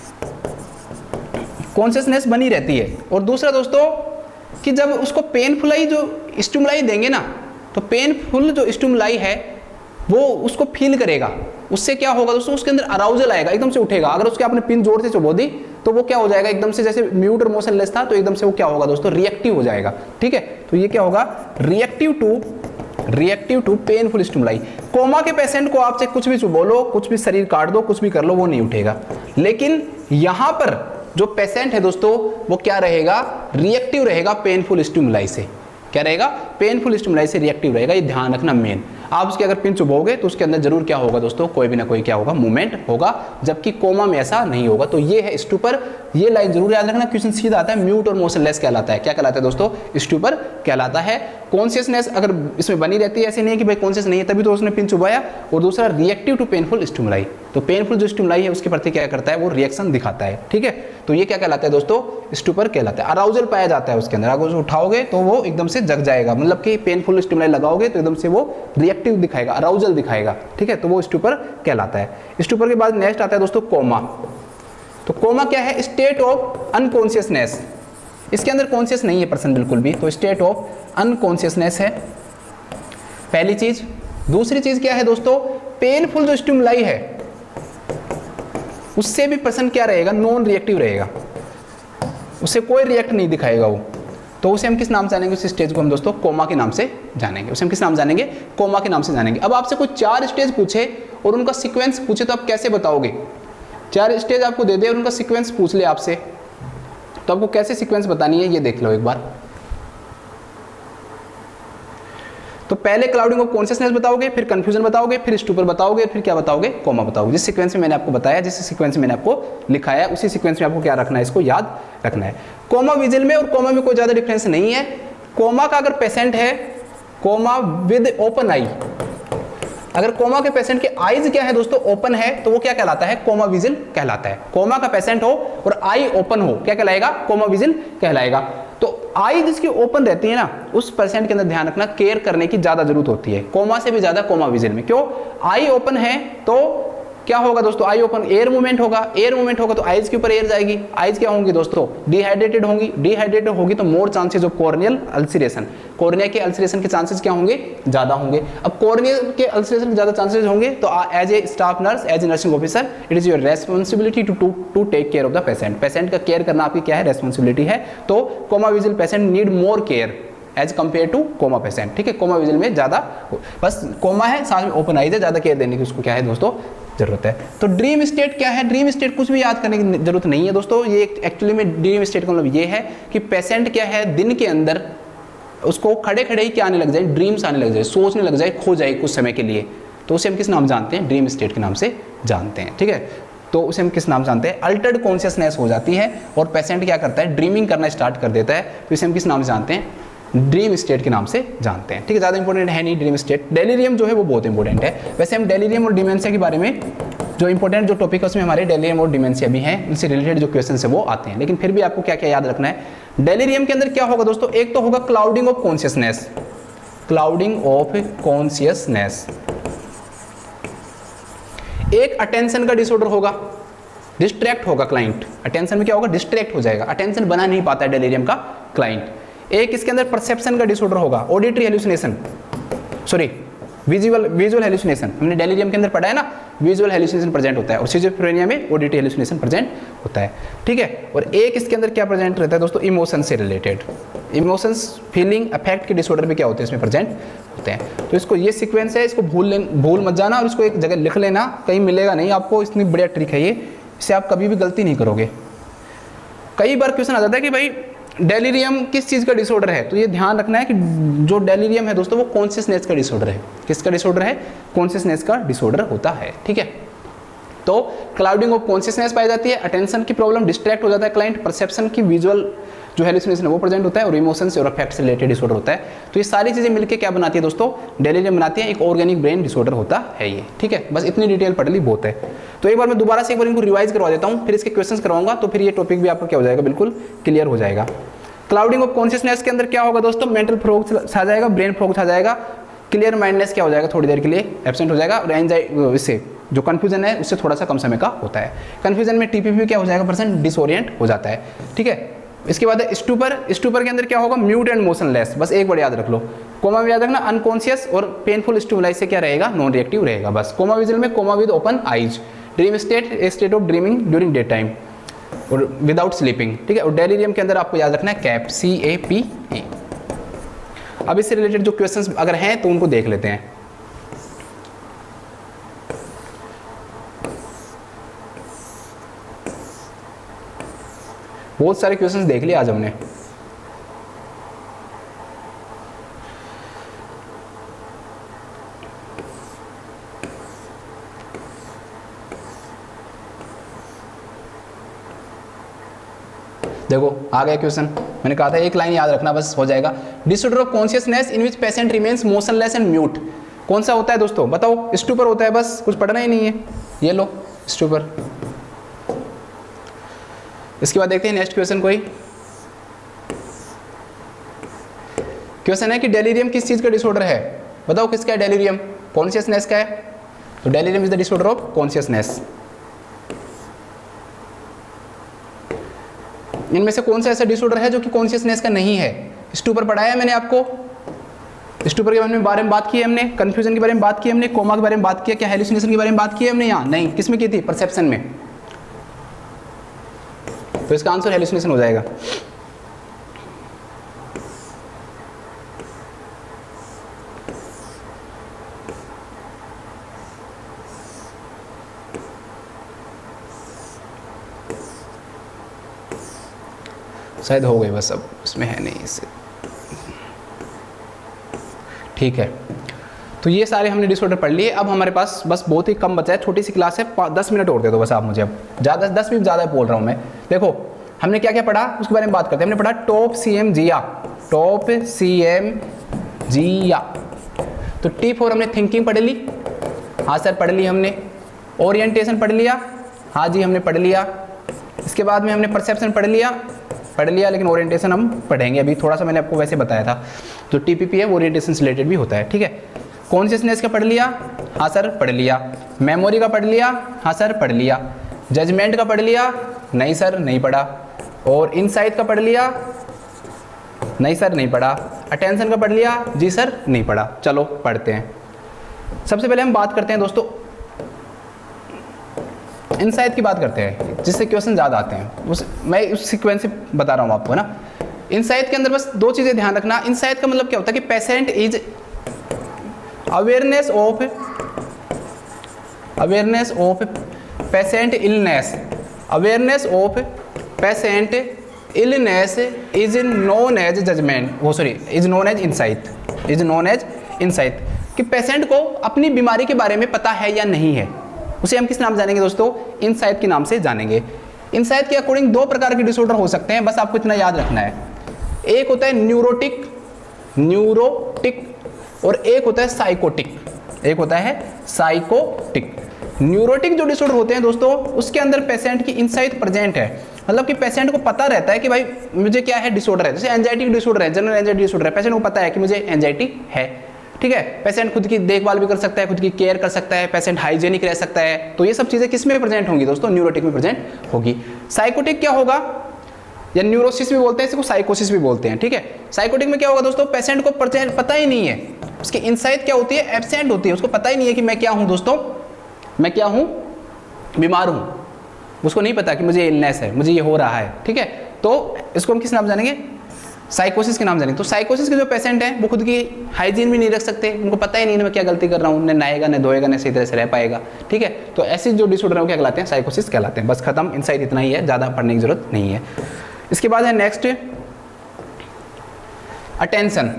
कॉन्शियसनेस बनी रहती है। और दूसरा दोस्तों कि जब उसको पेनफुलाई जो स्टिमुलाई देंगे ना, तो पेनफुल जो स्टिमुलाई है वो उसको फील करेगा। उससे क्या होगा दोस्तों? उसके अंदर अराउजल आएगा, एकदम से उठेगा। अगर उसके आपने पिन जोर से चुबो दी तो वो क्या हो जाएगा? एकदम से, जैसे म्यूट और मोशनलेस था तो एकदम से वो क्या होगा दोस्तों? रिएक्टिव हो जाएगा। ठीक है, तो ये क्या होगा? Reactive to reactive to painful stimuli. Coma के पेशेंट को आपसे कुछ भी बोलो, कुछ भी शरीर काट दो, कुछ भी कर लो, वो नहीं उठेगा। लेकिन यहां पर जो पेशेंट है दोस्तों वो क्या रहेगा, रिएक्टिव रहेगा पेनफुल स्टिमुलाई से। क्या रहेगा, पेनफुल स्टिमुलाई से रिएक्टिव रहेगा, ये ध्यान रखना मेन। आप उसके अगर पिन चुभोगे तो उसके अंदर जरूर क्या होगा दोस्तों, कोई भी ना कोई क्या होगा, मूवमेंट होगा, जबकि कोमा में ऐसा नहीं होगा। तो ये है स्टूपर, ये लाइन जरूर याद रखना, क्वेश्चन सीधा आता है, म्यूट और मोशनलेस कहलाता है। क्या कहलाता है दोस्तों, स्टूपर कहलाता है। कॉन्शियसनेस अगर इसमें बनी रहती है, ऐसे नहीं है कि भाई कॉन्शियस नहीं है तभी तो उसने पिन चुभाया। और दूसरा रिएक्टिव टू पेनफुल स्टिमुलाई, तो पेनफुल जो स्टिमुलाई है उसके प्रति क्या करता है, वो रिएक्शन दिखाता है। ठीक है, तो ये क्या कहलाता है दोस्तों, स्टूपर कहलाता है। अराउजल पाया जाता है उसके अंदर, अगर उसे उठाओगे तो वो एकदम से जग जाएगा, मतलब कि पेनफुल स्टिमुलाई लगाओगे तो एकदम से वो रिएक्टिव दिखाएगा, अराउजल दिखाएगा। ठीक है, तो वो स्टूपर कहलाता है। स्टूपर के बाद नेक्स्ट आता है दोस्तों कोमा। तो कोमा क्या है, स्टेट ऑफ अनकॉन्शियसनेस। इसके अंदर कॉन्शियस नहीं है पर्सन बिल्कुल भी, तो स्टेट ऑफ अनकॉन्शियसनेस है पहली चीज। दूसरी चीज क्या है दोस्तों, पेनफुल जो स्टिमुलाई है उससे भी पर्सन क्या रहेगा, नॉन रिएक्टिव रहेगा, उससे कोई रिएक्ट नहीं दिखाएगा वो। तो उसे हम किस नाम से जानेंगे, उस स्टेज को हम दोस्तों कोमा के नाम से जानेंगे। उसे हम किस नाम जानेंगे, कोमा के नाम से जानेंगे। अब आपसे कोई चार स्टेज पूछे और उनका सीक्वेंस पूछे तो आप कैसे बताओगे। चार स्टेज आपको दे दे और उनका सीक्वेंस पूछ ले आपसे, तो आपको कैसे सीक्वेंस बतानी है ये देख लो एक बार। तो पहले क्लाउडिंग ऑफ कॉन्शियसनेस बताओगे, फिर कंफ्यूजन बताओगे, फिर स्टूपर बताओगे, फिर क्या बताओगे, कोमा बताओगे। जिस सीक्वेंस में मैंने आपको बताया, जिस सीक्वेंस में मैंने आपको लिखाया, उसी सीक्वेंस में आपको क्या रखना है, इसको याद रखना है। कोमा विजिल में और कोमा में कोई ज्यादा डिफरेंस नहीं है। कोमा का अगर पेशेंट है, कोमा विद ओपन आई, अगर कोमा के पेशेंट के आईज क्या है दोस्तों, ओपन है, तो वो क्या कहलाता है, कोमा विजिल कहलाता है। कोमा का पेशेंट हो और आई ओपन हो, क्या कहलाएगा, कोमा विजिल कहलाएगा। तो आई जिसकी ओपन रहती है ना, उस पेशेंट के अंदर ध्यान रखना, केयर करने की ज्यादा जरूरत होती है, कोमा से भी ज्यादा कोमा विजिल में। क्यों, आई ओपन है तो क्या होगा दोस्तों, आई ओपन, एयर मूवमेंट होगा, एयर मूवमेंट होगा तो आइज के ऊपर एयर जाएगी, आइज क्या होंगी दोस्तों, डिहाइड्रेटेड होंगी, डिहाइड्रेटेड होगी तो more chances of corneal ulceration, cornea के अल्सरेशन के चांसेस क्या होंगे, ज्यादा होंगे। अब कॉर्निया के अल्सरेशन के ज्यादा चांसेस होंगे तो as a staff nurse, as a nursing officer, it is your responsibility to to to take care of the patient. Patient का केयर करना आपकी क्या है, रेस्पॉन्सिबिलिटी है। तो coma vigil patient need more care as compare to coma patient. ठीक है, coma vigil में ज्यादा, बस कोमा है साथ में ओपन आइज है, ज्यादा केयर देने की उसको क्या है दोस्तों जरूरत है। तो ड्रीम स्टेट क्या है, ड्रीम स्टेट कुछ भी याद करने की जरूरत नहीं है दोस्तों। ये एक्चुअली में ड्रीम स्टेट का मतलब ये है कि पेशेंट क्या है, दिन के अंदर उसको खड़े खड़े ही क्या आने लग जाए, ड्रीम्स आने लग जाए, सोचने लग जाए, खो जाए कुछ समय के लिए, तो उसे हम किस नाम जानते हैं, ड्रीम स्टेट के नाम से जानते हैं। ठीक है, तो उसे हम किस नाम जानते हैं, अल्टर्ड कॉन्शियसनेस हो जाती है और पेशेंट क्या करता है, ड्रीमिंग करना स्टार्ट कर देता है, तो इसे हम किस नाम से जानते हैं, ड्रीम स्टेट के नाम से जानते हैं। ठीक है, ज़्यादा इंपॉर्टेंट है नहीं ड्रीम स्टेट। डेलीरियम जो है वो बहुत इंपॉर्टेंट है। वैसे हम डेलीरियम और डिमेंशिया के बारे में जो इंपॉर्टेंट जो टॉपिक है उसमें हमारे डेलीरियम और डिमेंशिया भी हैं, इनसे रिलेटेड जो क्वेश्चन है वो आते हैं, लेकिन फिर भी आपको क्या क्या याद रखना है। डेलीरियम के अंदर क्या होगा दोस्तों, एक तो होगा clouding of consciousness, clouding of consciousness, एक अटेंशन का डिसऑर्डर होगा, डिस्ट्रैक्ट होगा क्लाइंट, अटेंशन में क्या होगा, डिस्ट्रैक्ट हो जाएगा, अटेंशन बना नहीं पाता है डेलीरियम का क्लाइंट। एक इसके अंदर परसेप्शन का डिसऑर्डर होगा, auditory hallucination, sorry visual visual hallucination, हमने डेलीरियम के अंदर पढ़ा है ना, विजुअल हेलुसिनेशन प्रेजेंट होता है, और सिजोफ्रेनिया में ऑडिटरी हेलुसिनेशन प्रेजेंट होता है। ठीक है, और एक इसके अंदर क्या प्रेजेंट रहता है दोस्तों, इमोशन से रिलेटेड, इमोशंस, फीलिंग, अफेक्ट के डिसऑर्डर भी क्या होते हैं इसमें प्रेजेंट होते हैं। तो इसको ये सीक्वेंस है, इसको भूल भूल मत जाना और इसको एक जगह लिख लेना, कहीं मिलेगा नहीं आपको, इतनी बढ़िया ट्रिक है ये, इससे आप कभी भी गलती नहीं करोगे। कई बार क्वेश्चन आ जाता है कि भाई डेलीरियम किस चीज़ का डिसऑर्डर है, तो ये ध्यान रखना है कि जो डेलीरियम है दोस्तों वो कॉन्शियसनेस का डिसऑर्डर है। किसका डिसऑर्डर है, कॉन्शियसनेस का डिसऑर्डर होता है। ठीक है, तो क्लाउडिंग ऑफ कॉन्शियसनेस पाई जाती है, अटेंशन की प्रॉब्लम, डिस्ट्रैक्ट हो जाता है क्लाइंट, परसेप्शन की विजुअल जो हेलुसिनेशन है वो प्रेजेंट होता है, और इमोशंस और अफेक्ट से रिलेटेड डिसऑर्डर होता है। तो ये सारी चीजें मिलकर क्या बनाती है दोस्तों, डेलीरियम बनाती है, एक ऑर्गेनिक ब्रेन डिसऑर्डर होता है ये। ठीक है, बस इतनी डिटेल पढ़ ली बहुत है। तो एक बार मैं दोबारा से एक बार इनको रिवाइज करवा देता हूँ, फिर इसके क्वेश्चंस करवाऊंगा, तो फिर ये टॉपिक भी आपका क्या हो जाएगा, बिल्कुल क्लियर हो जाएगा। क्लाउडिंग ऑफ कॉन्शियसनेस के अंदर क्या होगा दोस्तों, मेंटल फ्रॉग छा जाएगा, ब्रेन फ्रॉग छा जाएगा, क्लियर माइंडनेस क्या हो जाएगा, थोड़ी देर के लिए एब्सेंट हो जाएगा, और एंजाइटी, इससे जो कंफ्यूजन है उससे थोड़ा सा कम समय का होता है। कंफ्यूजन में टीपीपी क्या हो जाएगा, पर्सन डिसोरिएंट हो जाता है। ठीक है, इसके बाद स्टूपर, स्टूपर के अंदर क्या होगा, म्यूट एंड मोशनलेस, बस एक बार याद रख लो। कोमा में याद रखना, अनकॉन्शियस और पेनफुल स्टिमुलाई से क्या रहेगा, नॉन रिएक्टिव रहेगा बस। कोमा विजिल में coma with open eyes, dream state, a state of dreaming during day time और विदाउट स्लीपिंग। ठीक है, और डेलीरियम के अंदर आपको याद रखना है cap, C A P E. अब इससे रिलेटेड जो क्वेश्चंस अगर हैं तो उनको देख लेते हैं। बहुत सारे क्वेश्चंस देख लिए आज हमने। देखो आ गया क्वेश्चन, मैंने कहा था एक लाइन याद रखना बस हो जाएगा। Disorder of consciousness in which patient remains motionless and mute, कौन सा होता है दोस्तों बताओ? स्टूपर होता है, बस कुछ पढ़ना ही नहीं है, ये लो स्टूपर। इसके बाद देखते हैं नेक्स्ट क्वेश्चन। कोई क्वेश्चन है कि डेलीरियम किस चीज का डिसऑर्डर है? बताओ किसका है डेलीरियम? कॉन्शियसनेस का है। तो delirium is the disorder of consciousness. इनमें से कौन सा ऐसा डिसऑर्डर है जो कि कॉन्शियसनेस का नहीं है? स्टूपर पढ़ाया है मैंने आपको, स्टूपर के बारे में बात की है हमने, कंफ्यूजन के बारे में बात की हमने, कोमा के बारे में बात किया, क्या हेलुसिनेशन के बारे में बात की है हमने? यहाँ नहीं, किस में की थी? परसेप्शन में। तो इसका आंसर हेलुसिनेशन हो जाएगा। शायद हो गई बस, अब इसमें है नहीं इससे, ठीक है। तो ये सारे हमने डिसऑर्डर पढ़ लिए। अब हमारे पास बस बहुत ही कम बचा है, छोटी सी क्लास है, दस मिनट और दे दो बस आप मुझे। अब ज़्यादा दस भी ज़्यादा बोल रहा हूँ मैं। देखो हमने क्या क्या पढ़ा उसके बारे में बात करते हैं। हमने पढ़ा टॉप सी एम जिया, टॉप सी एम जिया। तो टी फोर हमने थिंकिंग पढ़ ली, हाँ सर पढ़ ली हमने। ओरिएंटेशन पढ़ लिया, हाँ जी हमने पढ़ लिया। इसके बाद में हमने परसेप्शन पढ़ लिया, पढ़ लिया, लेकिन ओरिएंटेशन हम पढ़ेंगे अभी, थोड़ा सा मैंने आपको वैसे बताया था। जो टीपीपी है वो ओरिएंटेशन से रिलेटेड भी होता है, ठीक है। कॉन्शियसनेस का पढ़ लिया, हाँ सर पढ़ लिया। मेमोरी का पढ़ लिया, हाँ सर पढ़ लिया। जजमेंट का पढ़ लिया, नहीं सर नहीं पढ़ा। और इनसाइट का पढ़ लिया, नहीं सर नहीं पढ़ा। अटेंशन का पढ़ लिया, जी सर नहीं पढ़ा। चलो पढ़ते हैं। सबसे पहले हम बात करते हैं दोस्तों इनसाइट की बात करते हैं, जिससे क्वेश्चन ज़्यादा आते हैं। उस मैं उस सीक्वेंस से बता रहा हूँ आपको ना। इनसाइट के अंदर बस दो चीज़ें ध्यान रखना। इनसाइट का मतलब क्या होता है कि patient is awareness of awareness of patient illness, awareness of patient illness is known as judgement, वो sorry is known as insight, is known as insight. कि पेशेंट को अपनी बीमारी के बारे में पता है या नहीं है, उसे हम किस नाम जानेंगे दोस्तों? इनसाइट के नाम से जानेंगे। इनसाइट के अकॉर्डिंग दो प्रकार के डिसऑर्डर हो सकते हैं, बस आपको इतना याद रखना है। एक होता है न्यूरोटिक, न्यूरोटिक, और एक होता है साइकोटिक, एक होता है साइकोटिक। न्यूरोटिक जो डिसऑर्डर होते हैं दोस्तों, उसके अंदर पेशेंट की इनसाइट प्रेजेंट है, मतलब कि पेशेंट को पता रहता है कि भाई मुझे क्या है, डिसऑर्डर है। जैसे एंजाइटी डिसऑर्डर है, जनरल एंजाइटी डिसऑर्डर है, पेशेंट को पता है कि मुझे एंजाइटी है, ठीक है। पेशेंट खुद की देखभाल भी कर सकता है, खुद की केयर कर सकता है, पेशेंट हाइजेनिक रह सकता है। तो ये सब चीजें किस में प्रेजेंट होंगी दोस्तों? न्यूरोटिक में प्रेजेंट होगी। साइकोटिक क्या होगा, या न्यूरोसिस भी बोलते हैं इसको, साइकोसिस भी बोलते हैं, ठीक है। साइकोटिक में क्या होगा दोस्तों? पेशेंट को पता ही नहीं है, उसकी इनसाइट क्या होती है? एब्सेंट होती है, उसको पता ही नहीं है कि मैं क्या हूं दोस्तों, मैं क्या हूं, बीमार हूं। उसको नहीं पता कि मुझे इलनेस है, मुझे ये हो रहा है, ठीक है। तो इसको हम किस नाम जानेंगे? साइकोसिस के नाम जानेंगे। तो साइकोसिस के जो पेशेंट हैं वो खुद की हाइजीन भी नहीं रख सकते, उनको पता ही नहीं मैं क्या गलती कर रहा हूँ, न नहाएगा न धोएगा न सही तरह से रह पाएगा, ठीक है। तो ऐसे जो डिसऑर्डर है वो क्या कहलाते हैं? साइकोसिस कहलाते हैं। बस खत्म, इनसाइट इतना ही है, ज़्यादा पढ़ने की जरूरत नहीं है। इसके बाद है नेक्स्ट अटेंशन।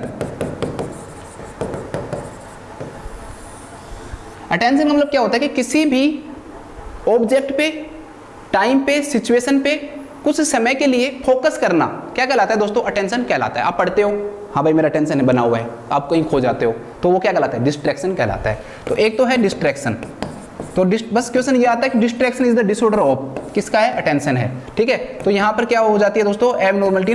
अटेंशन का मतलब क्या होता है कि किसी भी ऑब्जेक्ट पे, टाइम पे, सिचुएशन पे कुछ समय के लिए फोकस करना क्या कहलाता है दोस्तों? अटेंशन कहलाता है। आप पढ़ते हो, हाँ भाई मेरा अटेंशन बना हुआ है, आप कहीं खो जाते हो, तो वो क्या कहलाता है? डिस्ट्रैक्शन कहलाता है। तो एक तो है डिस्ट्रैक्शन, तो बस क्वेश्चन ये आता है कि distraction is the disorder of, किसका है? अटेंशन है, ठीक है। तो यहां पर क्या हो जाती है दोस्तों? एबनॉर्मलिटी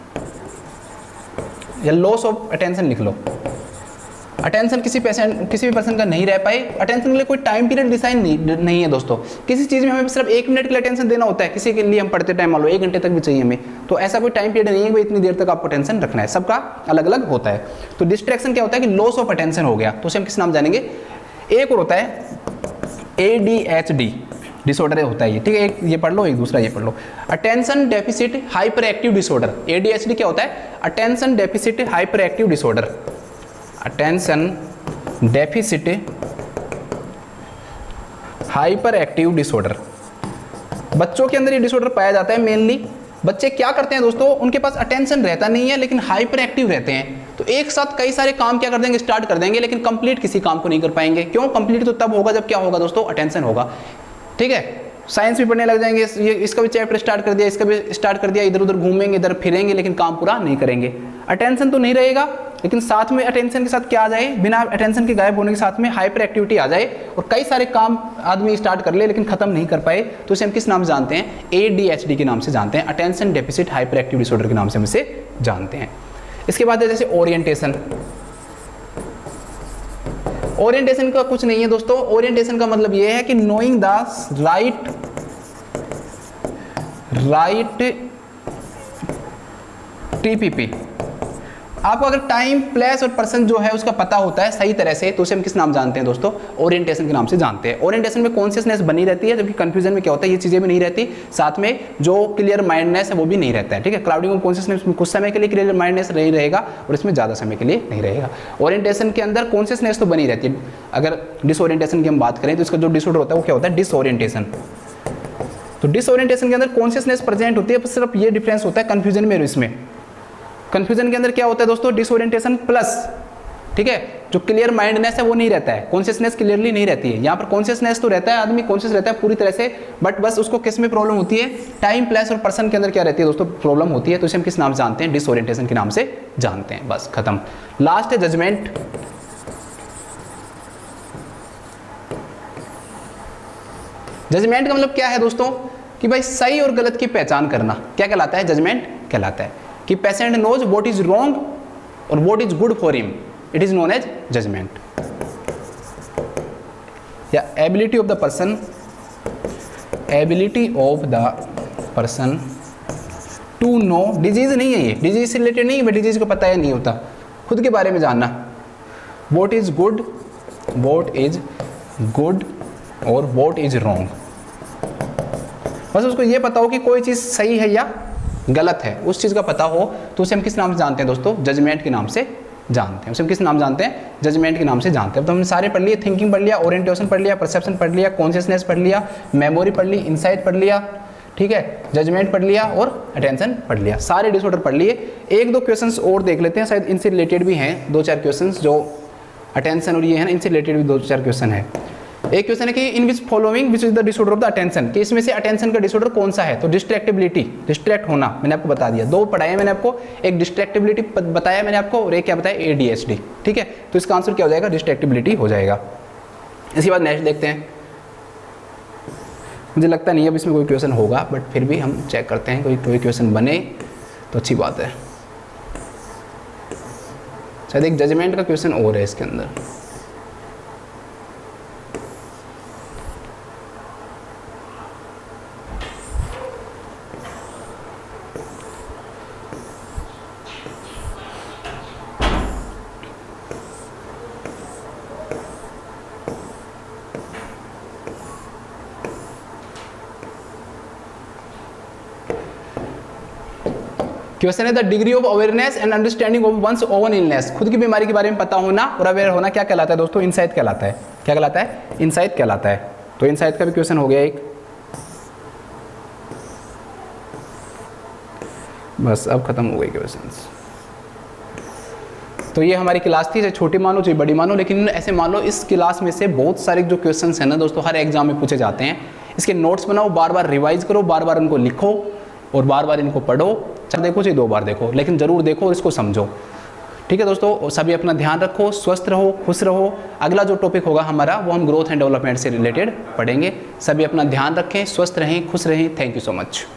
या लॉस ऑफ अटेंशन लिख लो। अटेंशन किसी पेशेंट किसी भी पर्सन का नहीं रह पाए। अटेंशन के लिए कोई टाइम पीरियड डिसाइन नहीं, नहीं है दोस्तों। किसी चीज़ में हमें सिर्फ एक मिनट के लिए अटेंशन देना होता है, किसी के लिए हम पढ़ते टाइम मान लो एक घंटे तक भी चाहिए हमें, तो ऐसा कोई टाइम पीरियड नहीं है कि इतनी देर तक आपको अटेंशन रखना है, सबका अलग अलग होता है। तो डिस्ट्रैक्शन क्या होता है कि लॉस ऑफ अटेंशन हो गया, तो उसे हम किस नाम जानेंगे? एक और होता है A D H D disorder होता है ये, ठीक है। एक ये पढ़ लो, एक दूसरा ये पढ़ लो, attention deficit hyper active disorder. A D H D क्या होता है? Attention deficit hyper active disorder, attention deficit hyper active disorder. बच्चों के अंदर ये डिसऑर्डर पाया जाता है मेनली, बच्चे क्या करते हैं दोस्तों, उनके पास अटेंशन रहता नहीं है लेकिन हाइपर एक्टिव रहते हैं, तो एक साथ कई सारे काम क्या कर देंगे, स्टार्ट कर देंगे, लेकिन कंप्लीट किसी काम को नहीं कर पाएंगे। क्यों? कंप्लीट तो तब होगा जब क्या होगा दोस्तों, अटेंशन होगा। ठीक है, साइंस भी पढ़ने लग जाएंगे, ये इसका भी चैप्टर स्टार्ट कर दिया, इसका भी स्टार्ट कर दिया, इधर उधर घूमेंगे, इधर फिरेंगे, लेकिन काम पूरा नहीं करेंगे। अटेंशन तो नहीं रहेगा, लेकिन साथ में अटेंशन के साथ क्या आ जाए, बिना अटेंशन के गायब होने के साथ में हाइपर एक्टिविटी आ जाए और कई सारे काम आदमी स्टार्ट कर ले लेकिन खत्म नहीं कर पाए, तो इसे हम किस नाम से जानते हैं, ए डी एच डी के नाम से जानते हैं, attention deficit hyper active disorder के नाम से हम इसे जानते हैं। इसके बाद है जैसे ओरिएंटेशन। ओरिएंटेशन का कुछ नहीं है दोस्तों, ओरिएंटेशन का मतलब यह है कि knowing the right right TPP. आपको अगर टाइम, प्लेस और पर्सन जो है उसका पता होता है सही तरह से, तो उसे हम किस नाम जानते हैं दोस्तों, ओरिएंटेशन के नाम से जानते हैं। ओरिएंटेशन में कॉन्शियसनेस बनी रहती है, जबकि कंफ्यूजन में क्या होता है, ये चीजें भी नहीं रहती, साथ में जो क्लियर माइंडनेस है वो भी नहीं रहता है। ठीक है, क्लाउडिंग ऑफ कॉन्शियसनेस में कुछ समय के लिए क्लियर माइंडनेस नहीं रहेगा और इसमें ज्यादा समय के लिए नहीं रहेगा। ओरिएंटेशन के अंदर कॉन्शियसनेस तो बनी रहती है। अगर डिसओरिएंटेशन की हम बात करें तो इसका जो डिसऑर्डर होता है वो क्या होता है, डिसओरिएंटेशन। तो डिसओरिएंटेशन के अंदर कॉन्शियसनेस प्रेजेंट होती है, पर सिर्फ ये डिफरेंस होता है कंफ्यूजन में और इसमें। कंफ्यूजन के अंदर क्या होता है दोस्तों, डिसओरिएंटेशन प्लस, ठीक है, जो क्लियर माइंडनेस है वो नहीं रहता है, कॉन्शियसनेस क्लियरली नहीं रहती है। यहाँ पर कॉन्शियसनेस तो रहता है, आदमी कॉन्शियस रहता है पूरी तरह से, बट बस उसको किस में प्रॉब्लम होती है, टाइम, प्लेस और पर्सन के अंदर क्या रहती है दोस्तों, प्रॉब्लम होती है। तो इसे हम किस नाम से जानते हैं, डिसओरिएंटेशन के नाम से जानते हैं। बस खत्म। लास्ट है जजमेंट। जजमेंट का मतलब क्या है दोस्तों, कि भाई सही और गलत की पहचान करना क्या कहलाता है, जजमेंट कहलाता है। कि patient knows what is wrong और what is good for him, it is known as judgement. या ability of the person, ability of the person to know, disease नहीं है ये, डिजीज से रिलेटेड नहीं है, डिजीज को पता है नहीं होता, खुद के बारे में जानना, what is good, what is good और व्हाट इज रॉन्ग। बस उसको ये पता हो कि कोई चीज़ सही है या गलत है, उस चीज़ का पता हो, तो उसे हम किस नाम से जानते हैं दोस्तों, जजमेंट के नाम से जानते हैं। उसे हम किस नाम जानते हैं, जजमेंट के नाम से जानते हैं। अब तो हमने सारे पढ़ लिए, थिंकिंग पढ़ लिया, ओरिएंटेशन पढ़ लिया, परसेप्शन पढ़ लिया, कॉन्शियसनेस पढ़ लिया, मेमोरी पढ़ ली, इंसाइट पढ़ लिया, ठीक है, जजमेंट पढ़ लिया और अटेंशन पढ़ लिया, सारे डिसऑर्डर पढ़ लिए। एक दो क्वेश्चंस और देख लेते हैं, शायद इनसे रिलेटेड भी हैं दो चार क्वेश्चंस, जो अटेंशन और ये है ना, इनसे रिलेटेड भी दो चार क्वेश्चन है। एक क्वेश्चन है कि in which following which is the disorder of the attention, कि इसमें से अटेंशन का डिसऑर्डर कौन सा है, तो डिस्ट्रैक्टिबिलिटी, डिस्ट्रैक्ट होना, मैंने आपको बता दिया, दो पढ़ाया मैंने आपको, एक डिस्ट्रैक्टिबिलिटी बताया मैंने आपको और एक क्या बताया, ए डी एच डी। ठीक है, तो इसका आंसर क्या हो जाएगा, डिस्ट्रैक्टिबिलिटी हो जाएगा। इसके बाद नेक्स्ट देखते हैं। मुझे लगता नहीं है अब इसमें कोई क्वेश्चन होगा, बट फिर भी हम चेक करते हैं, कोई कोई क्वेश्चन बने तो अच्छी बात है। शायद एक जजमेंट का क्वेश्चन और है इसके अंदर। क्वेश्चन है the degree of awareness and understanding of one's own illness, खुद की बीमारी के बारे में पता होना और अवेयर होना क्या कहलाता है दोस्तों, इनसाइट कहलाता है। क्या कहलाता है, इनसाइट कहलाता है। तो इनसाइट का भी क्वेश्चन हो गया एक। बस अब खत्म हो गए क्वेश्चंस। तो ये हमारी क्लास थी, चाहे छोटी मानो चाहे बड़ी मानो, लेकिन ऐसे मान लो इस क्लास में से बहुत सारे जो क्वेश्चंस हैं ना दोस्तों, हर एग्जाम में पूछे जाते हैं। इसके नोट्स बनाओ, बार बार रिवाइज करो, बार बार उनको लिखो और बार बार इनको पढ़ो, चाहे देखो चाहे दो बार देखो, लेकिन जरूर देखो और इसको समझो। ठीक है दोस्तों, सभी अपना ध्यान रखो, स्वस्थ रहो, खुश रहो। अगला जो टॉपिक होगा हमारा वो हम ग्रोथ एंड डेवलपमेंट से रिलेटेड पढ़ेंगे। सभी अपना ध्यान रखें, स्वस्थ रहें, खुश रहें। Thank you so much.